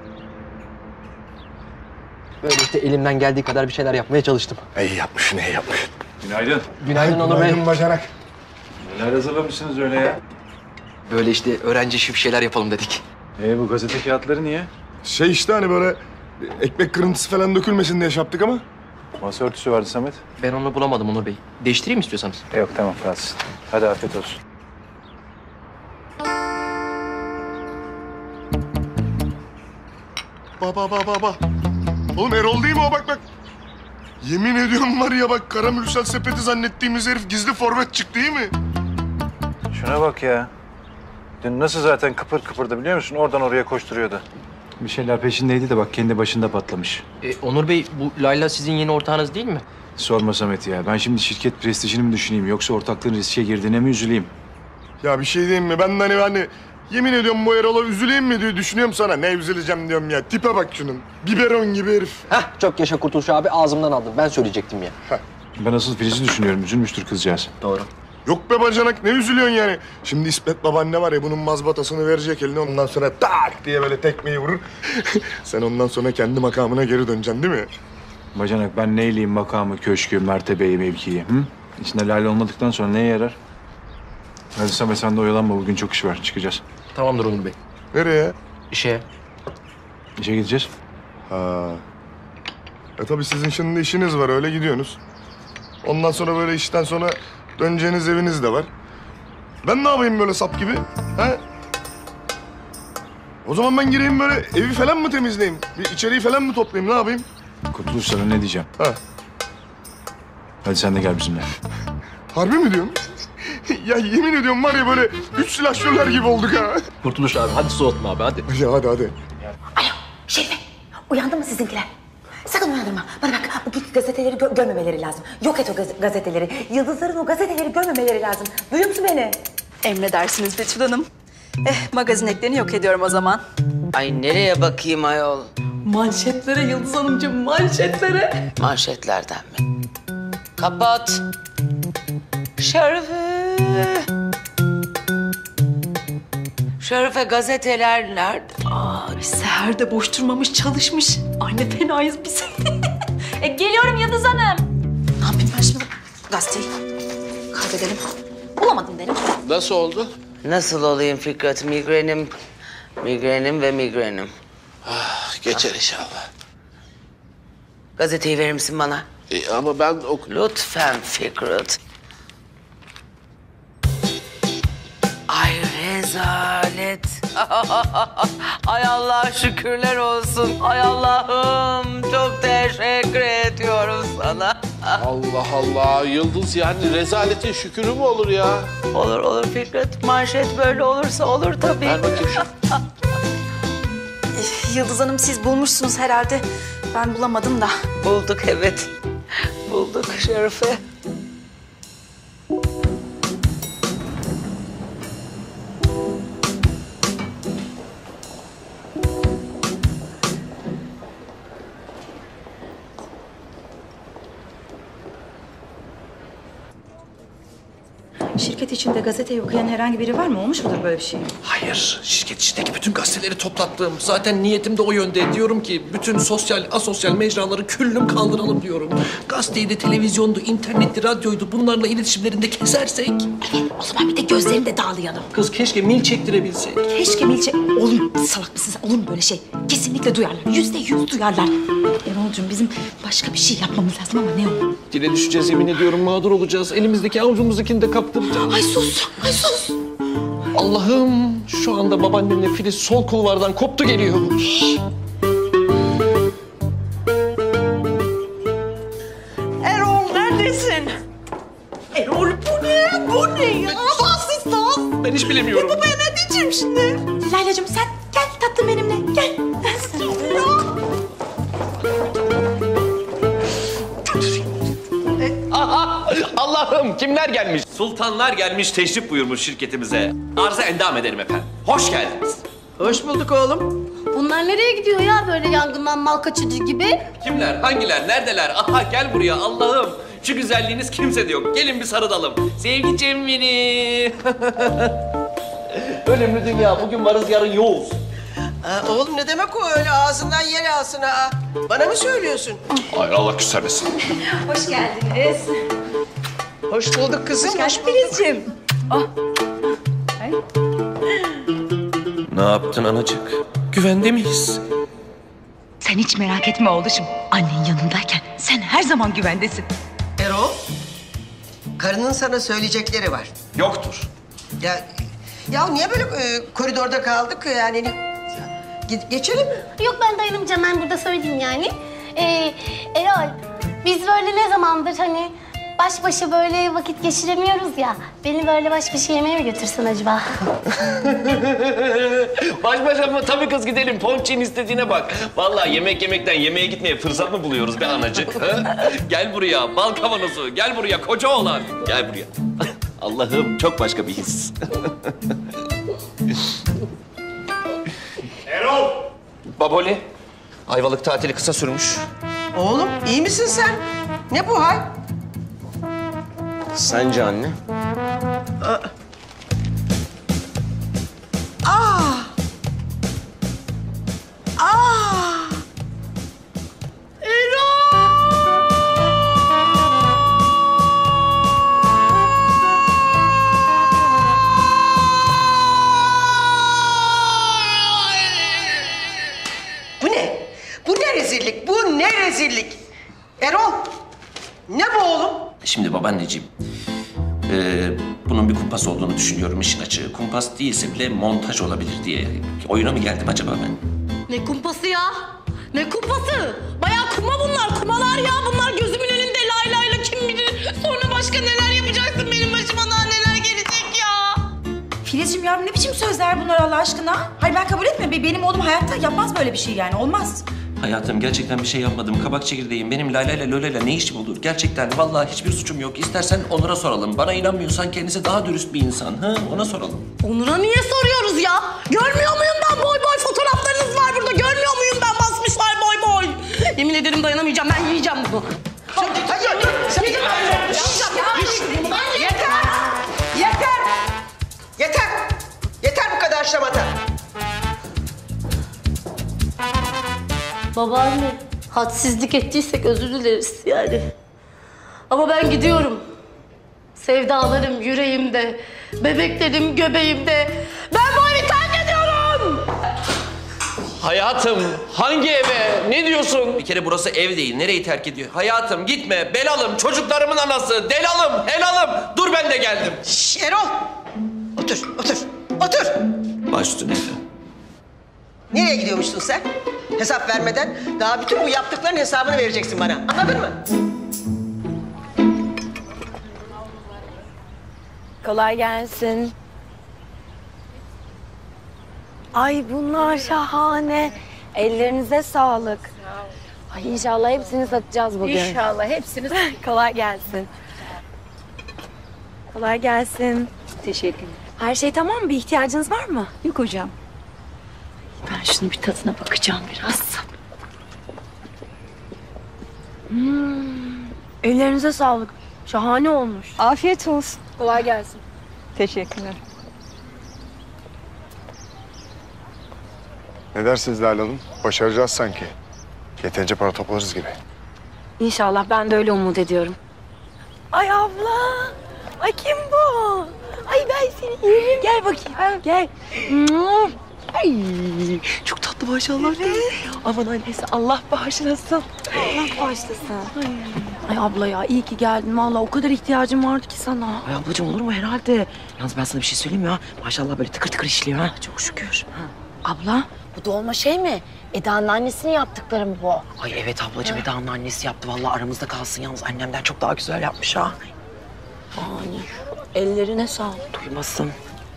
Böyle işte elimden geldiği kadar bir şeyler yapmaya çalıştım. İyi yapmışsın, iyi yapmışsın. Günaydın. Günaydın Onur Bey. Günaydın bacanak. Neler hazırlamışsınız öyle ya? Böyle işte öğrenci işi bir şeyler yapalım dedik. Bu gazete kağıtları niye? Şey işte hani böyle ekmek kırıntısı falan dökülmesin diye şey yaptık ama. Masa örtüsü vardı Samet. Ben onu bulamadım Onur Bey. Değiştireyim istiyorsanız. Yok tamam kalsın. Hadi afiyet olsun. Baba. Oğlum Erol değil mi o bak. Yemin ediyorum var ya bak Karamürsel sepeti zannettiğimiz herif gizli forvet çıktı değil mi? Şuna bak ya. Dün nasıl zaten kıpır kıpırdı biliyor musun? Oradan oraya koşturuyordu. Bir şeyler peşindeydi de bak kendi başında patlamış. Onur Bey bu Layla sizin yeni ortağınız değil mi? Sorma Samet ya. Ben şimdi şirket prestijini mi düşüneyim yoksa ortaklığın riske girdiğine mi üzüleyim? Ya bir şey diyeyim mi? Ben de hani yemin ediyorum bu Erol'a üzüleyim mi diye düşünüyorum sana. Ne üzüleceğim diyorum ya. Tipe bak şunun. Biberon gibi herif. Çok yaşa Kurtuluş abi, ağzımdan aldın. Ben söyleyecektim ya. Ben asıl Filiz'i düşünüyorum. Üzülmüştür kızcağız. Doğru. Yok be bacanak ne üzülüyorsun yani? Şimdi İsmet babaanne var ya bunun mazbatasını verecek eline ondan sonra tak diye böyle tekmeyi vurur. Sen ondan sonra kendi makamına geri döneceksin değil mi? Bacanak ben neyleyim makamı, köşkü, mertebeyi, mevkiyi? Hı? İçinde Lale olmadıktan sonra neye yarar? Hadi Samet sen de oyalanma. Bugün çok iş var. Çıkacağız. Tamamdır Onur Bey. Nereye? İşe. İşe gideceğiz. Ha. Tabii sizin şimdi işiniz var öyle gidiyorsunuz. Ondan sonra böyle işten sonra döneceğiniz eviniz de var. Ben ne yapayım böyle sap gibi? Ha? O zaman ben gireyim böyle evi falan mı temizleyeyim? Bir içeriği falan mı toplayayım ne yapayım? Kurtuluş sana ne diyeceğim? Ha. Hadi sen de gel bizimle. Harbi mi diyorsun? Ya yemin ediyorum var ya böyle 3 silahşörler gibi olduk ha. Kurtuluş abi hadi soğutma abi hadi. Ya hadi. Şerife, uyandı mı sizinkiler? Sakın uyandırma. Bana bak, bu gazeteleri görmemeleri lazım. Yok et o gazeteleri. Yıldızların o gazeteleri görmemeleri lazım. Duyuyor musun beni? Emredersiniz Betül Hanım. Magazin eklerini yok ediyorum o zaman. Ay nereye bakayım ayol? Manşetlere Yıldız Hanımcığım, manşetlere. Manşetlerden mi? Kapat. Şerife. Şerife gazeteler nerede? Seher de boş durmamış, çalışmış. Anne fenayız biz. Geliyorum Yıldız Hanım. Ne yapayım ben şimdi? Gazeteyi kaybedelim. Bulamadım derim. Nasıl oldu? Nasıl olayım Fikret? Migrenim ve migrenim. Geçer inşallah. Gazeteyi verir misin bana? Ama ben Lütfen Fikret. Ay rezalet. Ay Allah şükürler olsun. Ay Allah'ım çok teşekkür ediyorum sana. Allah Allah Yıldız, yani rezaletin şükürü mü olur ya? Olur Fikret. Manşet böyle olursa olur tabii. Ver bakayım şu. Yıldız Hanım siz bulmuşsunuz herhalde. Ben bulamadım da. Bulduk evet. Bulduk Şerife. Şirket içinde gazeteyi okuyan herhangi biri var mı? Olmuş mudur böyle bir şey? Hayır, şirket içindeki bütün gazeteleri toplattım. Zaten niyetim de o yönde. Diyorum ki bütün sosyal, asosyal mecraları küllüm kaldıralım diyorum. Gazeteydi, televizyondu, internetti, radyoydu. Bunlarla iletişimlerinde kesersek. Evet, o zaman bir de gözlerini de dağılayalım. Kız keşke mil çektirebilsek. Keşke milçe... Olur mu? Salak mısın sen? Olur mu böyle şey? Kesinlikle duyarlar. %100 duyarlar. Erol'cum bizim başka bir şey yapmamız lazım ama ne o? Dile düşeceğiz yemin ediyorum, mağdur olacağız. Elimizdeki avucumuzdakini de kaptıracağız. Ay sus, ay sus. Allah'ım, şu anda babaannemle Filiz sol kulvardan koptu geliyor. Erol neredesin? Erol bu ne? Bu ne ya? Bu asistan. Ben hiç bilemiyorum. Bu ben ne diyeceğim şimdi? Laylacığım sen gel tatlım benimle. Gel. Allah'ım kimler gelmiş? Sultanlar gelmiş, teşrif buyurmuş şirketimize. Arıza endam ederim efendim. Hoş geldiniz. Hoş bulduk oğlum. Bunlar nereye gidiyor ya böyle yangından mal kaçıcı gibi? Kimler, hangiler, neredeler? Aha gel buraya Allah'ım. Şu güzelliğiniz kimsede yok. Gelin bir sarılalım. Sevgicim benim. Ölümlü dünya. Bugün varız, yarın yoğuz. Oğlum ne demek o öyle ağzından yer alsın ha? Bana mı söylüyorsun? Hayır Allah küsermesin. Hoş geldiniz. Hoş bulduk kızım. Hoş geldin Filizciğim. Ne yaptın anacık? Güvende miyiz? Sen hiç merak etme oğluşum. Annen yanındayken sen her zaman güvendesin. Erol, karının sana söyleyecekleri var. Yoktur. Ya niye böyle koridorda kaldık yani? Geçelim mi? Yok ben dayanamayacağım, ben burada söyleyeyim yani. Erol, biz böyle ne zamandır hani baş başa böyle vakit geçiremiyoruz ya. Beni böyle baş başa yemeğe mi götürsen acaba? Baş başa mı? Tabii kız gidelim. Ponçik'in istediğine bak. Vallahi yemek yemekten yemeğe gitmeye fırsat mı buluyoruz be anacık? Ha? Gel buraya bal kavanozu. Gel buraya koca oğlan. Gel buraya. Allah'ım çok başka bir his. Erol! Baboli, Ayvalık tatili kısa sürmüş. Oğlum iyi misin sen? Ne bu hal? Sence anne? Bu ne? Bu ne rezillik? Bu ne rezillik? Erol, ne bu oğlum? Şimdi babaanneciğim, bunun bir kumpas olduğunu düşünüyorum işin açığı. Kumpas değilse bile montaj olabilir diye. Oyuna mı geldim acaba ben? Ne kumpası ya? Ne kumpası? Bayağı kuma bunlar, kumalar ya. Bunlar gözümün önünde laylayla kim bilir. Sonra başka neler yapacaksın benim başıma, daha neler gelecek ya. Filizciğim yavrum ne biçim sözler bunlar Allah aşkına? Hayır ben kabul etmiyorum. Benim oğlum hayatta yapmaz böyle bir şey yani olmaz. Hayatım gerçekten bir şey yapmadım. Kabak çekirdeğim. Benim Layla ile Lola'yla ne işim olur? Gerçekten vallahi hiçbir suçum yok. İstersen Onur'a soralım. Bana inanmıyorsan kendisi daha dürüst bir insan. Ha? Ona soralım. Onur'a niye soruyoruz ya? Görmüyor muyum ben boy boy fotoğraflarınız var burada. Görmüyor muyum ben basmışlar boy boy. Yemin ederim dayanamayacağım. Ben yiyeceğim bunu. Yeter bu kadar şamata. Babaanne, hadsizlik ettiysek özür dileriz yani. Ama ben gidiyorum. Sevdalarım yüreğimde, bebeklerim göbeğimde. Ben bu evi terk ediyorum. Hayatım hangi eve? Ne diyorsun? Bir kere burası ev değil. Nereyi terk ediyor? Hayatım gitme. Belalım. Çocuklarımın anası. Delalım. Helalım. Dur ben de geldim. Şş, Erol. Otur. Baş üstüne efendim. Nereye gidiyormuşsun sen? Hesap vermeden daha bütün bu yaptıkların hesabını vereceksin bana. Anladın mı? Kolay gelsin. Ay bunlar şahane. Ellerinize sağlık. Ay inşallah hepsini satacağız bugün. İnşallah hepsini. Kolay gelsin. Kolay gelsin. Teşekkürler. Her şey tamam mı? Bir ihtiyacınız var mı? Yok hocam. Ben şunu bir tadına bakacağım biraz. Ellerinize sağlık. Şahane olmuş. Afiyet olsun. Kolay gelsin. Teşekkürler. Ne dersiniz Lale Hanım? Başaracağız sanki. Yeterince para toplarız gibi. İnşallah ben de öyle umut ediyorum. Ay abla. Ay kim bu? Ay ben seni yerim. Gel bakayım. Gel. Ay çok tatlı maşallah. Aman annesi Allah bağışlasın. Allah bağışlasın. Ay abla ya iyi ki geldin. Vallahi o kadar ihtiyacım vardı ki sana. Ay ablacığım olur mu herhalde? Yalnız ben sana bir şey söyleyeyim mi ya? Maşallah böyle tıkır tıkır işliyor ha. Çok şükür. Abla bu dolma şey mi? Eda'nın annesinin yaptıkları mı bu? Ay evet ablacığım Eda'nın annesi yaptı. Vallahi aramızda kalsın yalnız annemden çok daha güzel yapmış ha. Ay ellerine sağlık. Duymasın.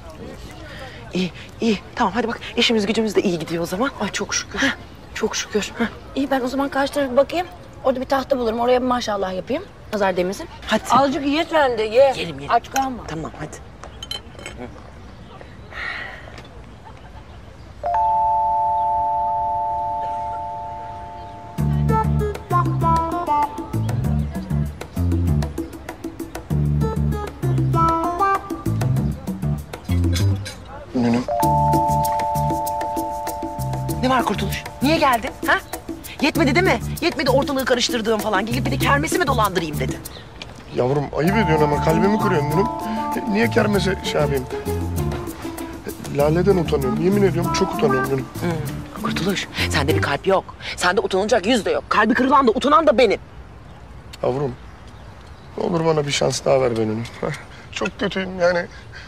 İyi. Tamam hadi bak işimiz gücümüz de iyi gidiyor o zaman. Ay çok şükür. Çok şükür. İyi ben o zaman karşı tarafa bakayım. Orada bir tahta bulurum. Oraya bir maşallah yapayım. Nazar değmesin. Hadi. Azıcık ye sen de ye. Yerim. Aç kalma. Tamam hadi. Nünüm. Ne var Kurtuluş? Niye geldin? Ha? Yetmedi değil mi? Yetmedi ortalığı karıştırdığım falan. Gelip bir de kermesi mi dolandırayım dedi. Yavrum ayıp ediyorsun ama kalbimi kırıyorsun Nünüm. Niye kermese şey yapayım? Lale'den utanıyorum. Yemin ediyorum çok utanıyorum Nünüm. Kurtuluş, sende bir kalp yok. Sende utanılacak yüz de yok. Kalbi kırılan da utanan da benim. Yavrum ne olur bana bir şans daha ver be Nünüm. Çok kötüyüm yani.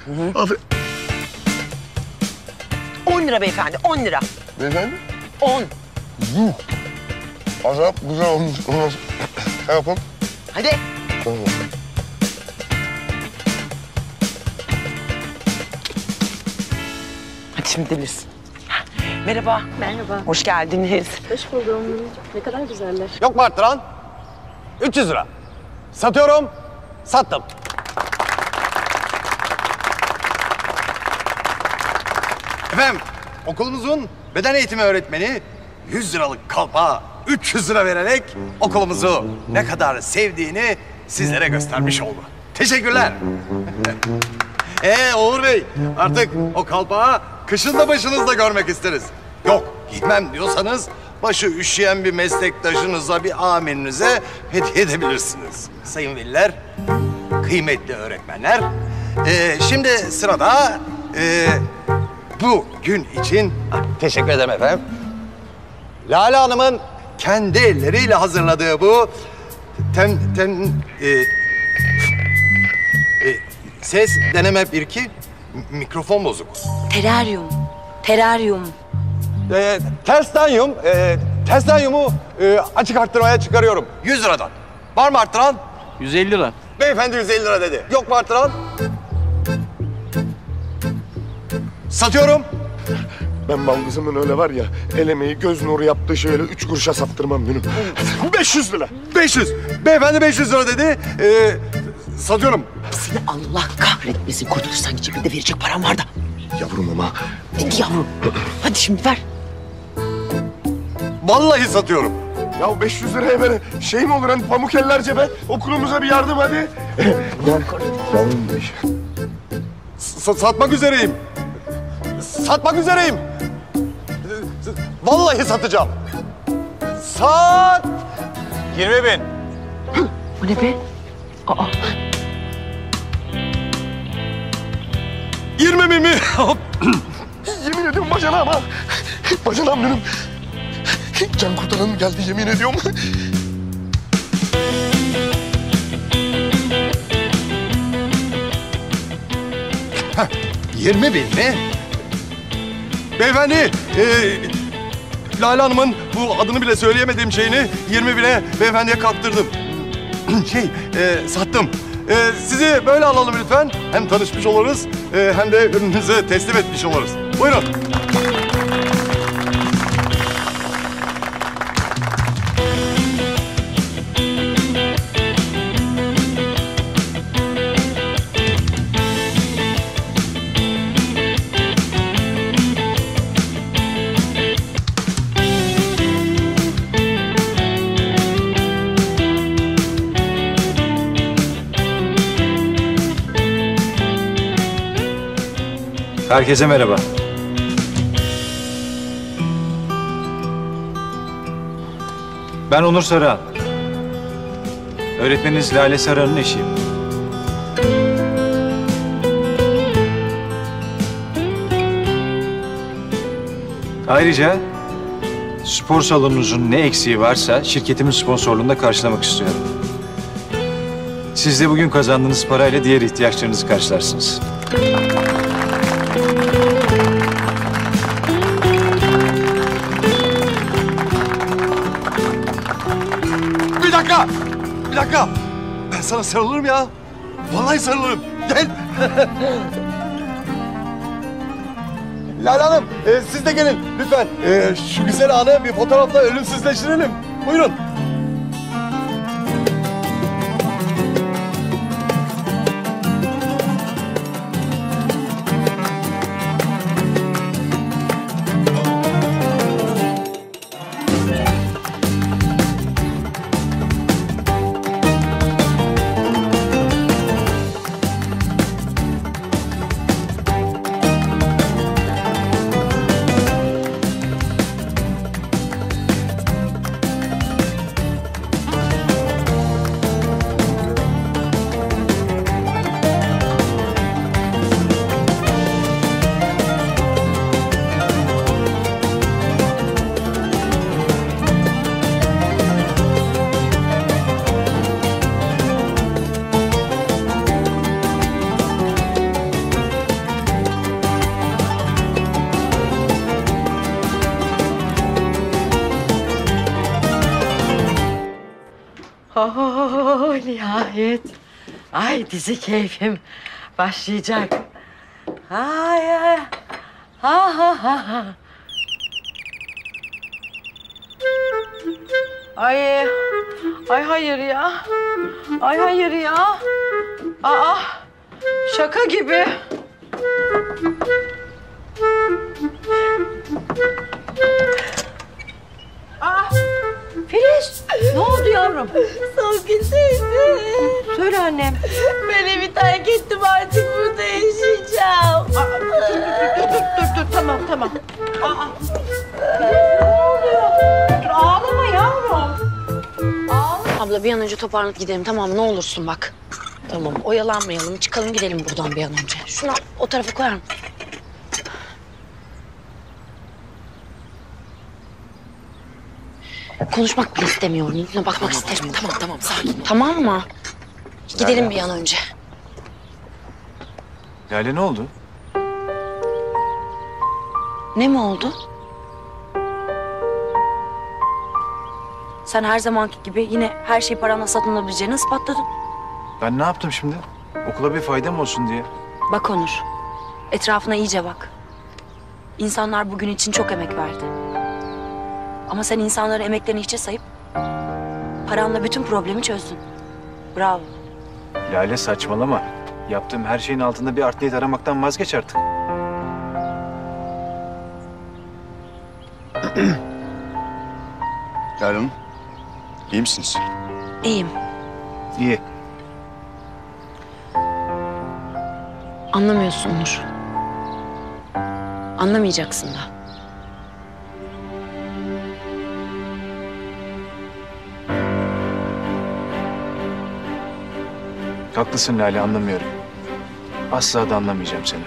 10 lira beyefendi, 10 lira. Beyefendi? 10. Yuh. Azap güzel olmuş. Ne yapalım? Hadi. Tamam. Hadi şimdi bilirsin. Merhaba. Merhaba. Hoş geldiniz. Hoş buldum. Ne kadar güzeller. Yok mu arttıran? 300 lira. Satıyorum. Sattım. Efendim, okulumuzun beden eğitimi öğretmeni 100 liralık kalpa 300 lira vererek okulumuzu ne kadar sevdiğini sizlere göstermiş oldu. Teşekkürler. Uğur Bey, artık o kalpağı kışın da başınızda görmek isteriz. Yok, giymem diyorsanız başı üşüyen bir meslektaşınıza, bir amirinize hediye edebilirsiniz. Sayın veliler, kıymetli öğretmenler, şimdi sırada bu gün için teşekkür ederim efendim. Lale Hanım'ın kendi elleriyle hazırladığı bu ses deneme 1-2 mikrofon bozuk. Teraryum. Terstanyumu açık arttırmaya çıkarıyorum 100 liradan. Var mı arttıran? 150 lira. Beyefendi 150 lira dedi. Yok mu arttıran? Satıyorum. Ben baldızımın öyle var ya, el emeği göz nuru yaptığı şeyle 3 kuruşa sattırmam Dünüm. 500 lira. 500. Beyefendi 500 lira dedi. Satıyorum. Seni Allah kahretmesin. Kurtuluş sanki cebinde verecek param var da. Yavrum ama. Yavrum. Hadi şimdi ver. Vallahi satıyorum. Ya 500 liraya böyle şey mi olur hani pamuk eller cebe? Okulumuza bir yardım hadi. Yavrum bu iş. Satmak üzereyim. Satmak üzereyim. Vallahi satacağım. 20.000. Bu ne be? Aa. 20.000 mi? Yemin ediyorum bacanağım ha. Bacanağım benim. Can kurtaranım geldi yemin ediyorum. Heh, 20.000 mi? Beyefendi, Lale Hanım'ın bu adını bile söyleyemediğim şeyini 20.000'e beyefendiye kaptırdım. Sattım. Sizi böyle alalım lütfen. Hem tanışmış oluruz hem de ürününüzü teslim etmiş oluruz. Buyurun. Herkese merhaba. Ben Onur Sarıhan. Öğretmeniniz Lale Sarıhan'ın eşiyim. Ayrıca spor salonunuzun ne eksiği varsa şirketimin sponsorluğunda karşılamak istiyorum. Siz de bugün kazandığınız parayla diğer ihtiyaçlarınızı karşılarsınız. Bir dakika. Ben sana sarılırım ya. Vallahi sarılırım. Gel. Lale Hanım, siz de gelin lütfen. Şu güzel anı bir fotoğrafla ölümsüzleştirelim. Buyurun. Oh, nihayet. Ay dizi keyfim başlayacak. Ay ay. Ha ha ha ha. Ay. Ay hayır ya. Ay hayır ya. Aa. Şaka gibi. Aa. Filiz, ne oldu yavrum? Songül teyze. Söyle annem. Ben evi terk ettim, artık burada yaşayacağım. Dur, tamam. Aa. Ne oluyor? Dur, ağlama yavrum. Abla bir an önce toparlanıp gidelim tamam mı? Ne olursun bak. Tamam oyalanmayalım. Çıkalım gidelim buradan bir an önce. Şunu o tarafa koyar mısın? Konuşmak bile istemiyorum. Yüzüne bakmak isterim. Tamam sakin. Tamam mı? Gidelim bir an önce. Lale ne oldu? Ne mi oldu? Sen her zamanki gibi yine her şeyi paranla satın alabileceğini ispatladın. Ben ne yaptım şimdi? Okula bir faydam olsun diye. Bak Onur, etrafına iyice bak. İnsanlar bugün için çok emek verdi. Ama sen insanların emeklerini hiçe sayıp paranla bütün problemi çözdün. Bravo. Lale saçmalama. Yaptığım her şeyin altında bir art niyet aramaktan vazgeç artık. Lale Hanım, iyi misiniz? İyiyim. İyi. Anlamıyorsun Onur. Anlamayacaksın da. Haklısın Lale, anlamıyorum. Asla da anlamayacağım seni.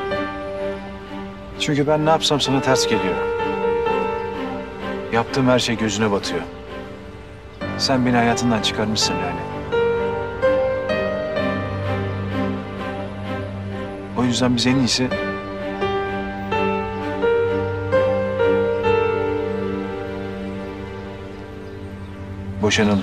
Çünkü ben ne yapsam sana ters geliyor. Yaptığım her şey gözüne batıyor. Sen beni hayatından çıkarmışsın Lale. O yüzden biz en iyisi... boşanalım.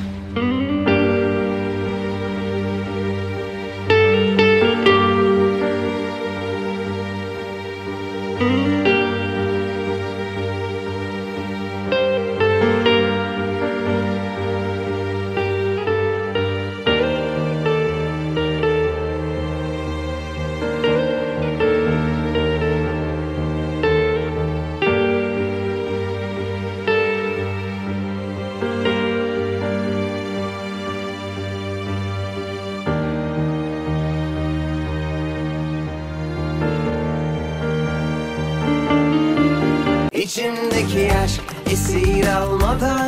İçimdeki aşk esir almadan